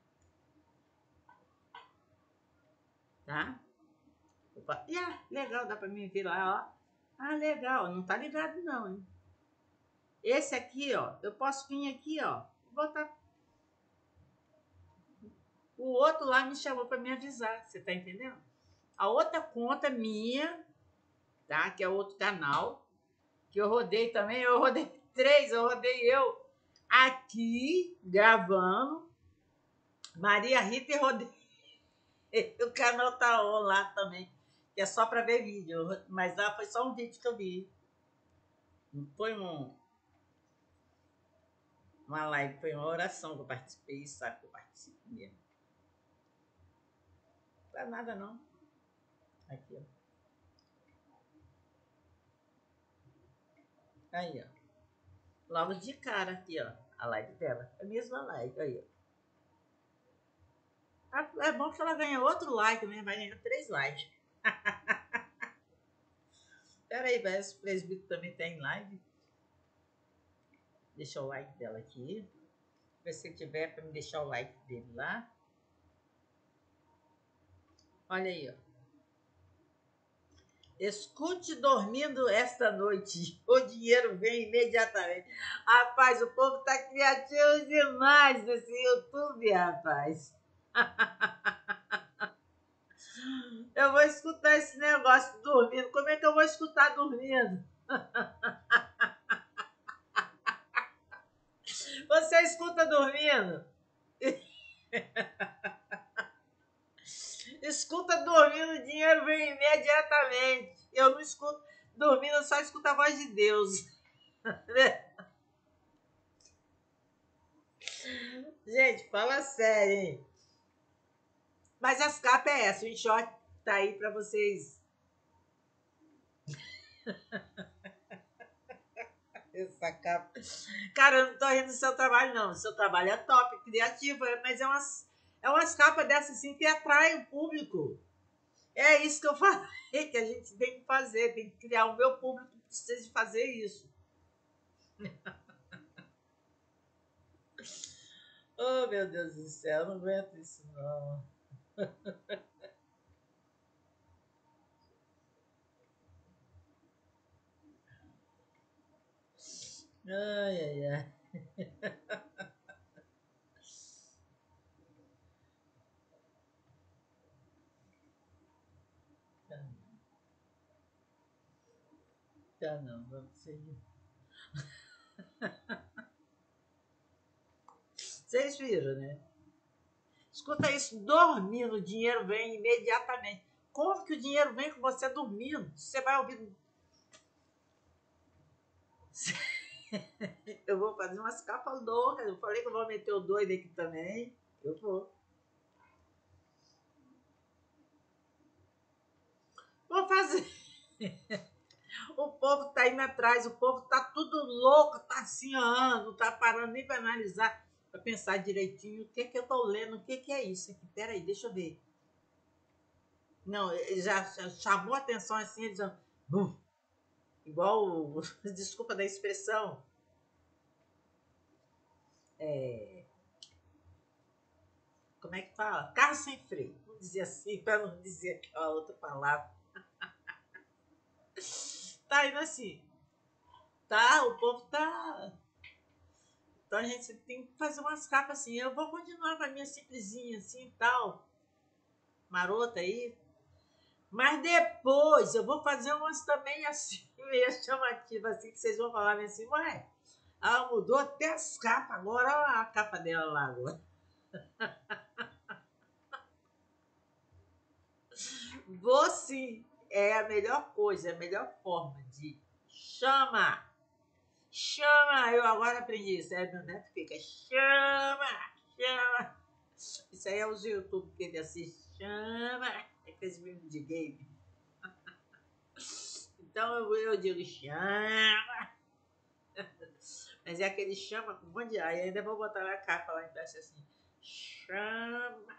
tá? Opa. Yeah, legal, dá pra mim vir lá, ó. Ah, legal, não tá ligado não, hein? Esse aqui, ó, eu posso vir aqui, ó, botar. O outro lá me chamou pra me avisar, você tá entendendo? A outra conta minha, tá? Que é outro canal, que eu rodei também, eu rodei três, eu rodei eu aqui, gravando, Maria Rita e rodei. O canal tá on lá também, que é só pra ver vídeo, mas lá foi só um vídeo que eu vi. Não foi um, uma live, foi uma oração que eu participei, sabe que eu participo mesmo. Não dá nada não. Aqui, ó. Aí, ó. Logo de cara aqui, ó. A live dela. A mesma live, aí, ó. É bom que ela ganha outro like, né? Vai ganhar três likes. Pera aí, parece que o presbítero também tem live. Deixa o like dela aqui. Se você tiver para me deixar o like dele lá. Olha aí, ó. Escute dormindo esta noite. O dinheiro vem imediatamente. Rapaz, o povo tá criativo demais nesse YouTube, rapaz. Eu vou escutar esse negócio dormindo. Como é que eu vou escutar dormindo? Você escuta dormindo? Escuta dormindo, o dinheiro vem imediatamente. Eu não escuto dormindo, eu só escuto a voz de Deus. Gente, fala sério, hein? Mas as capas é essa, o short tá aí pra vocês. Essa capa. Cara, eu não tô rindo do seu trabalho, não. O seu trabalho é top, criativo, mas é umas, é umas capas dessas assim que atraem o público. É isso que eu falei, que a gente tem que fazer, tem que criar. O meu público precisa de fazer isso. Oh, meu Deus do céu, eu não aguento isso, não. Ai, ai, ai. Tá, tá não, vamos seguir. Vocês viram, né? Escuta isso, dormindo, o dinheiro vem imediatamente. Como que o dinheiro vem com você dormindo? Você vai ouvir... Eu vou fazer umas capas loucas. Eu falei que eu vou meter o doido aqui também. Eu vou. Vou fazer. O povo tá indo atrás, o povo tá tudo louco, tá assim, ó, não tá parando nem para analisar, para pensar direitinho o que que eu tô lendo, o que que é isso aqui. Peraí, deixa eu ver. Não, já, já chamou a atenção assim, eles já, bum, igual, desculpa da expressão, é, como é que fala? Carro sem freio. Vamos dizer assim, para não dizer aquela outra palavra. Tá indo assim. Tá, o povo tá. Então a gente tem que fazer umas capas assim. Eu vou continuar com a minha simplesinha assim e tal. Marota aí. Mas depois eu vou fazer umas também assim, meio chamativas, assim, que vocês vão falar assim, ué, ela mudou até as capas agora, olha a capa dela lá agora. Vou sim. É a melhor coisa, é a melhor forma de chama. Chama. Eu agora aprendi isso. É, meu neto fica chama, chama. Isso aí é os YouTube que ele assiste. Chama. É aqueles filmes de game. Então eu, eu digo chama. Mas é aquele chama com um monte de ar. E ainda vou botar na capa lá embaixo assim. Chama.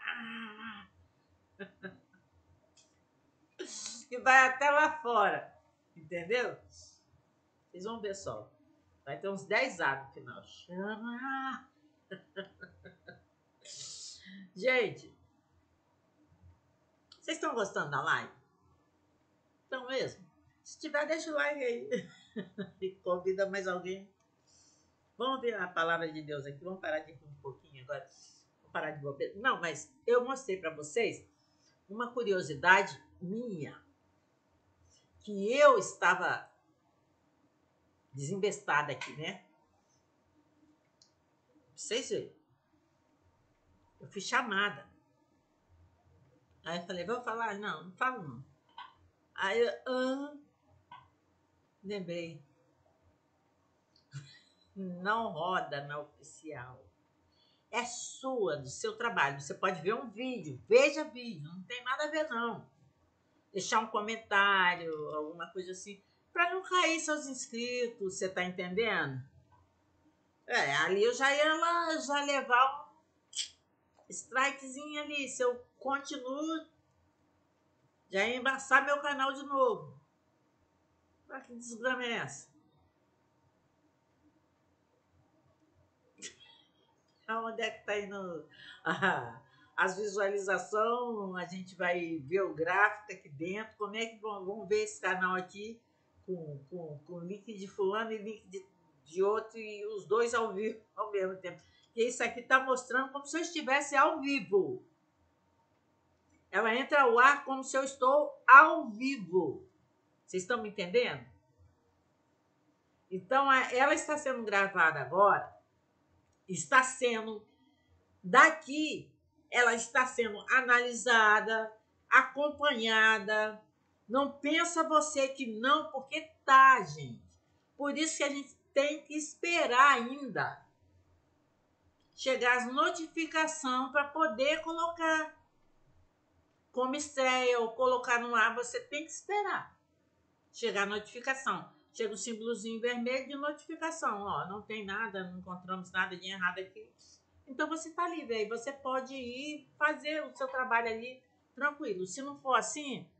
E vai até lá fora. Entendeu? Vocês vão ver só. Vai ter uns dez A no final. Chama! Gente, vocês estão gostando da live? Estão mesmo? Se tiver, deixa o like aí. E convida mais alguém. Vamos ver a palavra de Deus aqui. Vamos parar de rir um pouquinho agora. Vamos parar de bobeira. Não, mas eu mostrei para vocês uma curiosidade minha. Que eu estava desembestada aqui, né? Vocês verem. Eu fui chamada. Aí eu falei, vou falar? Não, não falo não. Aí eu, ah, lembrei. Não roda na oficial. É sua, do seu trabalho. Você pode ver um vídeo. Veja vídeo. Não tem nada a ver, não. Deixar um comentário, alguma coisa assim. Para não cair seus inscritos. Você tá entendendo? É, ali eu já ia lá, já levar um strikezinho ali. Se eu continuo, já ia embaçar meu canal de novo. Ah, que desgrama é essa? Onde é que tá indo ah, as visualizações? A gente vai ver o gráfico aqui dentro. Como é que vão, vão ver esse canal aqui com, com, com link de fulano e link de, de outro e os dois ao vivo ao mesmo tempo? Porque isso aqui tá mostrando como se eu estivesse ao vivo. Ela entra ao ar como se eu estou ao vivo. Vocês estão me entendendo? Então, ela está sendo gravada agora. Está sendo, daqui, ela está sendo analisada, acompanhada. Não pensa você que não, porque tá, gente. Por isso que a gente tem que esperar ainda chegar as notificações para poder colocar como estreia ou colocar no ar. Você tem que esperar chegar a notificação. Chega o símbolozinho vermelho de notificação. Ó, não tem nada, não encontramos nada de errado aqui. Então você está livre aí. Você pode ir fazer o seu trabalho ali tranquilo. Se não for assim,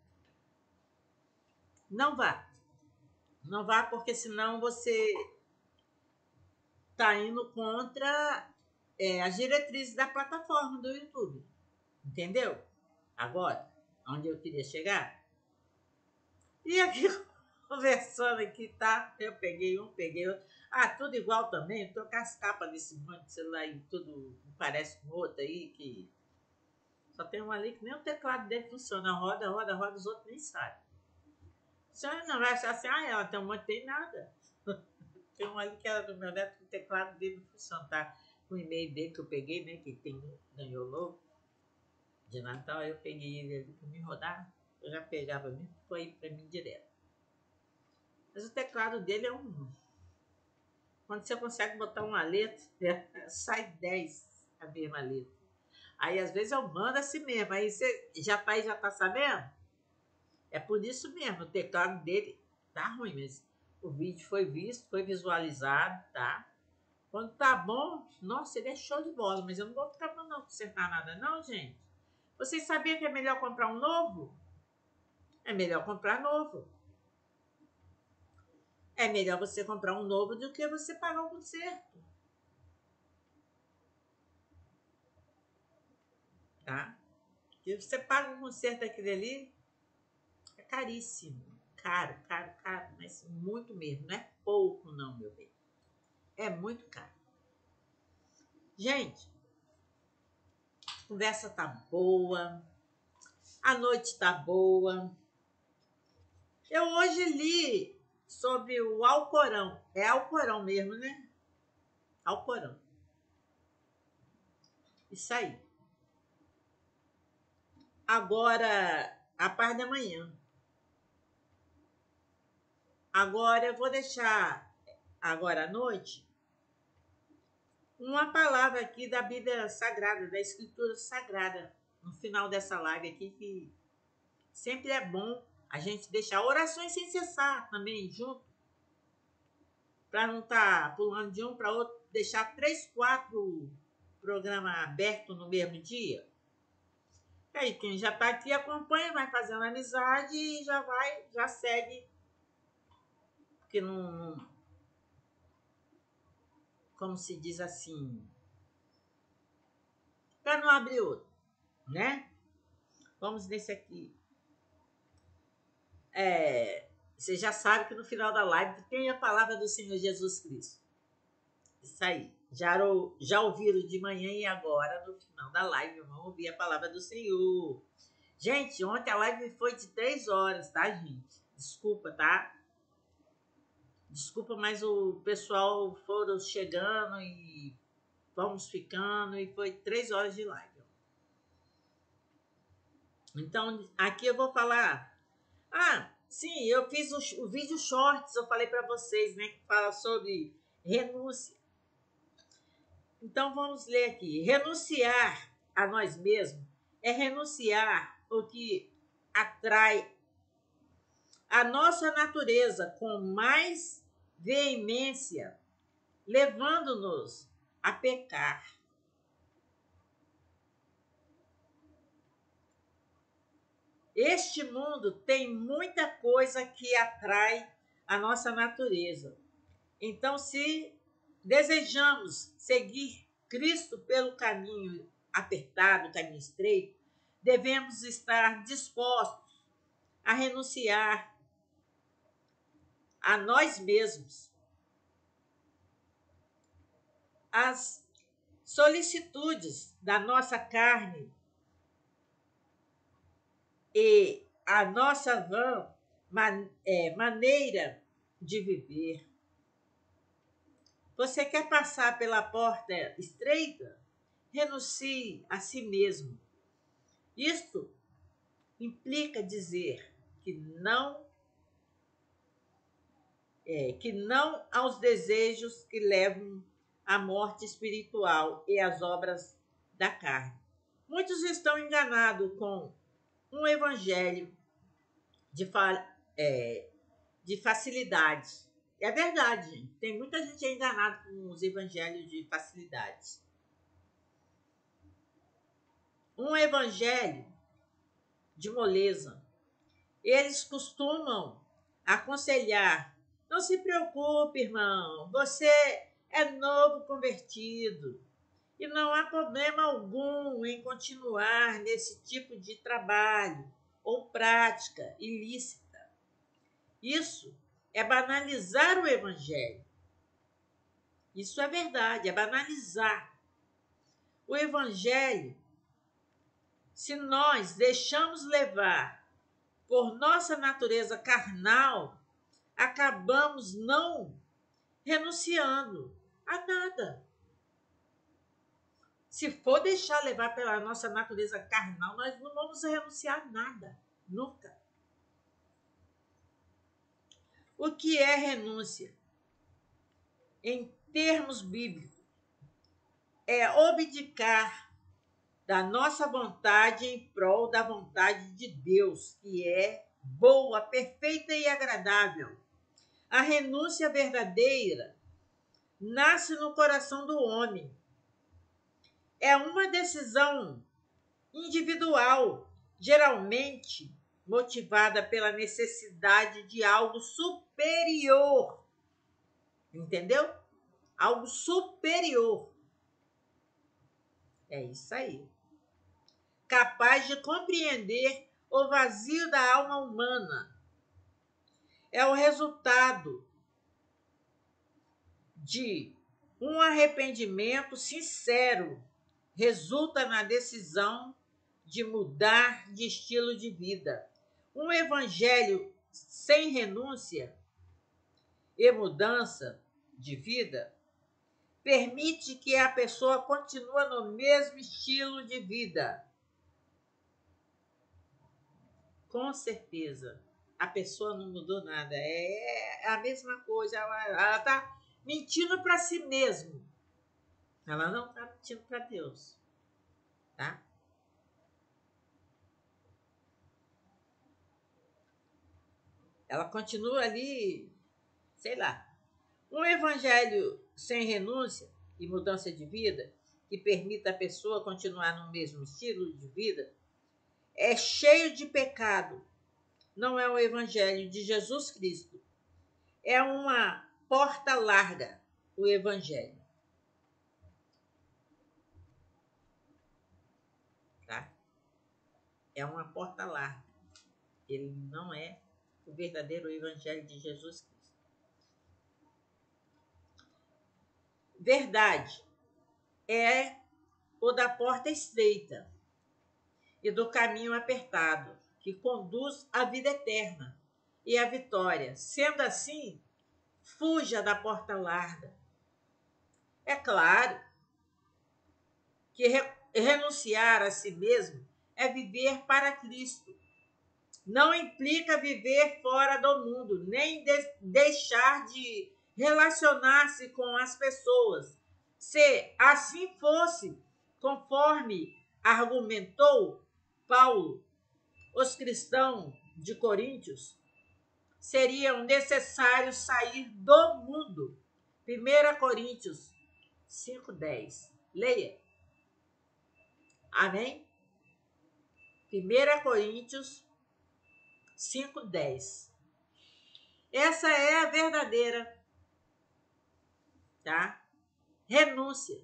não vá. Não vá, porque senão você está indo contra é, as diretrizes da plataforma do YouTube. Entendeu? Agora, onde eu queria chegar? E aqui, conversando aqui, tá? Eu peguei um, peguei outro. Ah, tudo igual também. Tô com as capas desse monte de celular e tudo parece com outro aí, que só tem um ali que nem o teclado dele funciona. Roda, roda, roda, os outros nem sabem. Você não vai achar assim, ah, ela tem um monte, tem nada. Tem um ali que era do meu neto, que o teclado dele não funciona, tá? Com o e-mail dele que eu peguei, né? Que tem, ganhou novo de Natal, eu peguei ele ali pra me rodar. Eu já pegava mesmo, foi pra mim direto. Mas o teclado dele é um. Quando você consegue botar uma letra, sai dez a mesma letra. Aí às vezes eu mando assim mesmo. Aí você já tá, já tá sabendo? É por isso mesmo, o teclado dele tá ruim, mas o vídeo foi visto, foi visualizado, tá? Quando tá bom, nossa, ele é show de bola, mas eu não vou ficar mandando consertar nada, não, gente. Vocês sabiam que é melhor comprar um novo? É melhor comprar novo. É melhor você comprar um novo do que você pagar um conserto. Tá? Porque você paga um conserto daquele ali, é caríssimo. Caro, caro, caro, mas muito mesmo. Não é pouco, não, meu bem. É muito caro. Gente, a conversa tá boa. A noite tá boa. Eu hoje li sobre o Alcorão. É Alcorão mesmo, né? Alcorão. Isso aí. Agora, a parte da manhã. Agora eu vou deixar, agora à noite, uma palavra aqui da Bíblia Sagrada, da Escritura Sagrada, no final dessa live aqui, que sempre é bom a gente deixar orações sem cessar também junto, para não estar tá pulando de um para outro, deixar três, quatro programas abertos no mesmo dia. E aí, quem já está aqui acompanha, vai fazendo amizade e já vai, já segue porque não, como se diz assim, para não abrir outro, né? Vamos nesse aqui. É, você já sabe que no final da live tem a palavra do Senhor Jesus Cristo. Isso aí. Já, já ouviram de manhã e agora, no final da live, vamos ouvir a palavra do Senhor. Gente, ontem a live foi de três horas, tá, gente? Desculpa, tá? Desculpa, mas o pessoal foram chegando e vamos ficando e foi três horas de live. Então, aqui eu vou falar. Ah, sim, eu fiz o, o vídeo shorts, eu falei para vocês, né? Que fala sobre renúncia. Então, vamos ler aqui. Renunciar a nós mesmos é renunciar o que atrai a nossa natureza com mais veemência, levando-nos a pecar. Este mundo tem muita coisa que atrai a nossa natureza. Então, se desejamos seguir Cristo pelo caminho apertado, caminho estreito, devemos estar dispostos a renunciar a nós mesmos, às solicitudes da nossa carne e a nossa vã man, é, maneira de viver. Você quer passar pela porta estreita? Renuncie a si mesmo. Isto implica dizer que não é, que não aos desejos que levam à morte espiritual e às obras da carne. Muitos estão enganados com um evangelho de, fa, é, de facilidade. É verdade, gente. Tem muita gente enganada com os evangelhos de facilidade. Um evangelho de moleza. Eles costumam aconselhar: não se preocupe, irmão, você é novo convertido e não há problema algum em continuar nesse tipo de trabalho ou prática ilícita. Isso é banalizar o evangelho. Isso é verdade, é banalizar. O evangelho, se nós deixamos levar por nossa natureza carnal, acabamos não renunciando a nada. Se for deixar levar pela nossa natureza carnal, nós não vamos renunciar a nada, nunca. O que é renúncia? Em termos bíblicos, é abdicar da nossa vontade em prol da vontade de Deus, que é boa, perfeita e agradável. A renúncia verdadeira nasce no coração do homem. É uma decisão individual, geralmente motivada pela necessidade de algo superior. Entendeu? Algo superior. É isso aí. Capaz de compreender o vazio da alma humana. É o resultado de um arrependimento sincero. Resulta na decisão de mudar de estilo de vida. Um evangelho sem renúncia e mudança de vida permite que a pessoa continue no mesmo estilo de vida. Com certeza, a pessoa não mudou nada. É a mesma coisa. Ela está mentindo para si mesma. Ela não está mentindo para Deus. Tá? Ela continua ali, sei lá. Um evangelho sem renúncia e mudança de vida, que permita a pessoa continuar no mesmo estilo de vida, é cheio de pecado. Não é o evangelho de Jesus Cristo. é uma porta larga, o evangelho. Tá? É uma porta larga. Ele não é o verdadeiro evangelho de Jesus Cristo. Verdade é o da porta estreita e do caminho apertado, que conduz à vida eterna e à vitória. Sendo assim, fuja da porta larga. É claro que re- renunciar a si mesmo é viver para Cristo. Não implica viver fora do mundo, nem de- deixar de relacionar-se com as pessoas. Se assim fosse, conforme argumentou Paulo, os cristãos de Coríntios seriam necessários sair do mundo. primeira Coríntios cinco, dez. Leia. Amém? primeira Coríntios cinco, dez. Essa é a verdadeira, tá? Renúncia.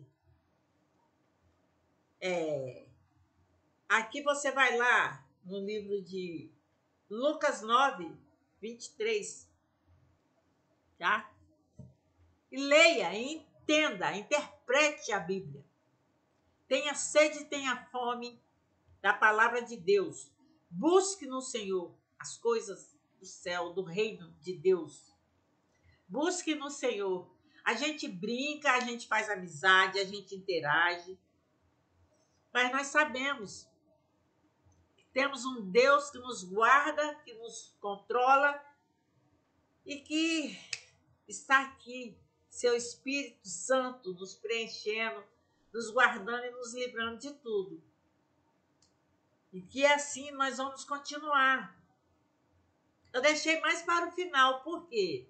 É, aqui você vai lá no livro de Lucas nove, vinte e três, tá? E leia, entenda, interprete a Bíblia. Tenha sede e tenha fome da palavra de Deus. Busque no Senhor as coisas do céu, do reino de Deus. Busque no Senhor. A gente brinca, a gente faz amizade, a gente interage. Mas nós sabemos que temos um Deus que nos guarda, que nos controla e que está aqui, seu Espírito Santo nos preenchendo, nos guardando e nos livrando de tudo. E que assim nós vamos continuar. Eu deixei mais para o final, por quê?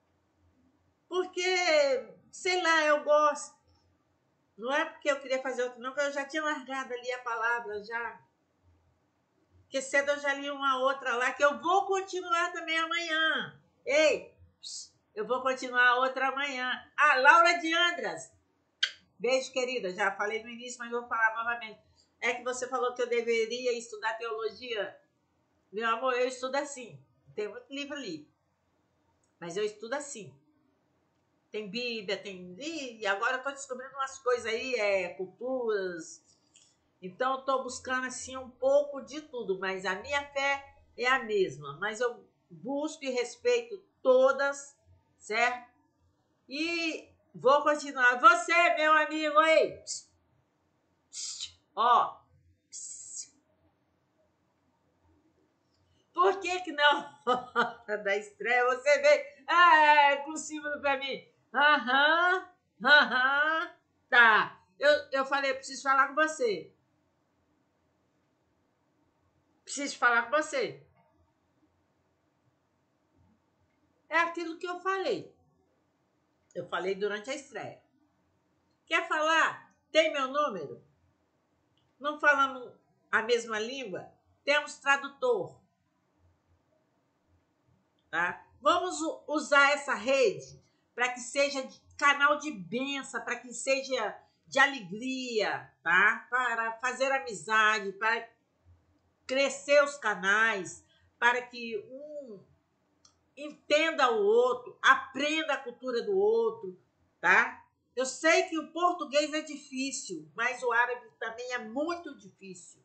Porque, sei lá, eu gosto. Não é porque eu queria fazer outro, não, porque eu já tinha largado ali a palavra, já. Porque cedo eu já li uma outra lá, que eu vou continuar também amanhã. Ei, eu vou continuar outra amanhã. Ah, Laura de Andras. Beijo, querida. Já falei no início, mas vou falar novamente. É que você falou que eu deveria estudar teologia. Meu amor, eu estudo assim. Tem muito livro ali. Mas eu estudo assim. Tem Bíblia, tem... E agora eu estou descobrindo umas coisas aí, é, culturas. Então eu estou buscando assim um pouco de tudo. Mas a minha fé é a mesma. Mas eu busco e respeito todas, certo? E vou continuar. Você, meu amigo, aí. Ó. Por que que não? Da estreia, você vem ah, com símbolo pra mim. Aham, aham, tá. Eu, eu falei, eu preciso falar com você. Preciso falar com você. É aquilo que eu falei. Eu falei durante a estreia. Quer falar? Tem meu número? Não falamos a mesma língua? Temos tradutor. Tá? Vamos usar essa rede para que seja canal de bênção, para que seja de alegria, tá? Para fazer amizade, para crescer os canais, para que um entenda o outro, aprenda a cultura do outro, tá? Eu sei que o português é difícil, mas o árabe também é muito difícil.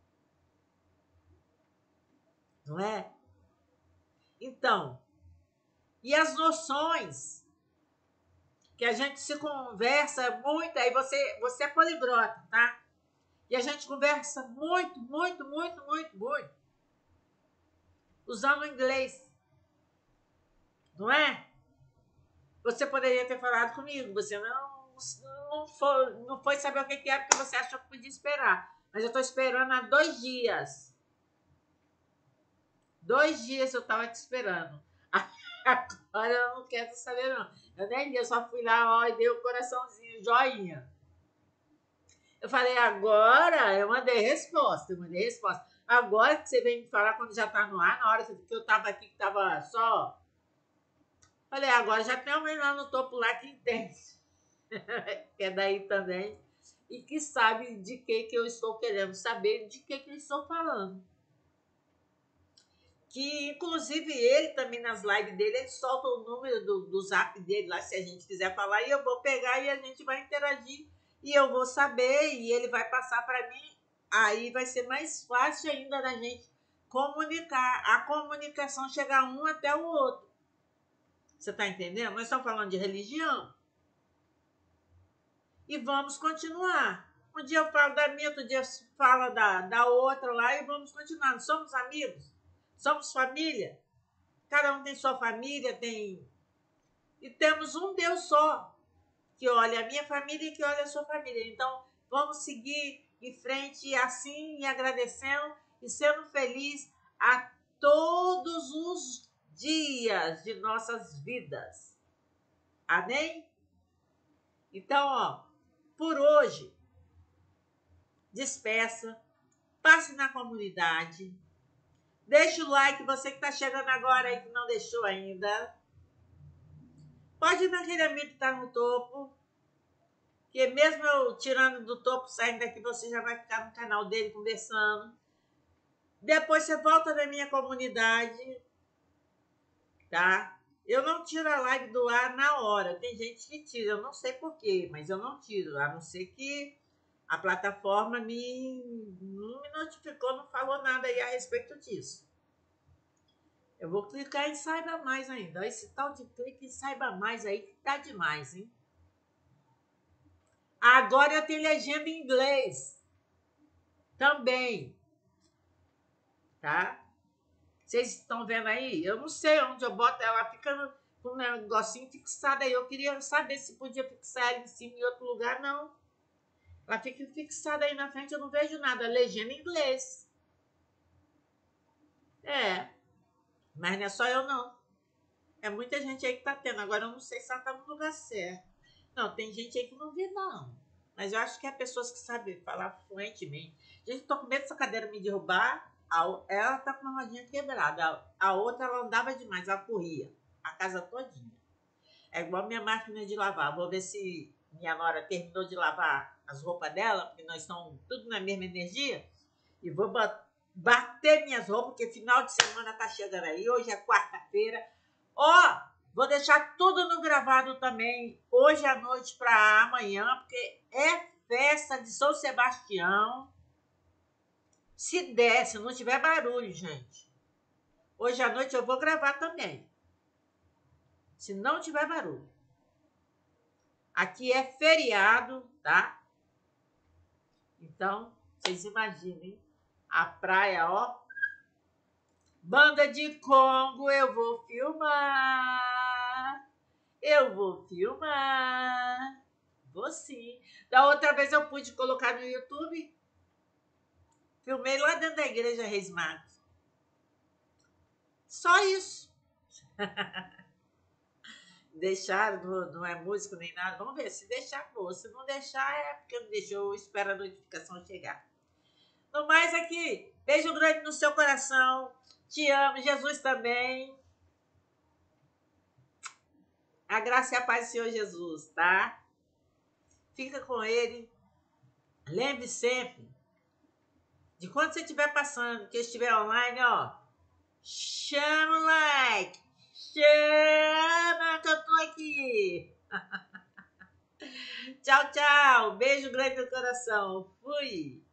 Não é? Então, e as noções que a gente se conversa muito, aí você, você é poliglota, tá? E a gente conversa muito, muito, muito, muito, muito, usando o inglês, não é? Você poderia ter falado comigo, você não, não, foi, não foi saber o que era, porque você achou que podia esperar. Mas eu estou esperando há dois dias. Dois dias eu estava te esperando. Agora eu não quero saber, não. Eu nem vi, eu só fui lá, ó, e dei o coraçãozinho, joinha. Eu falei, agora eu mandei resposta, eu mandei resposta. Agora que você vem me falar quando já tá no ar, na hora que eu tava aqui, que tava só Falei, agora já tem alguém lá no topo lá que entende. Que é daí também. E que sabe de que, que eu estou querendo saber, de que, que eu estou falando. Que, inclusive, ele também, nas lives dele, ele solta o número do, do zap dele lá, se a gente quiser falar, e eu vou pegar e a gente vai interagir. E eu vou saber, e ele vai passar para mim. Aí vai ser mais fácil ainda da gente comunicar. A comunicação chega um até o outro. Você está entendendo? Nós estamos falando de religião. E vamos continuar. Um dia eu falo da minha, outro dia fala da, da outra lá e vamos continuar. Somos amigos? Somos família? Cada um tem sua família, tem... E temos um Deus só, que olha a minha família e que olha a sua família. Então, vamos seguir em frente assim e agradecendo e sendo felizes a todos os dias de nossas vidas. Amém? Então, ó, por hoje, despeça, passe na comunidade, deixa o like, você que está chegando agora aí que não deixou ainda. Pode ir naquele amigo que está no topo, que mesmo eu tirando do topo, saindo daqui, você já vai ficar no canal dele conversando. Depois você volta na minha comunidade, tá? Eu não tiro a live do ar na hora. Tem gente que tira, eu não sei porquê, mas eu não tiro, a não ser que a plataforma me, não me notificou, não falou nada aí a respeito disso. Eu vou clicar em saiba mais ainda. Esse tal de clique em saiba mais aí que tá demais, hein? Agora eu tenho legenda em inglês também, tá? Vocês estão vendo aí? Eu não sei onde eu boto ela, fica com um negocinho fixado aí. Eu queria saber se podia fixar ela em cima em outro lugar, não. Ela fica fixada aí na frente, eu não vejo nada. Legenda em inglês. É, mas não é só eu, não. É muita gente aí que tá tendo. Agora eu não sei se ela tá no lugar certo. Não, tem gente aí que não vê, não. Mas eu acho que é pessoas que sabem falar fluentemente. Gente, tô com medo dessa cadeira me derrubar. Ela tá com uma rodinha quebrada. A outra, ela andava demais, ela corria. A casa todinha. É igual minha máquina de lavar. Vou ver se minha nora terminou de lavar as roupas dela, porque nós estamos tudo na mesma energia. E vou bater minhas roupas, porque final de semana tá chegando aí. Hoje é quarta-feira. Ó, vou deixar tudo no gravado também, hoje à noite para amanhã, porque é festa de São Sebastião. Se der, se não tiver barulho, gente. Hoje à noite eu vou gravar também. Se não tiver barulho. Aqui é feriado, tá? Então, vocês imaginem a praia, ó. Banda de Congo, eu vou filmar. Eu vou filmar. Vou sim. Da outra vez eu pude colocar no YouTube. Filmei lá dentro da igreja Reis Magos. Só isso. Deixaram, não, não é músico nem nada. Vamos ver, se deixar, boa. Se não deixar, é porque não deixou. Espera a notificação chegar. No mais aqui, beijo grande no seu coração. Te amo, Jesus também. A graça e a paz do Senhor Jesus, tá? Fica com ele. Lembre sempre de quando você estiver passando, que estiver online, ó. Chama o like. Chama que eu tô aqui. Tchau, tchau. Beijo grande no coração. Fui.